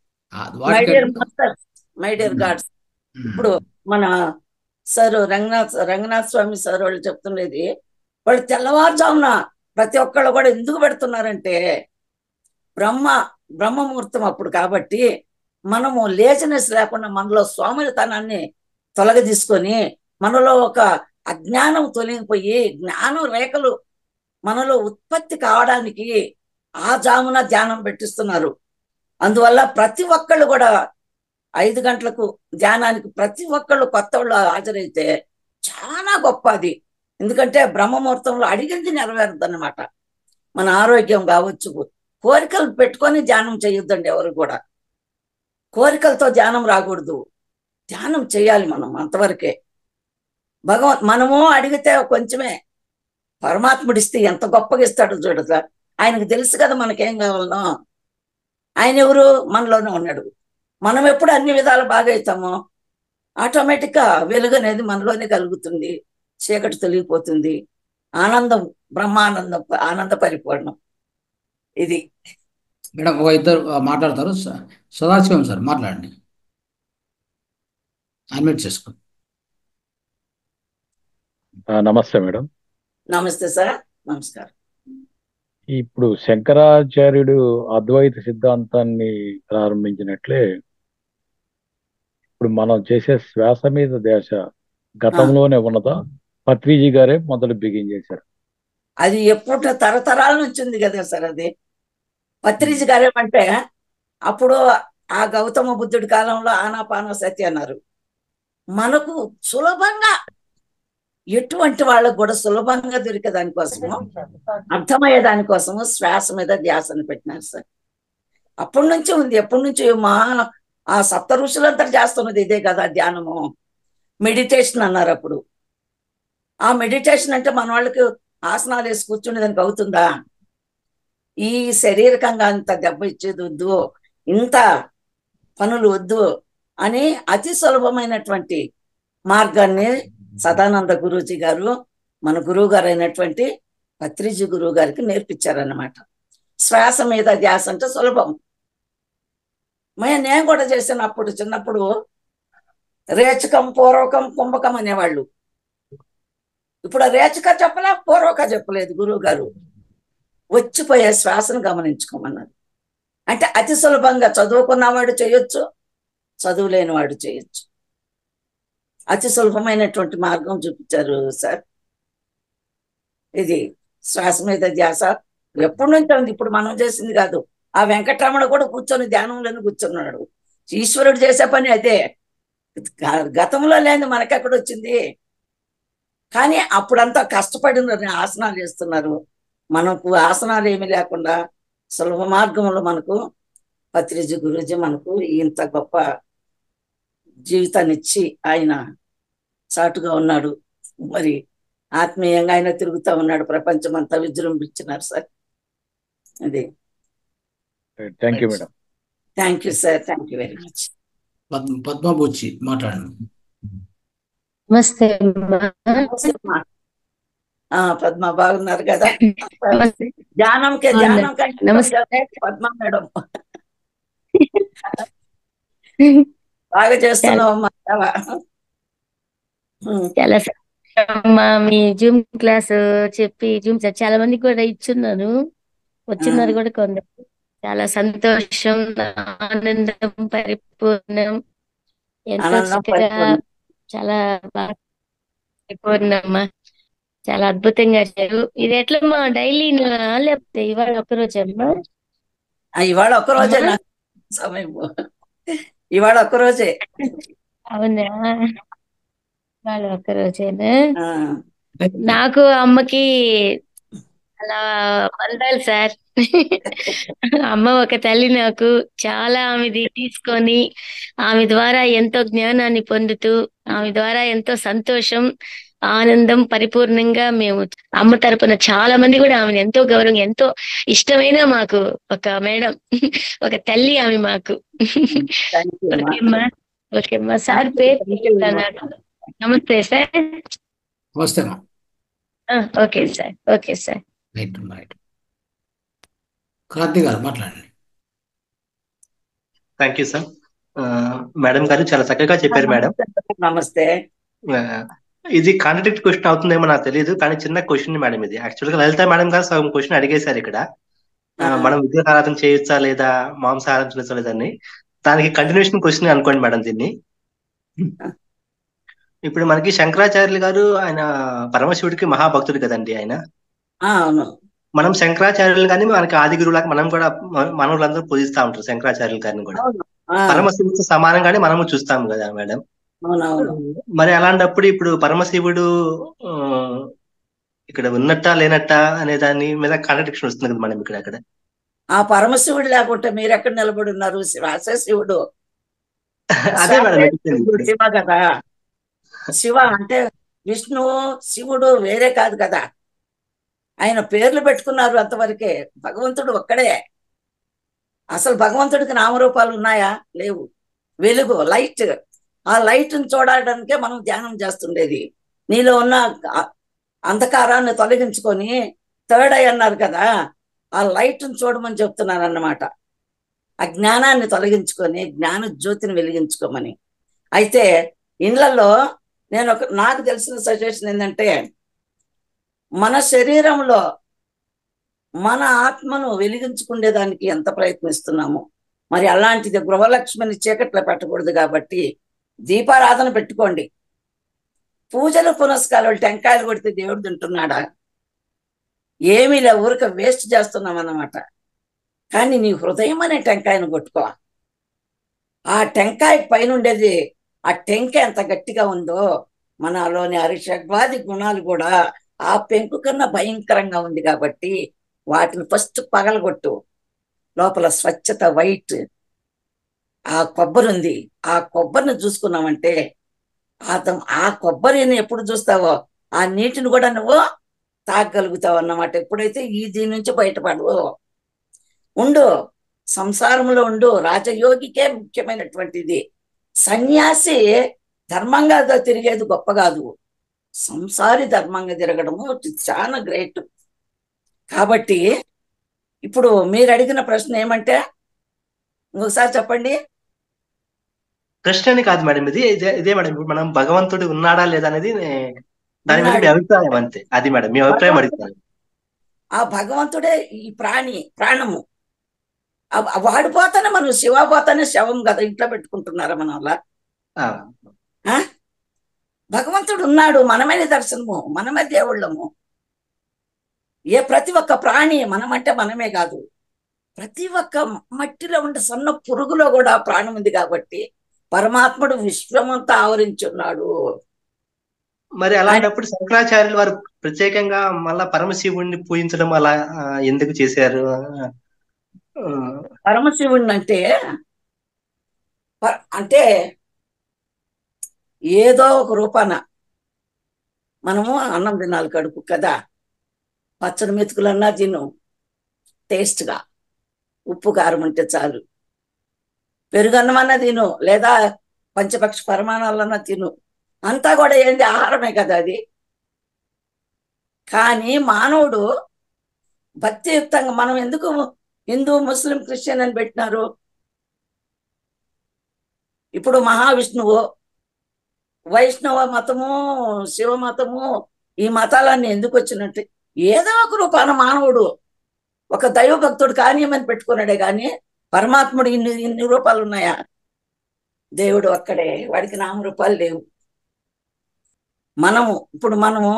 మై డియర్ గాడ్స్, ఇప్పుడు మన సార్ రంగనాథ్ స్వామి సార్ వాళ్ళు చెప్తుండేది, వాళ్ళు తెల్లవారుజామున ప్రతి ఒక్కళ్ళు కూడా ఎందుకు పెడుతున్నారంటే బ్రహ్మముహూర్తం అప్పుడు కాబట్టి మనము లేజినెస్ లేకుండా మనలో సోమరితనాన్ని తొలగదీసుకొని మనలో ఒక అజ్ఞానం తొలగిపోయి జ్ఞానం రేఖలు మనలో ఉత్పత్తి కావడానికి ఆ జామున ధ్యానం పెట్టిస్తున్నారు. అందువల్ల ప్రతి ఒక్కళ్ళు కూడా 5 గంటలకు ధ్యానానికి ప్రతి ఒక్కళ్ళు కొత్త వాళ్ళు హాజరైతే చాలా గొప్ప అది. ఎందుకంటే బ్రహ్మముహూర్తంలో అడిగింది నెరవేరుద్దన్నమాట. మన ఆరోగ్యం కావచ్చు, కోరికలు పెట్టుకొని ధ్యానం చేయొద్దండి. ఎవరు కూడా కోరికలతో ధ్యానం రాకూడదు. ధ్యానం చేయాలి మనం అంతవరకే. మనము అడిగితే కొంచెమే, పరమాత్ముడు ఇస్తే ఎంత గొప్పగా ఇస్తాడో చూడదా. ఆయనకు తెలుసు కదా మనకేం కావాలనో. ఆయన ఎవరు? మనలోనే ఉన్నాడు. మనం ఎప్పుడు అన్ని విధాలు బాగా అవుతామో ఆటోమేటిక్గా వెలుగు అనేది మనలోనే కలుగుతుంది, చీకటి తొలగిపోతుంది, ఆనందం బ్రహ్మానందం, ఆనంద పరిపూర్ణం. ఇది మేడం ఒక ఇద్దరు మాట్లాడతారు. సదాశివం సార్ మాట్లాడండి, అన్మ్యూట్ చేసుకోండి. నమస్తే మేడం. నమస్తే సార్. నమస్కారం. ఇప్పుడు శంకరాచార్యుడు అద్వైత సిద్ధాంతాన్ని ప్రారంభించినట్లే ఇప్పుడు మనం చేసే శ్వాస మీద ధ్యాస గతంలోనే ఉన్నదా? పత్రిజీ గారే మొదలు బిగించేశారు. అది ఎప్పుడు తరతరాల నుంచి ఉంది కదా సార్. అది పత్రిజీ గారేమంటే అప్పుడు ఆ గౌతమ బుద్ధుడి కాలంలో ఆనాపానసతి అన్నారు. మనకు సులభంగా ఎటువంటి వాళ్ళకు కూడా సులభంగా దొరికే దానికోసము, అర్థమయ్యే దానికోసము శ్వాస మీద ధ్యాసను పెట్టినారు సార్. అప్పటి నుంచి ఉంది. ఎప్పటి నుంచి ఆ సప్త ఋషులంతా చేస్తున్నది ఇదే కదా ధ్యానము. మెడిటేషన్ అన్నారు అప్పుడు. ఆ మెడిటేషన్ అంటే మన వాళ్ళకి ఆసనాలు వేసి కూర్చునే దానికి అవుతుందా? ఈ శారీరకంగా అంత దెబ్బ ఇచ్చేది వద్దు, ఇంత పనులు వద్దు అని అతి సులభమైనటువంటి మార్గాన్ని సదానంద గురూజీ గారు, మన గురువు గారు అయినటువంటి పత్రిజీ గురువు గారికి నేర్పించారన్నమాట. శ్వాస మీద ధ్యాస అంటే సులభం. నేను కూడా చేసినప్పుడు చిన్నప్పుడు రేచకం, పూర్వకం, కుంభకం అనేవాళ్ళు. ఇప్పుడు రేచక చెప్పలే, పూర్వక చెప్పలేదు. గురువు గారు వచ్చిపోయే శ్వాసను గమనించుకోమన్నారు. అంటే అతి సులభంగా చదువుకున్నవాడు చేయొచ్చు, చదువు లేని వాడు చేయొచ్చు. అతి సులభమైనటువంటి మార్గం చూపించారు సార్. ఇది శ్వాస మీద ధ్యాస ఎప్పటి నుంచి ఉంది, ఇప్పుడు మనం చేసింది కాదు. ఆ వెంకటరమణ కూడా కూర్చొని ధ్యానంలోనే కూర్చున్నాడు. ఈశ్వరుడు చేసే పని అదే. గతంలో లేని మనకెక్కడ వచ్చింది? కానీ అప్పుడంతా కష్టపడిన ఆసనాలు చేస్తున్నారు. మనకు ఆసనాలు ఏమీ లేకుండా సులభ మార్గంలో మనకు పత్రిజీ గురూజీ మనకు ఇంత గొప్ప జీవితాన్ని ఇచ్చి ఆయన చాటుగా ఉన్నాడు. మరి ఆత్మీయంగా ఆయన తిరుగుతూ ఉన్నాడు, ప్రపంచం అంతా విజృంభించినారు సార్. అది. Thank you madam. Thank you sir. Thank you very much. Padmabuchi మాట్లాడండి. నమస్తే. పద్మ బాగున్నారు కదా? ధ్యానం పద్మ మేడం బాగా చేస్తున్నావమ్మా. చాలా మీ జూమ్ క్లాస్ చెప్పి చాలా మంది కూడా ఇచ్చున్నారు, వచ్చిన్నారు కూడా కొందరు. చాలా సంతోషం, ఆనందం పరిపూర్ణం, ఎంతో చక్కగా చాలా బాగా పరిపూర్ణమ్మా. చాలా అద్భుతంగా చేశారు. ఇది ఎట్లమ్మా డైలీ లేకపోతే ఇవాళ ఒక్కరోజమ్మా? ఇవాళ ఒక్కరోజే సమయం, ఇవాళ ఒక్కరోజే. అవునా? ఇవాళ ఒక్కరోజేనా? నాకు అమ్మకి అలా వందాలి సార్. అమ్మ ఒక తల్లి నాకు. చాలా ఆమెది తీసుకొని ఆమె ద్వారా ఎంతో జ్ఞానాన్ని పొందుతూ ఆమె ద్వారా ఎంతో సంతోషం, ఆనందం పరిపూర్ణంగా మేము అమ్మ తరపున చాలా మంది కూడా ఆమెను ఎంతో గౌరవం, ఎంతో ఇష్టమైన మాకు ఒక మేడం, ఒక తల్లి ఆమె మాకు. ఓకేమ్మా, ఓకేమ్మా. సార్ పేరు నమస్తే సార్. నమస్తే. Okay sir, okay sir. Kranti గారు మాట్లాడండి. Thank you sir. మేడం గారు చాలా చక్కగా చెప్పారు మేడం. నమస్తే. ఇది కాంట్రడిక్ట్ క్వశ్చన్ అవుతుందేమో నాకు తెలియదు, కానీ చిన్న క్వశ్చన్ మేడం ఇది. యాక్చువల్ గా లలిత మేడం గారు సగం క్వశ్చన్ అడిగేశారు ఇక్కడ. మనం విగ్రహారాధన చేయొచ్చా లేదా, మాంసాహారం చేయొచ్చా లేదా అని. దానికి కంటిన్యూషన్ క్వశ్చన్ అనుకోండి మేడం దీన్ని. ఇప్పుడు మనకి శంకరాచార్యులు గారు ఆయన పరమశివుడికి మహాభక్తుడు కదండి ఆయన. మనం శంకరాచార్యులు కానీ మనకి ఆది గురువులాగా మనం కూడా మనవులందరూ పూజిస్తా ఉంటారు శంకరాచార్యులు గారిని కూడా. పరమశివుడితో సమానంగానే మనము చూస్తాం కదా మేడం. మరి అలాంటప్పుడు ఇప్పుడు పరమశివుడు ఇక్కడ ఉన్నట్టా లేనట్టా అనే దాని మీద కాంట్రడిక్షన్ వస్తుంది కదా మనం ఇక్కడ. అక్కడ ఆ పరమశివుడు లేకుంటే మీరు ఎక్కడ నిలబడి ఉన్నారు? శివుడు అదే మేడం శివ కదా. శివ అంటే విష్ణువు శివుడు వేరే కాదు కదా. ఆయన పేర్లు పెట్టుకున్నారు అంతవరకే. భగవంతుడు ఒక్కడే. అసలు భగవంతుడికి నామరూపాలు ఉన్నాయా? లేవు. వెలుగు, లైట్. ఆ లైట్ని చూడడానికే మనం ధ్యానం చేస్తుండేది. నీలో ఉన్న అంధకారాన్ని తొలగించుకొని థర్డ్ ఐ అన్నారు కదా, ఆ లైట్ని చూడమని చెప్తున్నారు అన్నమాట. ఆ జ్ఞానాన్ని తొలగించుకొని జ్ఞాన జ్యోతిని వెలిగించుకోమని. అయితే ఇళ్లలో నేను నాకు తెలిసిన సజెషన్ ఏంటంటే, మన శరీరంలో మన ఆత్మను వెలిగించుకునేదానికి ఎంత ప్రయత్నిస్తున్నాము, మరి అలాంటిది గృహలక్ష్మిని చీకట్లో పెట్టకూడదు కాబట్టి దీపారాధన పెట్టుకోండి. పూజలు పునస్కారాలు టెంకాయలు కొడితే దేవుడు తింటున్నాడా? ఏమీ లే, ఊరిక వేస్ట్ చేస్తున్నాం అన్నమాట. కానీ నీ హృదయం అనే టెంకాయను కొట్టుకో. ఆ టెంకాయ పైన ఉండేది, ఆ టెంకాయ ఎంత గట్టిగా ఉందో మనలోని అరిషడ్వాది గుణాలు కూడా ఆ పెంకు కన్నా భయంకరంగా ఉంది కాబట్టి వాటిని ఫస్ట్ పగలగొట్టు. లోపల స్వచ్ఛత, వైట్. ఆ కొబ్బరి ఉంది, ఆ కొబ్బరిని చూసుకున్నామంటే ఆ కొబ్బరిని ఎప్పుడు చూస్తావో ఆ నీటిని కూడా నువ్వు తాగగలుగుతావు అన్నమాట. ఎప్పుడైతే దీని నుంచి బయటపడవు. ఉండు, సంసారంలో ఉండు. రాజయోగికే ముఖ్యమైనటువంటిది. సన్యాసి ధర్మంగా తిరిగేది గొప్ప కాదు, సంసారి ధర్మంగా తిరగడము చాలా గ్రేట్. కాబట్టి ఇప్పుడు మీరు అడిగిన ప్రశ్న ఏమంటే ఇంకొకసారి చెప్పండి. ప్రశ్న అని కాదు మేడం, ఇదే మేడం. ఇప్పుడు మనం భగవంతుడు ఉన్నాడా లేదా అనేది దాని మీద మీ అభిప్రాయం అంతే. అది మేడం మీ అభిప్రాయం అడుగుతాను. ఆ భగవంతుడే ఈ ప్రాణము. వాడిపోతానే మనం శివ పోతానే శవం కదా ఇంట్లో పెట్టుకుంటున్నారా మన వల్ల? భగవంతుడు ఉన్నాడు, మనమే నిదర్శనము, మనమే దేవుళ్ళము. ప్రతి ఒక్క ప్రాణి, మనమంటే మనమే కాదు, ప్రతి ఒక్క మట్టిలో ఉండే సన్న పురుగులో కూడా ప్రాణం ఉంది కాబట్టి పరమాత్ముడు విశ్వమంతా ఆవరించున్నాడు. మరి అలాంటప్పుడు శంకరాచార్యులు వారు ప్రత్యేకంగా మళ్ళా పరమశివుడిని పూజించడం అలా ఎందుకు చేశారు? పరమశివుడిని అంటే ఏదో ఒక రూపాన మనము అన్నం తినాలి కడుపు కదా. పచ్చడి మెతుకులన్నా తిను టేస్ట్గా, ఉప్పు కారం ఉంటే చాలు. పెరుగన్నమన్నా తిను, లేదా పంచపక్ష పరిమాణాలన్నా తిను. అంతా కూడా ఏంటి, ఆహారమే కదా అది. కానీ మానవుడు భక్తియుక్తంగా, మనం ఎందుకు హిందూ, ముస్లిం, క్రిస్టియన్ అని పెట్టినారు? ఇప్పుడు మహావిష్ణువు, వైష్ణవ మతము, శివ మతము, ఈ మతాలన్నీ ఎందుకు వచ్చినట్టు? ఏదో ఒక రూపాన మానవుడు ఒక దైవభక్తుడు కానియమని పెట్టుకున్నాడే కానీ పరమాత్ముడు ఇన్ని రూపాలు ఉన్నాయా? దేవుడు ఒక్కడే, వాడికి నామరూపాలు లేవు. మనము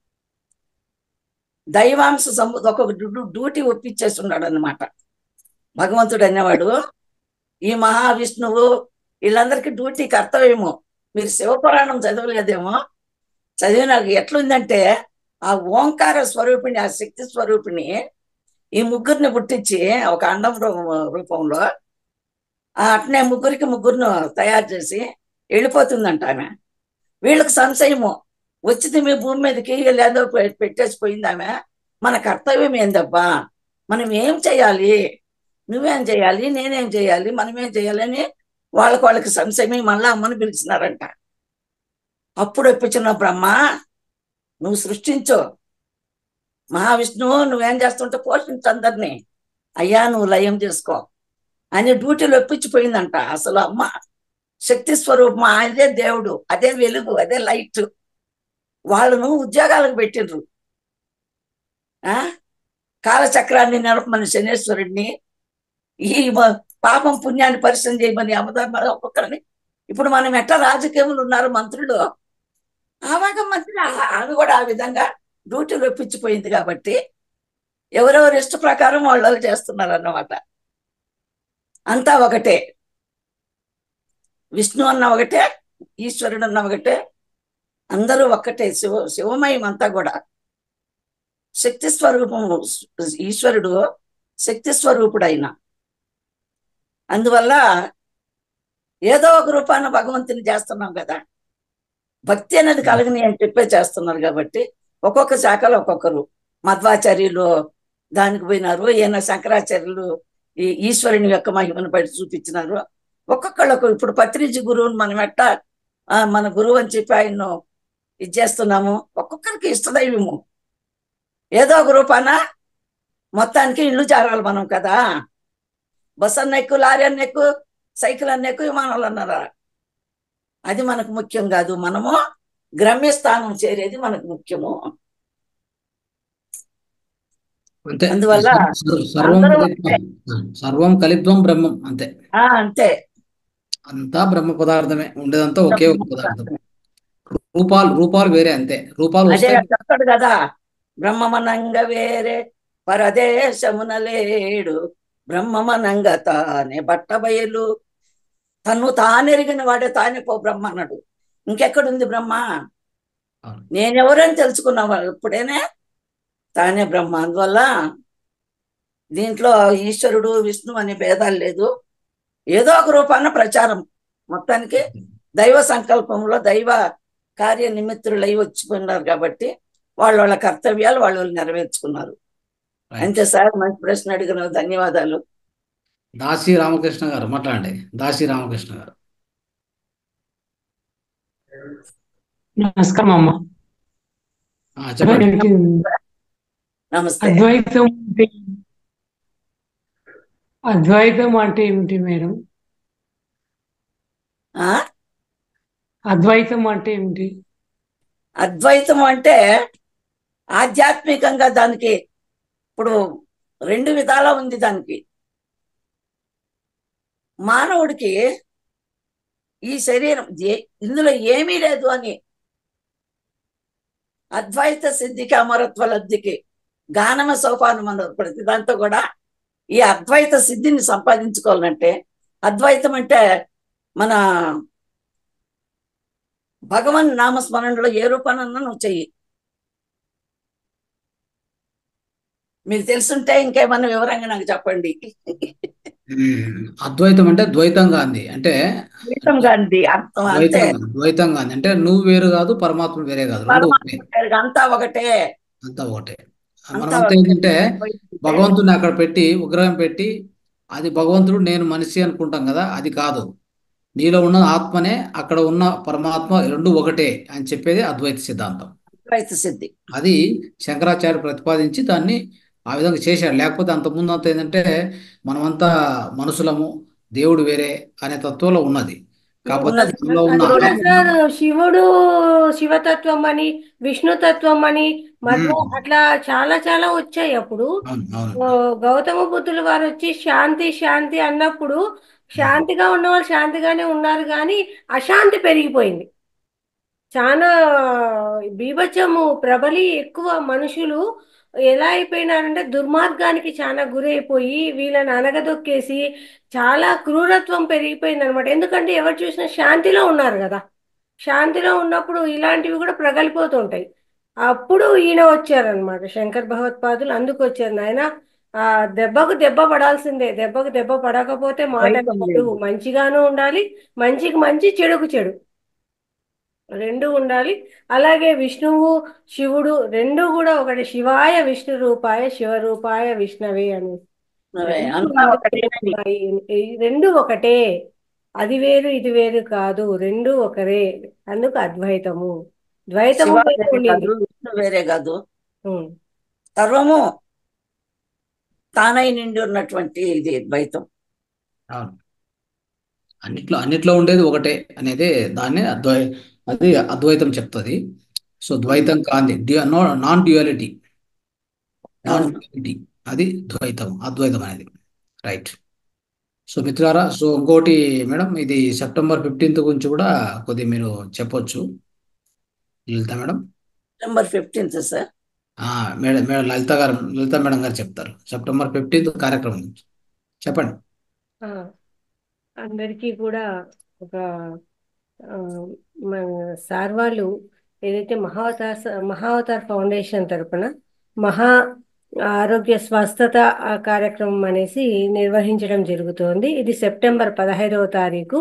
దైవాంశ ఒక డ్యూటీ ఒప్పించేస్తున్నాడు అన్నమాట భగవంతుడు అనేవాడు. ఈ మహావిష్ణువు వీళ్ళందరికీ డ్యూటీ కర్తవ్యము. మీరు శివపురాణం చదవలేదేమో, చదివినాక ఎట్లుందంటే ఆ ఓంకార స్వరూపిణి, ఆ శక్తి స్వరూపిణి ఈ ముగ్గురిని పుట్టించి ఒక అండం రూపంలో అట్నే ముగ్గురిని తయారు చేసి వెళ్ళిపోతుందంట ఆమె. వీళ్ళకి సంశయము వచ్చింది, మీ భూమి మీదకి లేదో పెట్టేసిపోయింది ఆమె. మన కర్తవ్యం ఏందబ్బా, మనం ఏం చేయాలి, నువ్వేం చేయాలి, నేనేం చేయాలి, మనమేం చేయాలి అని వాళ్ళకి సంశయమే. మళ్ళా అమ్మని పిలిచినారంట. అప్పుడు ఒప్పించిన బ్రహ్మ, నువ్వు సృష్టించు, మహావిష్ణువు నువ్వేం చేస్తుంటే పోషించు అందరినీ, అయ్యా నువ్వు లయం చేసుకో అని డ్యూటీలు ఒప్పించిపోయిందంట. అసలు అమ్మ శక్తి స్వరూపం, అదే దేవుడు, అదే వెలుగు, అదే లైట్. వాళ్ళను ఉద్యోగాలకు పెట్టిండ్రు. కాలచక్రాన్ని నడపమని శనేశ్వరుడిని, ఈ పాపం పుణ్యాన్ని పరిశ్రమ చేయమని అమధర్మ ఒక్కొక్కరిని. ఇప్పుడు మనం ఎట్లా రాజకీయంలో ఉన్నారు మంత్రులు, ఆవాగం మంత్రి ఆమె కూడా ఆ విధంగా డ్యూటీలు ఒప్పించిపోయింది కాబట్టి ఎవరెవరి ఇష్ట ప్రకారం వాళ్ళు చేస్తున్నారు అన్నమాట. అంతా ఒకటే, విష్ణు అన్న ఒకటే, ఈశ్వరుడు అన్న ఒకటే, అందరూ ఒక్కటే. శివమయం అంతా కూడా శక్తి స్వరూపము. ఈశ్వరుడు శక్తి స్వరూపుడు అయిన అందువల్ల ఏదో ఒక రూపాన భగవంతుని చేస్తున్నాం కదా. భక్తి అనేది కలగని అని చెప్పే చేస్తున్నారు కాబట్టి ఒక్కొక్క శాఖలో ఒక్కొక్కరు. మధ్వాచార్యులు దానికి పోయినారు, ఈయన శంకరాచార్యులు ఈ ఈశ్వరుని యొక్క మహిమను బయట చూపించినారు. ఒక్కొక్కళ్ళకు ఇప్పుడు పత్రిజీ గురువుని మనం ఎట్టా మన గురువు అని చెప్పి ఆయన్ను ఇది చేస్తున్నాము. ఒక్కొక్కరికి ఇష్టదైవము ఏదో ఒక రూపాన. మొత్తానికి ఇల్లు చేరాలి మనం కదా. బస్ అన్న ఎక్కువ, లారీ అన్న ఎక్కువ, సైకిల్ అన్న ఎక్కువ, విమానాలు అన్నారా, అది మనకు ముఖ్యం కాదు. మనము గమ్యస్థానం చేరేది మనకు ముఖ్యము. అందువల్ల సర్వం కలిత్వం బ్రహ్మం. అంతే అంతే, అంతా బ్రహ్మ పదార్థమే, ఉండేదంతా ఒకే ఒక పదార్థం. రూపాలు వేరే, అంతే. రూపాలు చెప్తాడు కదా, బ్రహ్మమనంగ వేరే పరదేశమున లేడు, బ్రహ్మమనంగ తానే బట్టబయలు. తను తానెరిగిన వాడే తానే పో బ్రహ్మ అన్నాడు. ఇంకెక్కడుంది బ్రహ్మ? నేనెవరని తెలుసుకున్నావా ఇప్పుడేనే తానే బ్రహ్మ. అందువల్ల దీంట్లో ఈశ్వరుడు విష్ణు అనే భేదాలు లేదు. ఏదో ఒక రూపాన ప్రచారం. మొత్తానికి దైవ సంకల్పంలో దైవ కార్య నిమిత్తులై వచ్చిపోయినారు కాబట్టి వాళ్ళ కర్తవ్యాలు వాళ్ళు నెరవేర్చుకున్నారు. అంతే సార్. మంచి ప్రశ్న అడిగిన ధన్యవాదాలు. దాసి రామకృష్ణ గారు మాట్లాడండి. దాసి రామకృష్ణ గారు. నమస్కారం అమ్మ. చెప్పండి. నమస్తే. అద్వైతం అంటే ఏమిటి మేడం? అద్వైతం అంటే ఏమిటి? అద్వైతం అంటే ఆధ్యాత్మికంగా దానికి ఇప్పుడు రెండు విధాలా ఉంది. దానికి మానవుడికి ఈ శరీరం ఇందులో ఏమీ లేదు అని అద్వైత సిద్ధికి అమరత్వ లబ్ధికి గానమ సోపానం అన్నారు. ప్రతి దాంతో కూడా ఈ అద్వైత సిద్ధిని సంపాదించుకోవాలంటే, అద్వైతం అంటే మన భగవన్ నామస్మరణలో ఏ రూపానన్నా నువ్వు చెయ్యి. మీకు తెలుసుంటే ఇంకేమన్నా వివరంగా నాకు చెప్పండి. అద్వైతం అంటే ద్వైతంగా అంది, అంటే ద్వైతంగా అంది అంటే నువ్వు వేరు కాదు, పరమాత్మ వేరే కాదు, అంతా ఒకటే. అంతా ఒకటే. మనమంతా ఏంటంటే భగవంతుడిని అక్కడ పెట్టి విగ్రహం పెట్టి అది భగవంతుడు నేను మనిషి అనుకుంటాం కదా, అది కాదు. నీలో ఉన్న ఆత్మనే అక్కడ ఉన్న పరమాత్మ రెండు ఒకటే అని చెప్పేది అద్వైత సిద్ధాంతం. అద్వైత సిద్ధి అది శంకరాచార్య ప్రతిపాదించి దాన్ని ఆ విధంగా చేశాడు. లేకపోతే అంతకుముందు అంతా ఏంటంటే మనమంతా మనుషులము, దేవుడు వేరే అనే తత్వంలో ఉన్నది. కాకపోతే శివుడు శివతత్వం అని, విష్ణుతత్వం అని, మధ్వ అట్లా చాలా చాలా వచ్చాయి. అప్పుడు గౌతమ బుద్ధులు వారు వచ్చి శాంతి శాంతి అన్నప్పుడు శాంతిగా ఉన్నవాళ్ళు శాంతిగానే ఉన్నారు, కానీ అశాంతి పెరిగిపోయింది. చాలా బీభత్సము ప్రబలి ఎక్కువ మనుషులు ఎలా అయిపోయినారంటే దుర్మార్గానికి చాలా గురైపోయి వీళ్ళని అనగదొక్కేసి చాలా క్రూరత్వం పెరిగిపోయింది అనమాట. ఎందుకంటే ఎవరు చూసినా శాంతిలో ఉన్నారు కదా, శాంతిలో ఉన్నప్పుడు ఇలాంటివి కూడా ప్రగలిపోతుంటాయి. అప్పుడు ఈయన వచ్చారనమాట, శంకర్ భగవత్పాదులు. అందుకు వచ్చారు, నాయన దెబ్బకు దెబ్బ పడాల్సిందే, దెబ్బకు దెబ్బ పడకపోతే మాట మంచిగాను ఉండాలి, మంచికి మంచి చెడుకు చెడు రెండు ఉండాలి. అలాగే విష్ణువు శివుడు రెండు కూడా ఒకటి. శివాయ విష్ణు రూపాయ శివరూపాయ విష్ణవే అని రెండు ఒకటే, అది వేరు ఇది వేరు కాదు, రెండు ఒకరే. అందుకు అద్వైతము. ద్వైతము వేరే కాదు, సర్వము తానై నిండి ఉన్నటువంటి ఇది ద్వైతం. అన్నిట్లో ఉండేది ఒకటే అనేది దాన్ని అది అద్వైతం చెప్తుంది. సో ద్వైతం కాంతి, నాన్ డ్యూయాలిటీ, నాన్ అవును డ్యూయాలిటీ అది ద్వైతం, అద్వైతం అనేది. రైట్. సో మిత్రులారా, సో ఇంకోటి మేడం, ఇది సెప్టెంబర్ 15 గురించి కూడా కొద్దిగా మీరు చెప్పొచ్చు Lalitha madam. September 15th sir. Madam Lalitha madam గారు చెప్తారు సెప్టెంబర్ 15 కార్యక్రమం గురించి. చెప్పండి. ఆ, అందరికీ కూడా ఒక ఆ, మన సార్ వాళ్ళు ఏదైతే మహావతార్ ఫౌండేషన్ తరపున మహా ఆరోగ్య స్వస్థత కార్యక్రమం అనేసి నిర్వహించడం జరుగుతోంది. ఇది సెప్టెంబర్ 15వ తారీఖు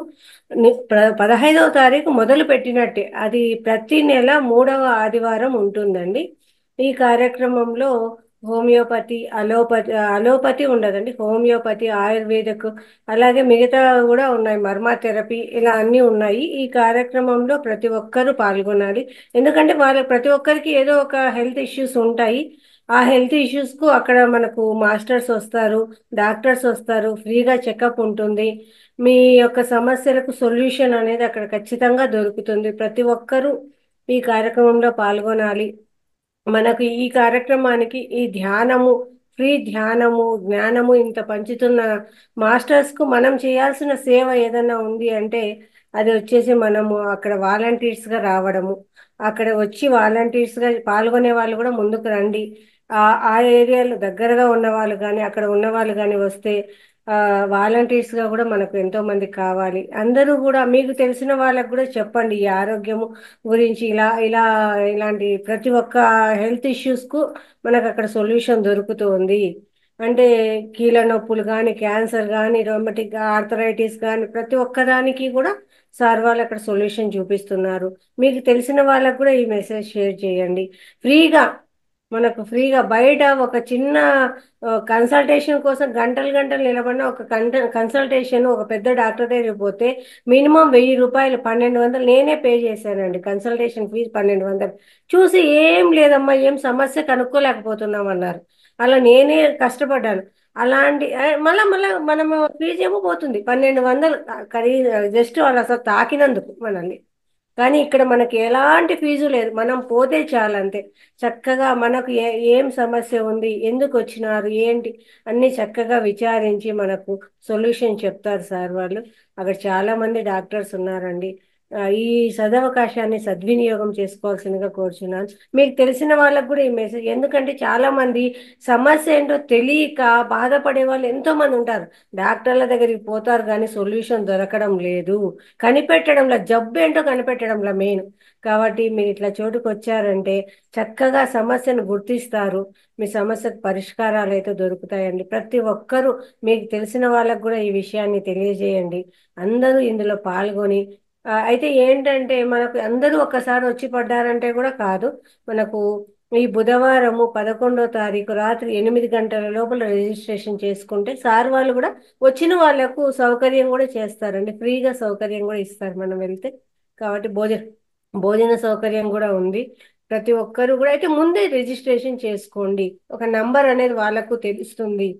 15వ తారీఖు మొదలు పెట్టినట్టే, అది ప్రతి నెల 3వ ఆదివారం ఉంటుందండి. ఈ కార్యక్రమంలో హోమియోపతి, అలోపతి ఉండదండి, హోమియోపతి, ఆయుర్వేదిక్, అలాగే మిగతా కూడా ఉన్నాయి, మర్మా థెరపీ, ఇలా అన్నీ ఉన్నాయి. ఈ కార్యక్రమంలో ప్రతి ఒక్కరూ పాల్గొనాలి. ఎందుకంటే ప్రతి ఒక్కరికి ఏదో ఒక హెల్త్ ఇష్యూస్ ఉంటాయి. ఆ హెల్త్ ఇష్యూస్కు అక్కడ మనకు మాస్టర్స్ వస్తారు, డాక్టర్స్ వస్తారు, ఫ్రీగా చెకప్ ఉంటుంది. మీ యొక్క సమస్యలకు సొల్యూషన్ అనేది అక్కడ ఖచ్చితంగా దొరుకుతుంది. ప్రతి ఒక్కరూ ఈ కార్యక్రమంలో పాల్గొనాలి. మనకు ఈ కార్యక్రమానికి ఈ ధ్యానము, ఫ్రీ ధ్యానము, జ్ఞానము ఇంత పంచుతున్న మాస్టర్స్కు మనం చేయాల్సిన సేవ ఏదైనా ఉంది అంటే అది వచ్చేసి మనము అక్కడ వాలంటీర్స్గా రావడము. అక్కడ వచ్చి వాలంటీర్స్గా పాల్గొనే వాళ్ళు కూడా ముందుకు రండి. ఆ ఏరియాలో దగ్గరగా ఉన్న వాళ్ళు కానీ అక్కడ ఉన్న వాళ్ళు కానీ వస్తే వాలంటీర్స్గా కూడా మనకు ఎంతో మంది కావాలి. అందరూ కూడా మీకు తెలిసిన వాళ్ళకు కూడా చెప్పండి ఈ ఆరోగ్యము గురించి. ఇలాంటి ప్రతి ఒక్క హెల్త్ ఇష్యూస్కు మనకు అక్కడ సొల్యూషన్ దొరుకుతుంది. అంటే కీళ్ళ నొప్పులు కానీ, క్యాన్సర్ కానీ, రొమటిక్ ఆర్థరైటిస్ కానీ ప్రతి ఒక్కదానికి కూడా సార్ వాళ్ళు అక్కడ సొల్యూషన్ చూపిస్తున్నారు. మీకు తెలిసిన వాళ్ళకు కూడా ఈ మెసేజ్ షేర్ చేయండి. మనకు ఫ్రీగా బయట ఒక చిన్న కన్సల్టేషన్ కోసం గంటలు నిలబడిన ఒక కన్సల్టేషన్ ఒక పెద్ద డాక్టర్ దగ్గరికి పోతే మినిమం 1000 రూపాయలు, 1200 నేనే పే చేశానండి. Consultation fee 1200. చూసి ఏం లేదమ్మా, ఏం సమస్య కనుక్కోలేకపోతున్నాం అన్నారు. అలా నేనే కష్టపడ్డాను. అలాంటి మళ్ళా మనము ఫీజు ఏమో పోతుంది 1200 ఖరీదు, జస్ట్ వాళ్ళు అసలు తాకినందుకు మనల్ని. కానీ ఇక్కడ మనకి ఎలాంటి ఫీజు లేదు, మనం పోతే చాలంతే. చక్కగా మనకు ఏం సమస్య ఉంది, ఎందుకు వచ్చినారు, ఏంటి అన్నీ చక్కగా విచారించి మనకు సొల్యూషన్ చెప్తారు సార్ వాళ్ళు. అక్కడ చాలా మంది డాక్టర్స్ ఉన్నారండి. ఈ సదవకాశాన్ని సద్వినియోగం చేసుకోవాల్సిందిగా కోరుచున్నాను. మీకు తెలిసిన వాళ్ళకు కూడా ఈ మెసేజ్, ఎందుకంటే చాలా మంది సమస్య ఏంటో తెలియక బాధపడే వాళ్ళు ఎంతో మంది ఉంటారు. డాక్టర్ల దగ్గరికి పోతారు కానీ సొల్యూషన్ దొరకడం లేదు, కనిపెట్టడంలో జబ్బు ఏంటో కనిపెట్టడంలో మెయిన్. కాబట్టి మీరు ఇట్లా చోటుకు వచ్చారంటే చక్కగా సమస్యను గుర్తిస్తారు, మీ సమస్యకు పరిష్కారాలు అయితే దొరుకుతాయండి. ప్రతి ఒక్కరూ మీకు తెలిసిన వాళ్ళకు కూడా ఈ విషయాన్ని తెలియజేయండి. అందరూ ఇందులో పాల్గొని అయితే ఏంటంటే మనకు అందరూ ఒక్కసారి వచ్చి పడ్డారంటే కూడా కాదు. మనకు ఈ బుధవారము 11వ తారీఖు రాత్రి 8 గంటల లోపల రిజిస్ట్రేషన్ చేసుకుంటే సార్ వాళ్ళు కూడా వచ్చిన వాళ్ళకు సౌకర్యం కూడా చేస్తారండి, ఫ్రీగా సౌకర్యం కూడా ఇస్తారు మనం వెళ్తే. కాబట్టి భోజన సౌకర్యం కూడా ఉంది. ప్రతి ఒక్కరు కూడా అయితే ముందే రిజిస్ట్రేషన్ చేసుకోండి. ఒక నంబర్ అనేది వాళ్ళకు తెలుస్తుంది,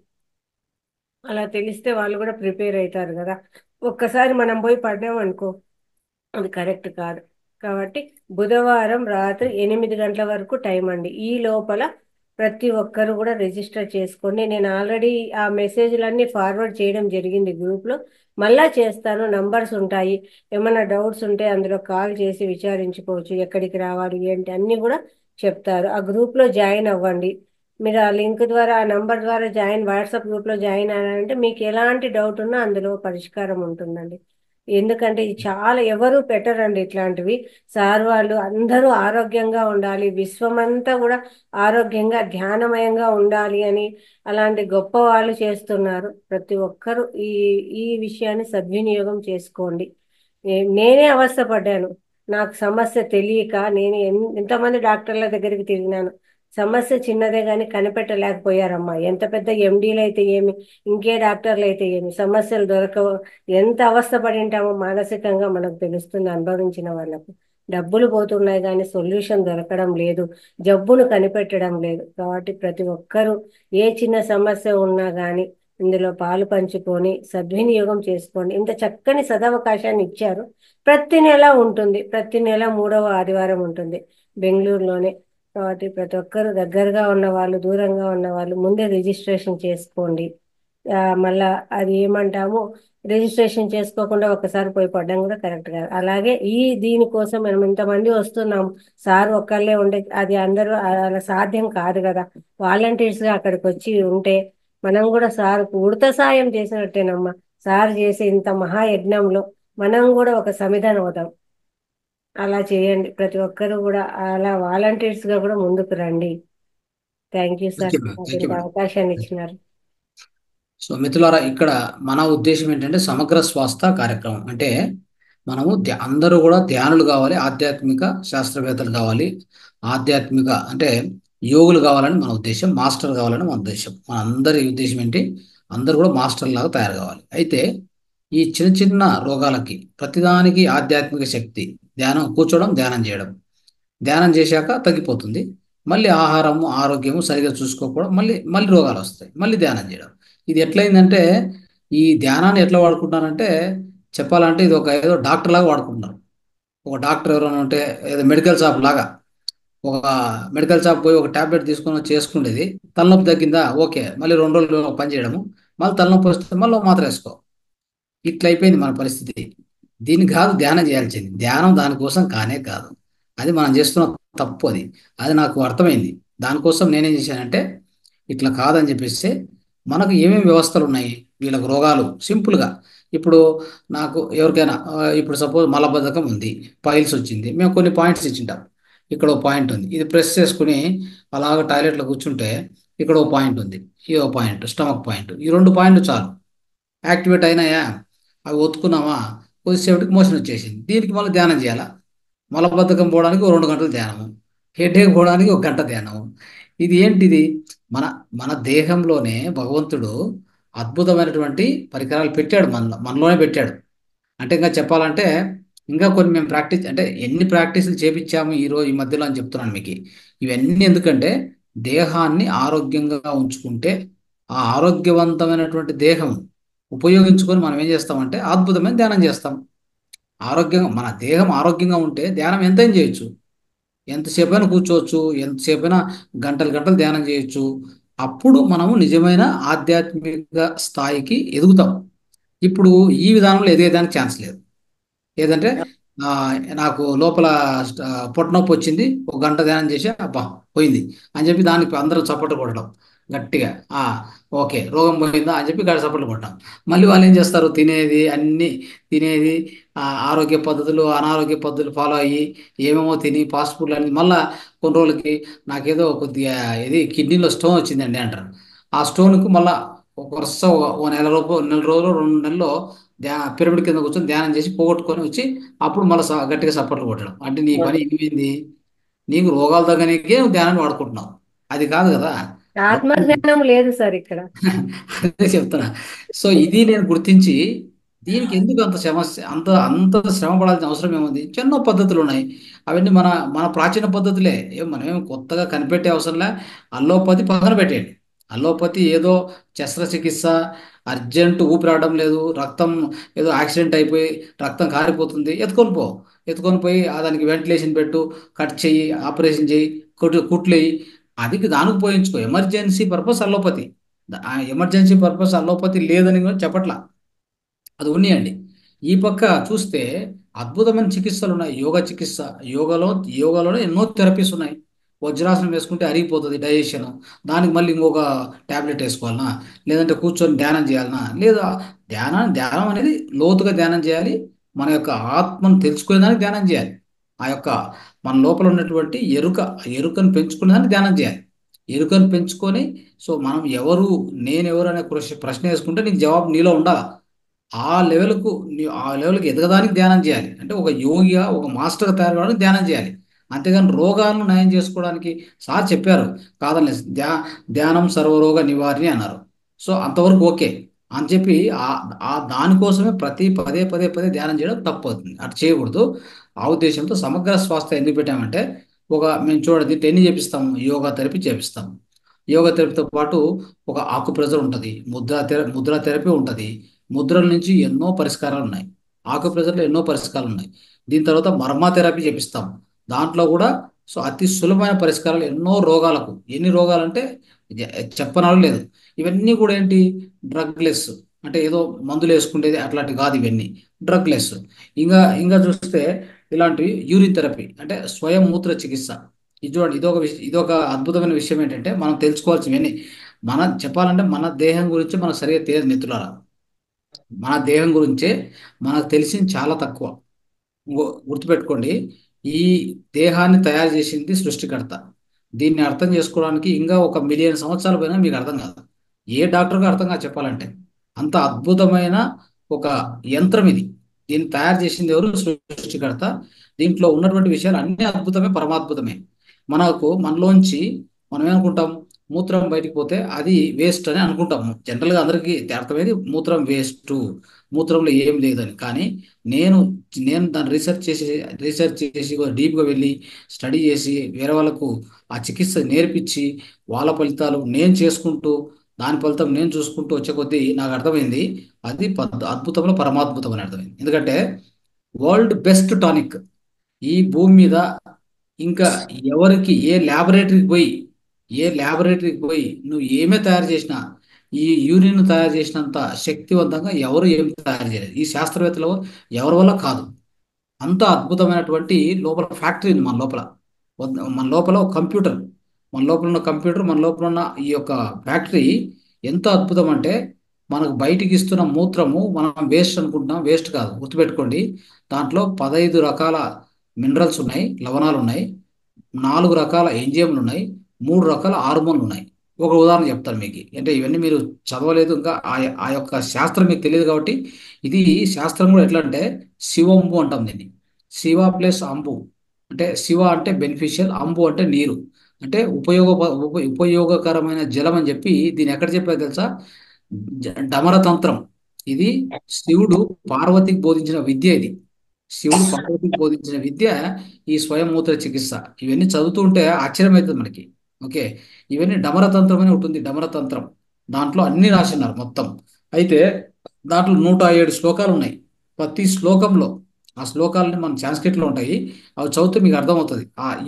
అలా తెలిస్తే వాళ్ళు కూడా ప్రిపేర్ అవుతారు కదా. ఒక్కసారి మనం పోయి పడ్డామనుకో అది కరెక్ట్ కాదు. కాబట్టి బుధవారం రాత్రి 8 గంటల వరకు టైం అండి. ఈ లోపల ప్రతి ఒక్కరు కూడా రిజిస్టర్ చేసుకోండి. నేను ఆల్రెడీ ఆ మెసేజ్లన్నీ ఫార్వర్డ్ చేయడం జరిగింది గ్రూప్లో, మళ్ళా చేస్తాను. నంబర్స్ ఉంటాయి, ఏమైనా డౌట్స్ ఉంటే అందులో కాల్ చేసి విచారించుకోవచ్చు. ఎక్కడికి రావాలి ఏంటి అన్నీ కూడా చెప్తారు. ఆ గ్రూప్లో జాయిన్ అవ్వండి. మీరు ఆ లింక్ ద్వారా, ఆ నంబర్ ద్వారా వాట్సాప్ గ్రూప్లో జాయిన్ అయ్యారంటే మీకు ఎలాంటి డౌట్ ఉన్నా అందులో పరిష్కారం ఉంటుందండి. ఎందుకంటే ఇది చాలా ఎవరు పెట్టరండి ఇట్లాంటివి. సార్ వాళ్ళు అందరూ ఆరోగ్యంగా ఉండాలి, విశ్వమంతా కూడా ఆరోగ్యంగా ధ్యానమయంగా ఉండాలి అని అలాంటి గొప్ప వాళ్ళు చేస్తున్నారు. ప్రతి ఒక్కరూ ఈ విషయాన్ని సద్వినియోగం చేసుకోండి. నేనే అవస్థపడ్డాను, నాకు సమస్య తెలియక నేను ఎంతమంది డాక్టర్ల దగ్గరికి తిరిగినాను. సమస్య చిన్నదే కానీ కనిపెట్టలేకపోయారమ్మా. ఎంత పెద్ద ఎండీలు అయితే ఏమి, ఇంకే డాక్టర్లు అయితే ఏమి, సమస్యలు దొరకవు. ఎంత అవస్థపడి ఉంటామో మానసికంగా మనకు తెలుస్తుంది అనుభవించిన వాళ్ళకు. డబ్బులు పోతున్నాయి కానీ సొల్యూషన్ దొరకడం లేదు, జబ్బును కనిపెట్టడం లేదు. కాబట్టి ప్రతి ఒక్కరూ ఏ చిన్న సమస్య ఉన్నా కానీ ఇందులో పాలు పంచుకొని సద్వినియోగం చేసుకోండి. ఇంత చక్కని సదవకాశాన్ని ఇచ్చారు. ప్రతి నెల ఉంటుంది, ప్రతి నెల 3వ ఆదివారం ఉంటుంది. బెంగళూరులోనే. కాబట్టి ప్రతి ఒక్కరు దగ్గరగా ఉన్న వాళ్ళు, దూరంగా ఉన్న వాళ్ళు ముందే రిజిస్ట్రేషన్ చేసుకోండి. మళ్ళా అది ఏమంటాము, రిజిస్ట్రేషన్ చేసుకోకుండా ఒకసారి పోయి పడడం కూడా కరెక్ట్ కాదు. అలాగే దీనికోసం మనం ఇంతమంది వస్తున్నాం, సార్ ఒక్కళ్ళే ఉండే అది అందరూ అలా సాధ్యం కాదు కదా. వాలంటీర్స్గా అక్కడికి వచ్చి ఉంటే మనం కూడా సార్ ఉడత సాయం చేసినట్టేనమ్మా. సార్ చేసే ఇంత మహాయజ్ఞంలో మనం కూడా ఒక సమిధానం అవుతాం. అలా చేయండి ప్రతి ఒక్కరు కూడా, అలా వాలంటీర్స్గా కూడా ముందుకు రండి. థ్యాంక్ యూ సార్, నాకు థ్యాంక్ యూ ఇంత మేడం. అవకాశాన్ని ఇచ్చినారు. సో మిత్రులారా, ఇక్కడ మన ఉద్దేశం ఏంటంటే సమగ్ర స్వాస్థ కార్యక్రమం అంటే మనము అందరూ కూడా ధ్యానులు కావాలి, ఆధ్యాత్మిక శాస్త్రవేత్తలు కావాలి, ఆధ్యాత్మిక అంటే యోగులు కావాలని మన ఉద్దేశం, మాస్టర్ కావాలని మన ఉద్దేశం. మన అందరి ఉద్దేశం ఏంటి, అందరూ కూడా మాస్టర్ లాగా తయారు కావాలి. అయితే ఈ చిన్న చిన్న రోగాలకి ప్రతిదానికి ఆధ్యాత్మిక శక్తి, ధ్యానం, కూర్చోవడం, ధ్యానం చేయడం, ధ్యానం చేశాక తగ్గిపోతుంది. మళ్ళీ ఆహారము ఆరోగ్యము సరిగా చూసుకోకపోవడం, మళ్ళీ మళ్ళీ రోగాలు వస్తాయి, మళ్ళీ ధ్యానం చేయడం. ఇది ఎట్లయిందంటే, ఈ ధ్యానాన్ని ఎట్లా వాడుకుంటున్నారంటే, చెప్పాలంటే ఇది ఏదో డాక్టర్ లాగా వాడుకుంటున్నారు. ఒక డాక్టర్ ఎవరైనా ఉంటే ఏదో మెడికల్ షాప్ లాగా, ఒక మెడికల్ షాప్ పోయి ఒక టాబ్లెట్ తీసుకొని చేసుకునేది, తలనొప్పి తగ్గిందా, ఓకే, మళ్ళీ 2 రోజులు పని చేయడము, మళ్ళీ తలనొప్పి వస్తే మళ్ళీ మాత్రం వేసుకో. ఇట్లా అయిపోయింది మన పరిస్థితి. దీన్ని కాదు ధ్యానం చేయాల్సింది. ధ్యానం దానికోసం కానే కాదు. అది మనం చేస్తున్న తప్పు. అది నాకు అర్థమైంది. దానికోసం నేనేం చేశానంటే, ఇట్లా కాదని చెప్పేసి మనకు ఏమేమి వ్యవస్థలు ఉన్నాయి, వీళ్ళకు రోగాలు సింపుల్గా. ఇప్పుడు నాకు ఎవరికైనా ఇప్పుడు సపోజ్ మలబద్ధకం ఉంది, పైల్స్ వచ్చింది, మేము కొన్ని పాయింట్స్ ఇచ్చింటాం. ఇక్కడ ఒక పాయింట్ ఉంది, ఇది ప్రెస్ చేసుకుని అలాగ టాయిలెట్లో కూర్చుంటే ఇక్కడ ఒక పాయింట్ ఉంది, ఈ ఒక పాయింట్, స్టమక్ పాయింట్, ఈ 2 పాయింట్లు చాలు. యాక్టివేట్ అయినాయా, అవి ఒత్తుకున్నామా, కొద్దిసేపటికి మోషన్ వచ్చేసింది. దీనికి మళ్ళీ ధ్యానం చేయాలా. మలబద్ధకం పోవడానికి 2 గంటలు ధ్యానము, హెడేక్ పోవడానికి 1 గంట ధ్యానము. ఇది ఏంటిది? మన మన దేహంలోనే భగవంతుడు అద్భుతమైనటువంటి పరికరాలు పెట్టాడు, మనలోనే పెట్టాడు. అంటే ఇంకా చెప్పాలంటే ఇంకా కొన్ని మేము ప్రాక్టీస్, అంటే ఎన్ని ప్రాక్టీసులు చేపించాము ఈ మధ్యలో అని చెప్తున్నాను మీకు. ఇవన్నీ ఎందుకంటే దేహాన్ని ఆరోగ్యంగా ఉంచుకుంటే, ఆ ఆరోగ్యవంతమైనటువంటి దేహం ఉపయోగించుకొని మనం ఏం చేస్తామంటే అద్భుతమైన ధ్యానం చేస్తాం. మన దేహం ఆరోగ్యంగా ఉంటే ధ్యానం ఎంతైనా చేయొచ్చు, ఎంతసేపైనా కూర్చోవచ్చు, ఎంతసేపైనా గంటలు గంటలు ధ్యానం చేయొచ్చు. అప్పుడు మనము నిజమైన ఆధ్యాత్మిక స్థాయికి ఎదుగుతాం. ఇప్పుడు ఈ విధానంలో ఎదిగేదానికి ఛాన్స్ లేదు. ఏదంటే నాకు లోపల పొట్ట నొప్పి వచ్చింది, 1 గంట ధ్యానం చేసి అబ్బా పోయింది అని చెప్పి దానికి అందరూ చప్పట్లు కొట్టడం గట్టిగా, ఓకే రోగం పోయిందా అని చెప్పి గడి చప్పట్లు కొట్టడం. మళ్ళీ వాళ్ళు ఏం చేస్తారు, తినేది ఆరోగ్య పద్ధతులు అనారోగ్య పద్ధతులు ఫాలో అయ్యి ఏమేమో తిని ఫాస్ట్ ఫుడ్లు అన్ని, మళ్ళీ కొన్ని రోజులకి నాకేదో కొద్దిగా కిడ్నీలో స్టోన్ వచ్చిందండి అంటారు. ఆ స్టోన్కు మళ్ళీ ఒక వరుస నెల రోజులు 2 నెలల్లో పిరమిడ్ కింద కూర్చొని ధ్యానం చేసి పోగొట్టుకొని వచ్చి అప్పుడు మళ్ళీ గట్టిగా సపోర్ట్లు కొట్టడం. అంటే నీ పని ఏమైంది, నీకు రోగాలు తగ్గనికే నువ్వు ధ్యానాన్ని వాడుకుంటున్నావు. అది కాదు కదా. ఆత్మజ్ఞానం లేదు సార్ ఇక్కడ. అదే చెప్తున్నా. సో ఇది నేను గుర్తించి దీనికి ఎందుకు అంత సమస్య, అంత శ్రమ పడాల్సిన అవసరం ఏముంది? చిన్న పద్ధతులు ఉన్నాయి, అవన్నీ మన మన ప్రాచీన పద్ధతులే. మనమేం కొత్తగా కనిపెట్టే అవసరంలే. అల్లోపతి పక్కన పెట్టేయండి. అల్లోపతి ఏదో శస్త్రచికిత్స, అర్జెంటు ఊపిరాడడం లేదు, రక్తం ఏదో యాక్సిడెంట్ అయిపోయి రక్తం కారిపోతుంది, ఎత్తుకొని పోయి దానికి వెంటిలేషన్ పెట్టు, కట్ చెయ్యి, ఆపరేషన్ చెయ్యి, కుట్లు వేయి, దానికి పోయించుకో. Emergency purpose allopathy. Emergency purpose allopathy లేదని కూడా చెప్పట్లా, అది ఉన్నాయండి. ఈ పక్క చూస్తే అద్భుతమైన చికిత్సలు ఉన్నాయి. యోగా చికిత్స, యోగాలోనే ఎన్నో థెరపీస్ ఉన్నాయి. వజ్రాసనం వేసుకుంటే అరిగిపోతుంది డైజెషన్, దానికి మళ్ళీ ఇంకొక ట్యాబ్లెట్ వేసుకోవాలనా, లేదంటే కూర్చొని ధ్యానం చేయాలనా? లేదా ధ్యానం అనేది లోతుగా ధ్యానం చేయాలి. మన యొక్క ఆత్మను తెలుసుకునేదానికి ధ్యానం చేయాలి. ఆ యొక్క మన లోపల ఉన్నటువంటి ఎరుకను పెంచుకునేదానికి ధ్యానం చేయాలి. ఎరుకను పెంచుకొని, సో మనం ఎవరు, నేనెవరు అనే ప్రశ్న వేసుకుంటే నీకు జవాబు నీలో ఉండాలి. ఆ లెవెల్కి ఎదగడానికి ధ్యానం చేయాలి. అంటే ఒక యోగిగా, ఒక మాస్టర్గా తయారు కావడానికి ధ్యానం చేయాలి. అంతేగాని రోగాలను నయం చేసుకోవడానికి సార్ చెప్పారు కాదని, ధ్యానం సర్వరోగ నివారిణి అన్నారు. సో అంతవరకు ఓకే అని చెప్పి దానికోసమే పదే ధ్యానం చేయడం తప్పు అవుతుంది. అటు చేయకూడదు. ఆ ఉద్దేశంతో సమగ్ర స్వాస్థ్యం ఎందుకు పెట్టామంటే, మేము చూడండి ఎన్ని చేపిస్తాము, యోగా థెరపీ చేపిస్తాము. యోగా థెరపీతో పాటు ఒక ఆకుప్రెజర్ ఉంటుంది, ముద్రా థెరపీ ఉంటుంది. ముద్రల నుంచి ఎన్నో పరిష్కారాలు ఉన్నాయి, ఆకుప్రెజర్లో ఎన్నో పరిష్కారాలు ఉన్నాయి. దీని తర్వాత మర్మా థెరపీ చేపిస్తాం. దాంట్లో కూడా సో అతి సులభమైన పరిష్కారాలు ఎన్నో రోగాలకు. ఎన్ని రోగాలంటే చెప్పనాలు లేదు. ఇవన్నీ కూడా ఏంటి, డ్రగ్ లెస్. అంటే ఏదో మందులు వేసుకునేది అట్లాంటి కాదు, ఇవన్నీ డ్రగ్ లెస్. ఇంకా ఇంకా చూస్తే ఇలాంటివి యూరిన్ థెరపీ, అంటే స్వయం మూత్ర చికిత్స. ఇది చూడండి, ఇదొక అద్భుతమైన విషయం. ఏంటంటే మనం తెలుసుకోవాల్సినవన్నీ, మన చెప్పాలంటే మన దేహం గురించి మనకు సరిగా తెలియదు మిత్రులారా. మన దేహం గురించే మనకు తెలిసింది చాలా తక్కువ. గుర్తుపెట్టుకోండి, ఈ దేహాన్ని తయారు చేసింది సృష్టికర్త. దీన్ని అర్థం చేసుకోవడానికి ఇంకా 1,000,000 సంవత్సరాలు పోయినా మీకు అర్థం కాదు. ఏ డాక్టర్గా అర్థం కాదు చెప్పాలంటే. అంత అద్భుతమైన ఒక యంత్రం ఇది. దీన్ని తయారు చేసింది ఎవరు? సృష్టికర్త. దీంట్లో ఉన్నటువంటి విషయాలు అన్ని అద్భుతమే, పరమాద్భుతమే. మనలోంచి మనం ఏమనుకుంటాం, మూత్రం బయటికి పోతే అది వేస్ట్ అని అనుకుంటాము. జనరల్గా అందరికీ అర్థమైంది మూత్రం వేస్ట్, మూత్రంలో ఏం లేదని. కానీ నేను నేను దాన్ని రీసెర్చ్ చేసి డీప్గా వెళ్ళి స్టడీ చేసి వేరే వాళ్ళకు ఆ చికిత్స నేర్పించి వాళ్ళ ఫలితాలు నేను చేసుకుంటూ దాని ఫలితం నేను చూసుకుంటూ వచ్చే కొద్దీ నాకు అర్థమైంది అది అద్భుతంలో పరమాద్భుతం అని అర్థమైంది. ఎందుకంటే వరల్డ్ బెస్ట్ టానిక్ ఈ భూమి మీద ఇంకా ఎవరికి, ఏ ల్యాబొరేటరీకి పోయి నువ్వు ఏమే తయారు చేసినా ఈ యూరిన్ తయారు చేసినంత శక్తివంతంగా ఎవరు ఏం తయారు చేయలేదు. ఈ శాస్త్రవేత్తలు ఎవరి వల్ల కాదు. అంత అద్భుతమైనటువంటి లోపల ఫ్యాక్టరీ ఉంది మన లోపల ఒక కంప్యూటర్, మన లోపల ఉన్న ఈ యొక్క ఫ్యాక్టరీ ఎంత అద్భుతం అంటే, మనకు బయటికి ఇస్తున్న మూత్రము మనం వేస్ట్ అనుకుంటున్నాం, వేస్ట్ కాదు. గుర్తుపెట్టుకోండి, దాంట్లో 15 రకాల మినరల్స్ ఉన్నాయి, లవణాలు ఉన్నాయి, 4 రకాల ఎంజైమ్లు ఉన్నాయి, 3 రకాల హార్మోన్లు ఉన్నాయి. ఒక ఉదాహరణ చెప్తాను మీకు. అంటే ఇవన్నీ మీరు చదవలేదు, ఇంకా ఆ యొక్క శాస్త్రం మీకు తెలియదు కాబట్టి. ఇది శాస్త్రం కూడా ఎట్లా అంటే శివంబు అంటాం దీన్ని. శివ ప్లస్ అంబు, అంటే శివ అంటే బెనిఫిషియల్, అంబు అంటే నీరు, అంటే ఉపయోగకరమైన జలం అని చెప్పి దీన్ని ఎక్కడ చెప్పారు తెలుసా? డమరతంత్రం. ఇది శివుడు పార్వతికి బోధించిన విద్య. శివుడు పార్వతికి బోధించిన విద్య ఈ స్వయం మూత్ర చికిత్స. ఇవన్నీ చదువుతూ ఉంటే ఆశ్చర్యం అవుతుంది మనకి. ఓకే, ఇవన్నీ డమరతంత్రం అని ఉంటుంది. డమరతంత్రం దాంట్లో అన్ని రాసిన్నారు మొత్తం. అయితే దాంట్లో 107 శ్లోకాలు ఉన్నాయి. ప్రతి శ్లోకంలో ఆ శ్లోకాలని మన సాంస్క్రిట్లో ఉంటాయి. అవి చదివితే మీకు అర్థమవుతుంది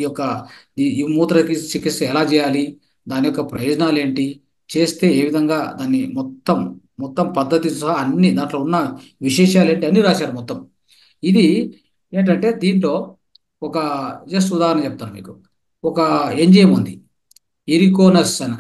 ఈ మూత్ర చికిత్స ఎలా చేయాలి, దాని యొక్క ప్రయోజనాలు ఏంటి, చేస్తే ఏ విధంగా దాన్ని మొత్తం పద్ధతి సహా అన్ని దాంట్లో ఉన్న విశేషాలు ఏంటి అన్ని రాశారు మొత్తం. ఇది ఏంటంటే దీంట్లో ఒక జస్ట్ ఉదాహరణ చెప్తాను మీకు. ఒక ఎంజైమ్ ఉంది, ఇరికోనస్ అని,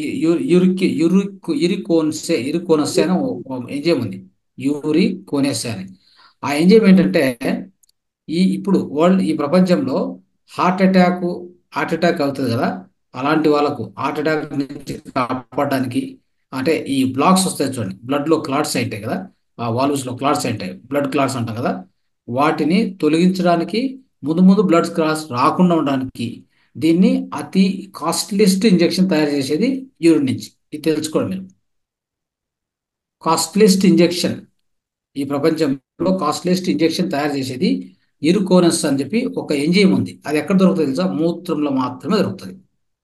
ఇరికోనస్ అని ఎంజైమ్ ఉంది, యూరికోనస్ అని. ఆ ఎంజైమ్ ఏంటంటే ఇప్పుడు ఈ ప్రపంచంలో హార్ట్ అటాక్ అవుతుంది కదా, అలాంటి వాళ్ళకు హార్ట్ అటాక్ నుంచి కాపాడడానికి, అంటే ఈ బ్లాక్స్ వస్తాయి చూడండి, బ్లడ్లో క్లాట్స్ ఉంటాయి కదా, ఆ వాల్వ్స్లో క్లాట్స్ ఉంటాయి, బ్లడ్ క్లాట్స్ అంటాం కదా, వాటిని తొలగించడానికి, ముందు బ్లడ్ క్లాట్స్ రాకుండా ఉండడానికి దీన్ని అతి కాస్ట్లీస్ట్ ఇంజెక్షన్ తయారు చేసేది యూరిన్ నుంచి. ఇది తెలుసుకోండి మీరు. కాస్ట్లీస్ట్ ఇంజెక్షన్, ఈ ప్రపంచంలో కాస్ట్లీస్ట్ ఇంజెక్షన్ తయారు చేసేది ఇరుకోనస్ అని చెప్పి ఒక ఎంజైమ్ ఉంది. అది ఎక్కడ దొరుకుతుంది తెలుసా? మూత్రంలో మాత్రమే దొరుకుతుంది.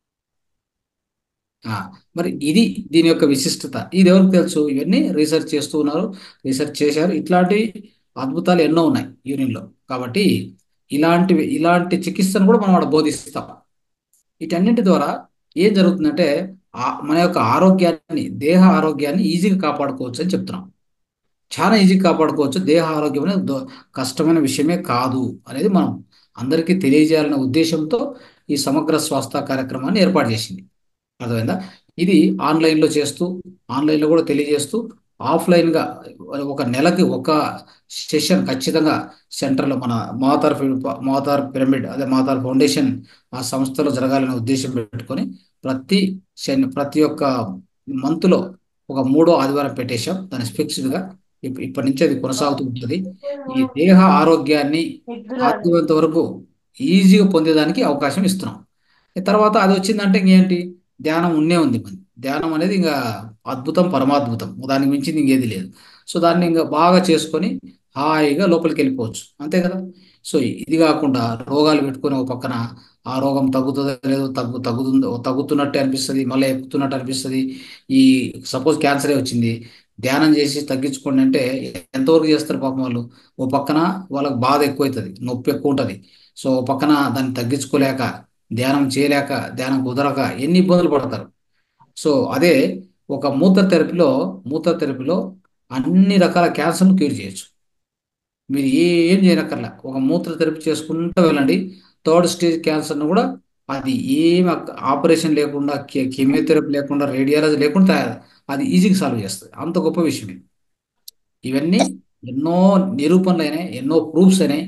మరి ఇది దీని యొక్క విశిష్టత. ఇది ఎవరికి తెలుసు? ఇవన్నీ రీసెర్చ్ చేస్తూ ఉన్నారు, రీసెర్చ్ చేశారు. ఇట్లాంటి అద్భుతాలు ఎన్నో ఉన్నాయి యూరిన్లో. కాబట్టి ఇలాంటి చికిత్సను కూడా మనం అక్కడ బోధిస్తాం. వీటన్నింటి ద్వారా ఏం జరుగుతుందంటే మన యొక్క దేహ ఆరోగ్యాన్ని ఈజీగా కాపాడుకోవచ్చు అని చెప్తున్నాం. చాలా ఈజీగా కాపాడుకోవచ్చు. దేహ ఆరోగ్యం అనేది కష్టమైన విషయమే కాదు అనేది మనం అందరికీ తెలియజేయాలనే ఉద్దేశంతో ఈ సమగ్ర స్వాస్థ్య కార్యక్రమాన్ని ఏర్పాటు చేసింది. అర్థమైందా? ఇది ఆన్లైన్లో కూడా తెలియజేస్తూ, ఆఫ్లైన్గా ఒక నెలకి ఒక సెషన్ ఖచ్చితంగా సెంటర్లో మన మాతార్ పిరమిడ్, అదే మాతార్ ఫౌండేషన్ ఆ సంస్థలో జరగాలనే ఉద్దేశం పెట్టుకొని ప్రతి ఒక్క మంత్లో ఒక 3వ ఆదివారం పెట్టేశాం. దాన్ని ఫిక్స్డ్గా ఇప్పటి నుంచి అది కొనసాగుతూ ఉంటుంది. ఈ దేహ ఆరోగ్యాన్ని సాధ్యమైనంత వరకు ఈజీగా పొందేదానికి అవకాశం ఇస్తున్నాం. తర్వాత అది వచ్చిందంటే ఇంకేంటి, ధ్యానం ఉంది. ధ్యానం అనేది ఇంకా అద్భుతం, పరమాద్భుతం. దానికి మించింది ఇంకేది లేదు. సో దాన్ని ఇంకా బాగా చేసుకొని హాయిగా లోపలికి వెళ్ళిపోవచ్చు, అంతే కదా. సో ఇది కాకుండా రోగాలు పెట్టుకొని ఒక పక్కన ఆ రోగం తగ్గుతుందో లేదో, తగ్గుతున్నట్టే అనిపిస్తుంది, మళ్ళీ ఎక్కుతున్నట్టు అనిపిస్తుంది. ఈ సపోజ్ క్యాన్సరే వచ్చింది, ధ్యానం చేసి తగ్గించుకోండి అంటే ఎంతవరకు చేస్తారు పాపం వాళ్ళు. ఓ పక్కన వాళ్ళకి బాధ ఎక్కువ అవుతుంది, నొప్పి ఎక్కువ ఉంటుంది. సో ఓ పక్కన దాన్ని తగ్గించుకోలేక ధ్యానం చేయలేక, ధ్యానం కుదరక ఎన్ని ఇబ్బందులు పడతారు. సో అదే ఒక మూత్ర థెరపీలో అన్ని రకాల క్యాన్సర్ను క్యూర్ చేయొచ్చు. మీరు ఏం చేయనక్కర్లా, ఒక మూత్ర థెరపీ చేసుకుంటూ వెళ్ళండి. థర్డ్ స్టేజ్ క్యాన్సర్ను కూడా అది ఏం ఆపరేషన్ లేకుండా, కీమోథెరపీ లేకుండా, రేడియాలజీ లేకుండా అది ఈజీగా సాల్వ్ చేస్తుంది. అంత గొప్ప విషయం ఇది. ఇవన్నీ ఎన్నో నిరూపణలు అయినాయి, ఎన్నో ప్రూఫ్స్ అయినాయి.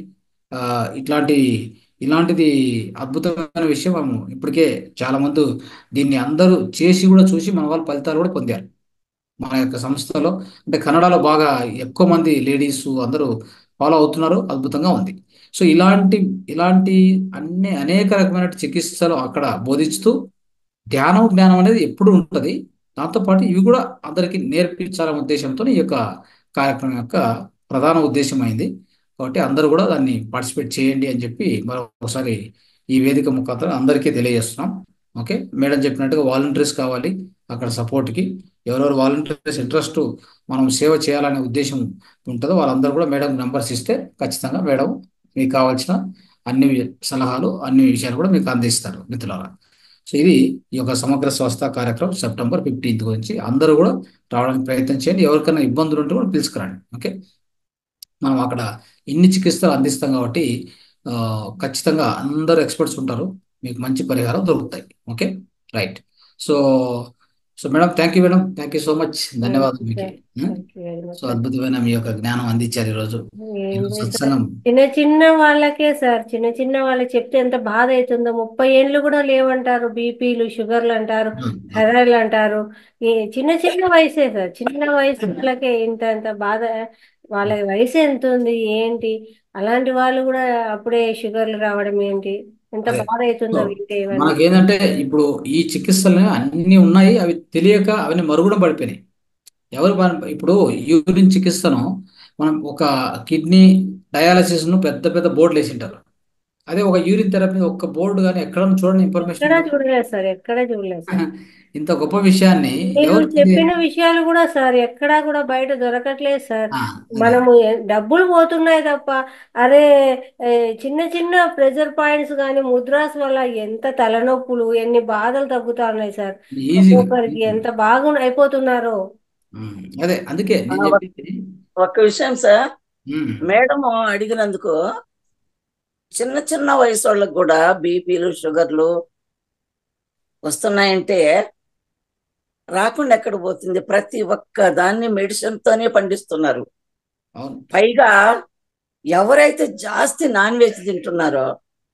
ఇలాంటిది అద్భుతమైన విషయం. మనం ఇప్పటికే చాలా మంది దీన్ని అందరూ చేసి కూడా చూసి మన వాళ్ళు ఫలితాలు కూడా పొందారు. మన యొక్క సంస్థలో అంటే కన్నడలో బాగా ఎక్కువ మంది లేడీస్ అందరూ ఫాలో అవుతున్నారు. అద్భుతంగా ఉంది. సో ఇలాంటి అనేక రకమైన చికిత్సలు అక్కడ బోధిస్తూ జ్ఞానం అనేది ఎప్పుడు ఉంటుంది. దాంతోపాటు ఇవి కూడా అందరికీ నేర్పించాలనే ఉద్దేశంతో ఈ యొక్క కార్యక్రమం యొక్క ప్రధాన ఉద్దేశం అయింది. కాబట్టి అందరూ కూడా దాన్ని పార్టిసిపేట్ చేయండి అని చెప్పి మరొకసారి ఈ వేదిక ముఖాంతరం అందరికీ తెలియజేస్తున్నాం. ఓకే, మేడం చెప్పినట్టుగా వాలంటీర్స్ కావాలి అక్కడ సపోర్ట్కి. ఎవరెవరు వాలంటీర్స్ ఇంట్రెస్ట్ మనం సేవ చేయాలనే ఉద్దేశం ఉంటుందో వాళ్ళందరూ కూడా మేడం నెంబర్స్ ఇస్తే ఖచ్చితంగా మేడం మీకు కావాల్సిన అన్ని సలహాలు, అన్ని విషయాలు కూడా మీకు అందిస్తారు మిత్రులారా. సో ఇది ఈ యొక్క సమగ్ర స్వస్థ కార్యక్రమం సెప్టెంబర్ 15 గురించి అందరూ కూడా రావడానికి ప్రయత్నం చేయండి. ఎవరికైనా ఇబ్బందులు ఉంటే కూడా పిలుచుకురండి. ఓకే, మనం అక్కడ ఇన్ని చికిత్సలు అందిస్తాం కాబట్టి ఖచ్చితంగా అందరూ ఎక్స్పర్ట్స్ ఉంటారు, మీకు మంచి పరిహారం దొరుకుతాయి. Okay, right. So madam, thank you madam, thank you so much, ధన్యవాదాలు మీకు. సో అద్భుతమైన మీ యొక్క జ్ఞానం అందించారు ఈరోజు సత్సంగం. చిన్న వాళ్ళకే సార్, చిన్న వాళ్ళకి చెప్తే ఎంత బాధ అవుతుందో. 30 ఏళ్ళు కూడా లేవంటారు, బీపీలు, షుగర్లు అంటారు, థైరాయిడ్లు అంటారు. ఈ చిన్న వయసే సార్, చిన్న వయసు వాళ్ళకే ఇంత బాధ. వాళ్ళ వయసు ఎంత ఉంది ఏంటి, అలాంటి వాళ్ళు కూడా అప్పుడే షుగర్లు రావడం ఏంటి, ఎంత బాధ అవుతుందో వింటే. మనకేంటంటే ఇప్పుడు ఈ చికిత్సలు అన్ని ఉన్నాయి, అవి తెలియక అవన్నీ మరుగున పడిపోయినాయి. ఇప్పుడు యూరిన్ చికిత్సను మనం ఒక కిడ్నీ డయాలసిస్ ను పెద్ద పెద్ద బోర్డులు వేసింటారు. అదే ఒక యూరిన్ థెరపీ ఒక్క బోర్డు కానీ ఎక్కడ చూడండి ఇన్ఫర్మేషన్. ఎక్కడ చూడలేదు సార్. ఇంత గొప్ప విషయాన్ని మీరు చెప్పిన విషయాలు కూడా సార్ ఎక్కడా కూడా బయట దొరకట్లేదు సార్. మనము డబ్బులు పోతున్నాయి తప్ప, అరే చిన్న ప్రెజర్ పాయింట్స్ కానీ ముద్రాస్ వల్ల ఎంత తలనొప్పులు, ఎన్ని బాధలు తగ్గుతా ఉన్నాయి సార్. ఒక్కొక్కరికి ఎంత బాగా అయిపోతున్నారో. అదే అందుకే ఒక్క విషయం సార్, మేడం అడిగినందుకు చిన్న వయసు వాళ్ళకి కూడా బీపీలు, షుగర్లు వస్తున్నాయంటే రాకుండా ఎక్కడ పోతుంది? ప్రతి ఒక్క దాన్ని మెడిసిన్ తోనే పండిస్తున్నారు. పైగా ఎవరైతే జాస్తి నాన్ వెజ్ తింటున్నారో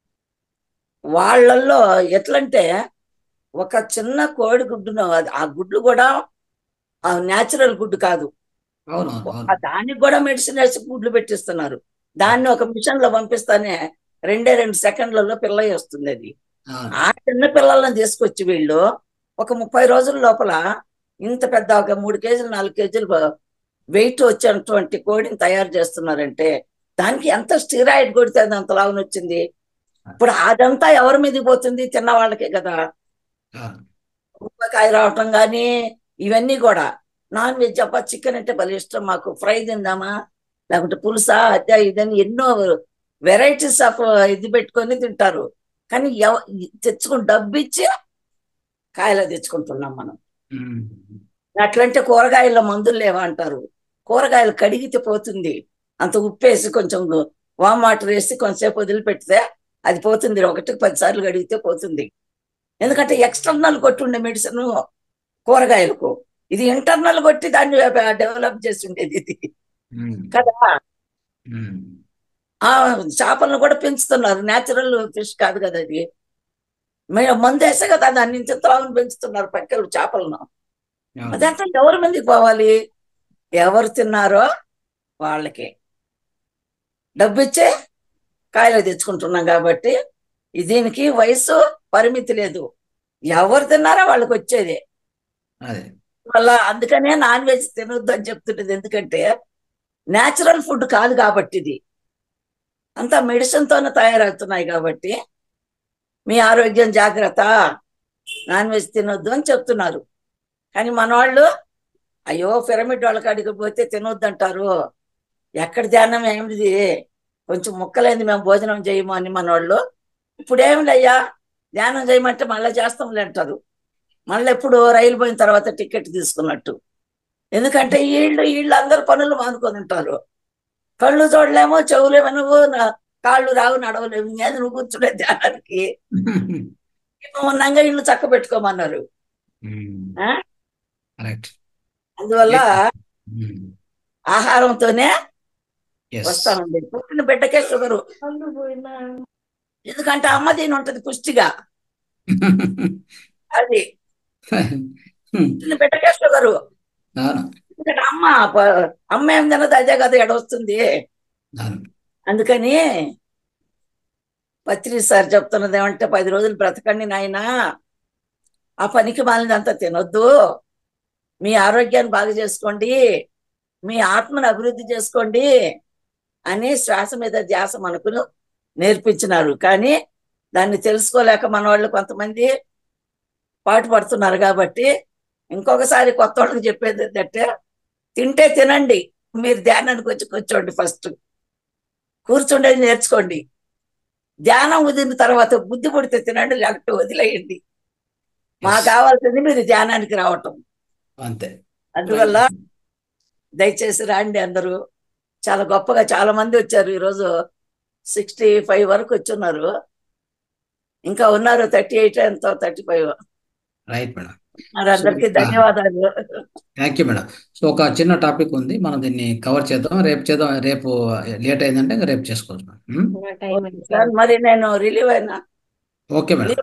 వాళ్ళల్లో ఎట్లంటే ఒక చిన్న కోడి గుడ్డును, ఆ గుడ్లు కూడా న్యాచురల్ గుడ్డు కాదు, దానికి కూడా మెడిసిన్ వేసి గుడ్లు పెట్టిస్తున్నారు. దాన్ని ఒక మిషన్ లో పంపిస్తానే 2 సెకండ్లలో పిల్ల వస్తుంది. అది ఆ చిన్న పిల్లలను తీసుకొచ్చి వీళ్ళు ఒక 30 రోజుల లోపల ఇంత పెద్ద ఒక 3 కేజీలు 4 కేజీలు వెయిట్ వచ్చేటువంటి కోడిని తయారు చేస్తున్నారంటే దానికి ఎంత స్టీరాయిడ్ కొడితే అది అంత లావున వచ్చింది. ఇప్పుడు అదంతా ఎవరి మీదకి పోతుంది? తిన్న వాళ్ళకే కదా. ఉప్పకాయ రావటం కానీ ఇవన్నీ కూడా. నాన్ వెజ్ అప్ప చికెన్ అంటే భలే ఇష్టం మాకు, ఫ్రై తిందామా లేకుంటే పులుసా అదే ఇదని ఎన్నో వెరైటీస్ ఆఫ్ ఇది పెట్టుకొని తింటారు. కానీ తెచ్చుకుని డబ్బు ఇచ్చి కాయలు తెచ్చుకుంటున్నాం మనం. అట్లంటే కూరగాయల మందులు లేవా అంటారు. కూరగాయలు కడిగితే పోతుంది, అంత ఉప్పేసి కొంచెం వామ్ వాటర్ వేసి కొంచెంసేపు వదిలిపెడితే అది పోతుంది. 1కి 10 సార్లు కడిగితే పోతుంది. ఎందుకంటే ఎక్స్టర్నల్ కొట్టుండే మెడిసిన్ కూరగాయలకు, ఇది ఇంటర్నల్ కొట్టి దాన్ని డెవలప్ చేసి ఉండేది ఇది కదా. చేపలను కూడా పెంచుతున్నారు, న్యాచురల్ ఫిష్ కాదు కదా అది. మందు వేసే కదా దాన్ని చిత్రాలను పెంచుతున్నారు పక్కలు చేపలను. అదంతా ఎవరి మందికి పోవాలి? ఎవరు తిన్నారో వాళ్ళకి డబ్బు ఇచ్చే కాయలు తెచ్చుకుంటున్నాం కాబట్టి దీనికి వయసు పరిమితి లేదు, ఎవరు తిన్నారో వాళ్ళకి వచ్చేదే. వల్ల అందుకనే నాన్ వెజ్ తినొద్దు అని చెప్తుంటది. ఎందుకంటే న్యాచురల్ ఫుడ్ కాదు కాబట్టి, ఇది అంతా మెడిసిన్ తోనే తయారవుతున్నాయి కాబట్టి మీ ఆరోగ్యం జాగ్రత్త, నాన్ వెజ్ తినొద్దు అని చెప్తున్నారు. కానీ మన వాళ్ళు అయ్యో పిరమిడ్ వాళ్ళకి అడిగిపోతే తినొద్దు అంటారు, ఎక్కడ ధ్యానం ఏమిది, కొంచెం ముక్కలేంది మేము భోజనం చేయము అని మన వాళ్ళు. ఇప్పుడేమిలయ్యా ధ్యానం చేయమంటే మళ్ళీ చేస్తాంలే అంటారు. మళ్ళీ ఎప్పుడు రైలు పోయిన తర్వాత టికెట్ తీసుకున్నట్టు. ఎందుకంటే వీళ్ళు అందరు పనులు మానుకొని ఉంటారు. కళ్ళు చూడలేమో, చెవులు వినవు, కాళ్ళు రావు, నడవలేము. అది నువ్వు కూర్చునే ధ్యానానికి ఉన్నంగా ఇల్లు చక్క పెట్టుకోమన్నారు. అందువల్ల ఆహారంతోనే వస్తామండి. పుట్టిన బిడ్డకే షుగరు. ఎందుకంటే అమ్మ దీని ఉంటది పుష్టిగా. అది పుట్టిన బిడ్డకే షుగరు. ఎందుకంటే అమ్మ ఏం తినదు, అదే కదా ఎడవస్తుంది. అందుకని పత్రి సార్ చెప్తున్నది ఏమంటే 10 రోజులు బ్రతకండి నాయనా, ఆ పనికి మాలినంతా తినొద్దు, మీ ఆరోగ్యాన్ని బాగు చేసుకోండి, మీ ఆత్మను అభివృద్ధి చేసుకోండి అని శ్వాస మీద ధ్యాస మనకు నేర్పించినారు. కానీ దాన్ని తెలుసుకోలేక మన వాళ్ళు కొంతమంది పాటు పడుతున్నారు. కాబట్టి ఇంకొకసారి కొత్త వాళ్ళకి చెప్పేది ఏంటంటే, తింటే తినండి, మీరు ధ్యానానికి వచ్చి కూర్చోండి, ఫస్ట్ కూర్చుండేది నేర్చుకోండి. ధ్యానం వదిలిన తర్వాత బుద్ధి పుడితే తినండి, లేకపోతే వదిలేయండి. మాకు కావాల్సింది మీరు ధ్యానానికి రావటం అంతే. అందువల్ల దయచేసి రాండి అందరూ. చాలా గొప్పగా చాలా మంది వచ్చారు ఈరోజు. 65 వరకు వచ్చున్నారు. ఇంకా ఉన్నారు 38 ఎంతో 35. Right madam. అందరికీ ధన్యవాదాలు. Thank you madam. సో ఒక చిన్న టాపిక్ ఉంది, మనం దీన్ని కవర్ చేద్దాం. రేపు చేద్దాం. రేపు లేట్ అయిందంటే ఇంకా రేపు చేసుకోవచ్చు మేడం. మరి నేను రిలీవ్ అయినా. Okay madam.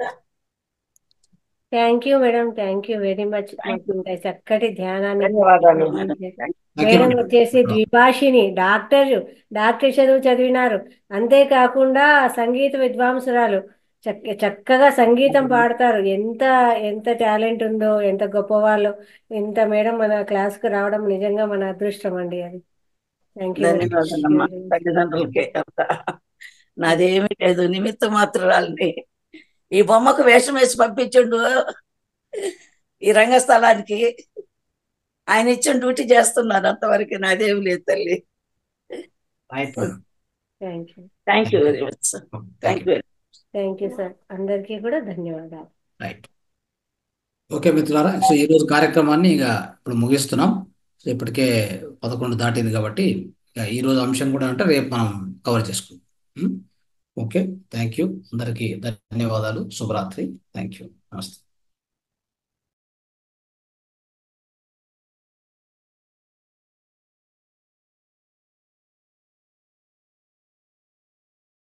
Thank you madam, thank you very much. మాకు ఇంత చక్కటి ధ్యానాన్ని ధన్యవాదాలు. మేడం వచ్చేసి ద్విభాషిని, డాక్టర్ చదువు చదివినారు. అంతేకాకుండా సంగీత విద్వాంసురాలు. చక్కగా సంగీతం పాడతారు. ఎంత ఎంత టాలెంట్ ఉందో, ఎంత గొప్పవాళ్ళు. ఇంత మేడం మన క్లాస్కు రావడం నిజంగా మన అదృష్టం అండి. అది థ్యాంక్ యూ. ధన్యవాదాలమ్మా. తల్లిదండ్రులకి నాదేమీ లేదు, నిమిత్త మాత్రాలని. ఈ బొమ్మకు వేషం వేసి పంపించుండు ఈ రంగస్థలానికి. ఆయన ఇచ్చిన డ్యూటీ చేస్తున్నారు, అంతవరకు నాదేమి లేదు తల్లి. Thank you very much sir. Thank you sir. అందరికీ కూడా ధన్యవాదాలు. రైట్. ఓకే మిత్రులారా, సో ఈరోజు కార్యక్రమాన్ని ఇక ఇప్పుడు ముగిస్తున్నాం. సో ఇప్పటికే 11 దాటింది కాబట్టి ఈరోజు అంశం కూడా అంటే రేపు మనం కవర్ చేసుకుందాం. Okay, thank you. అందరికీ ధన్యవాదాలు. శుభరాత్రి. Thank you. నమస్తే.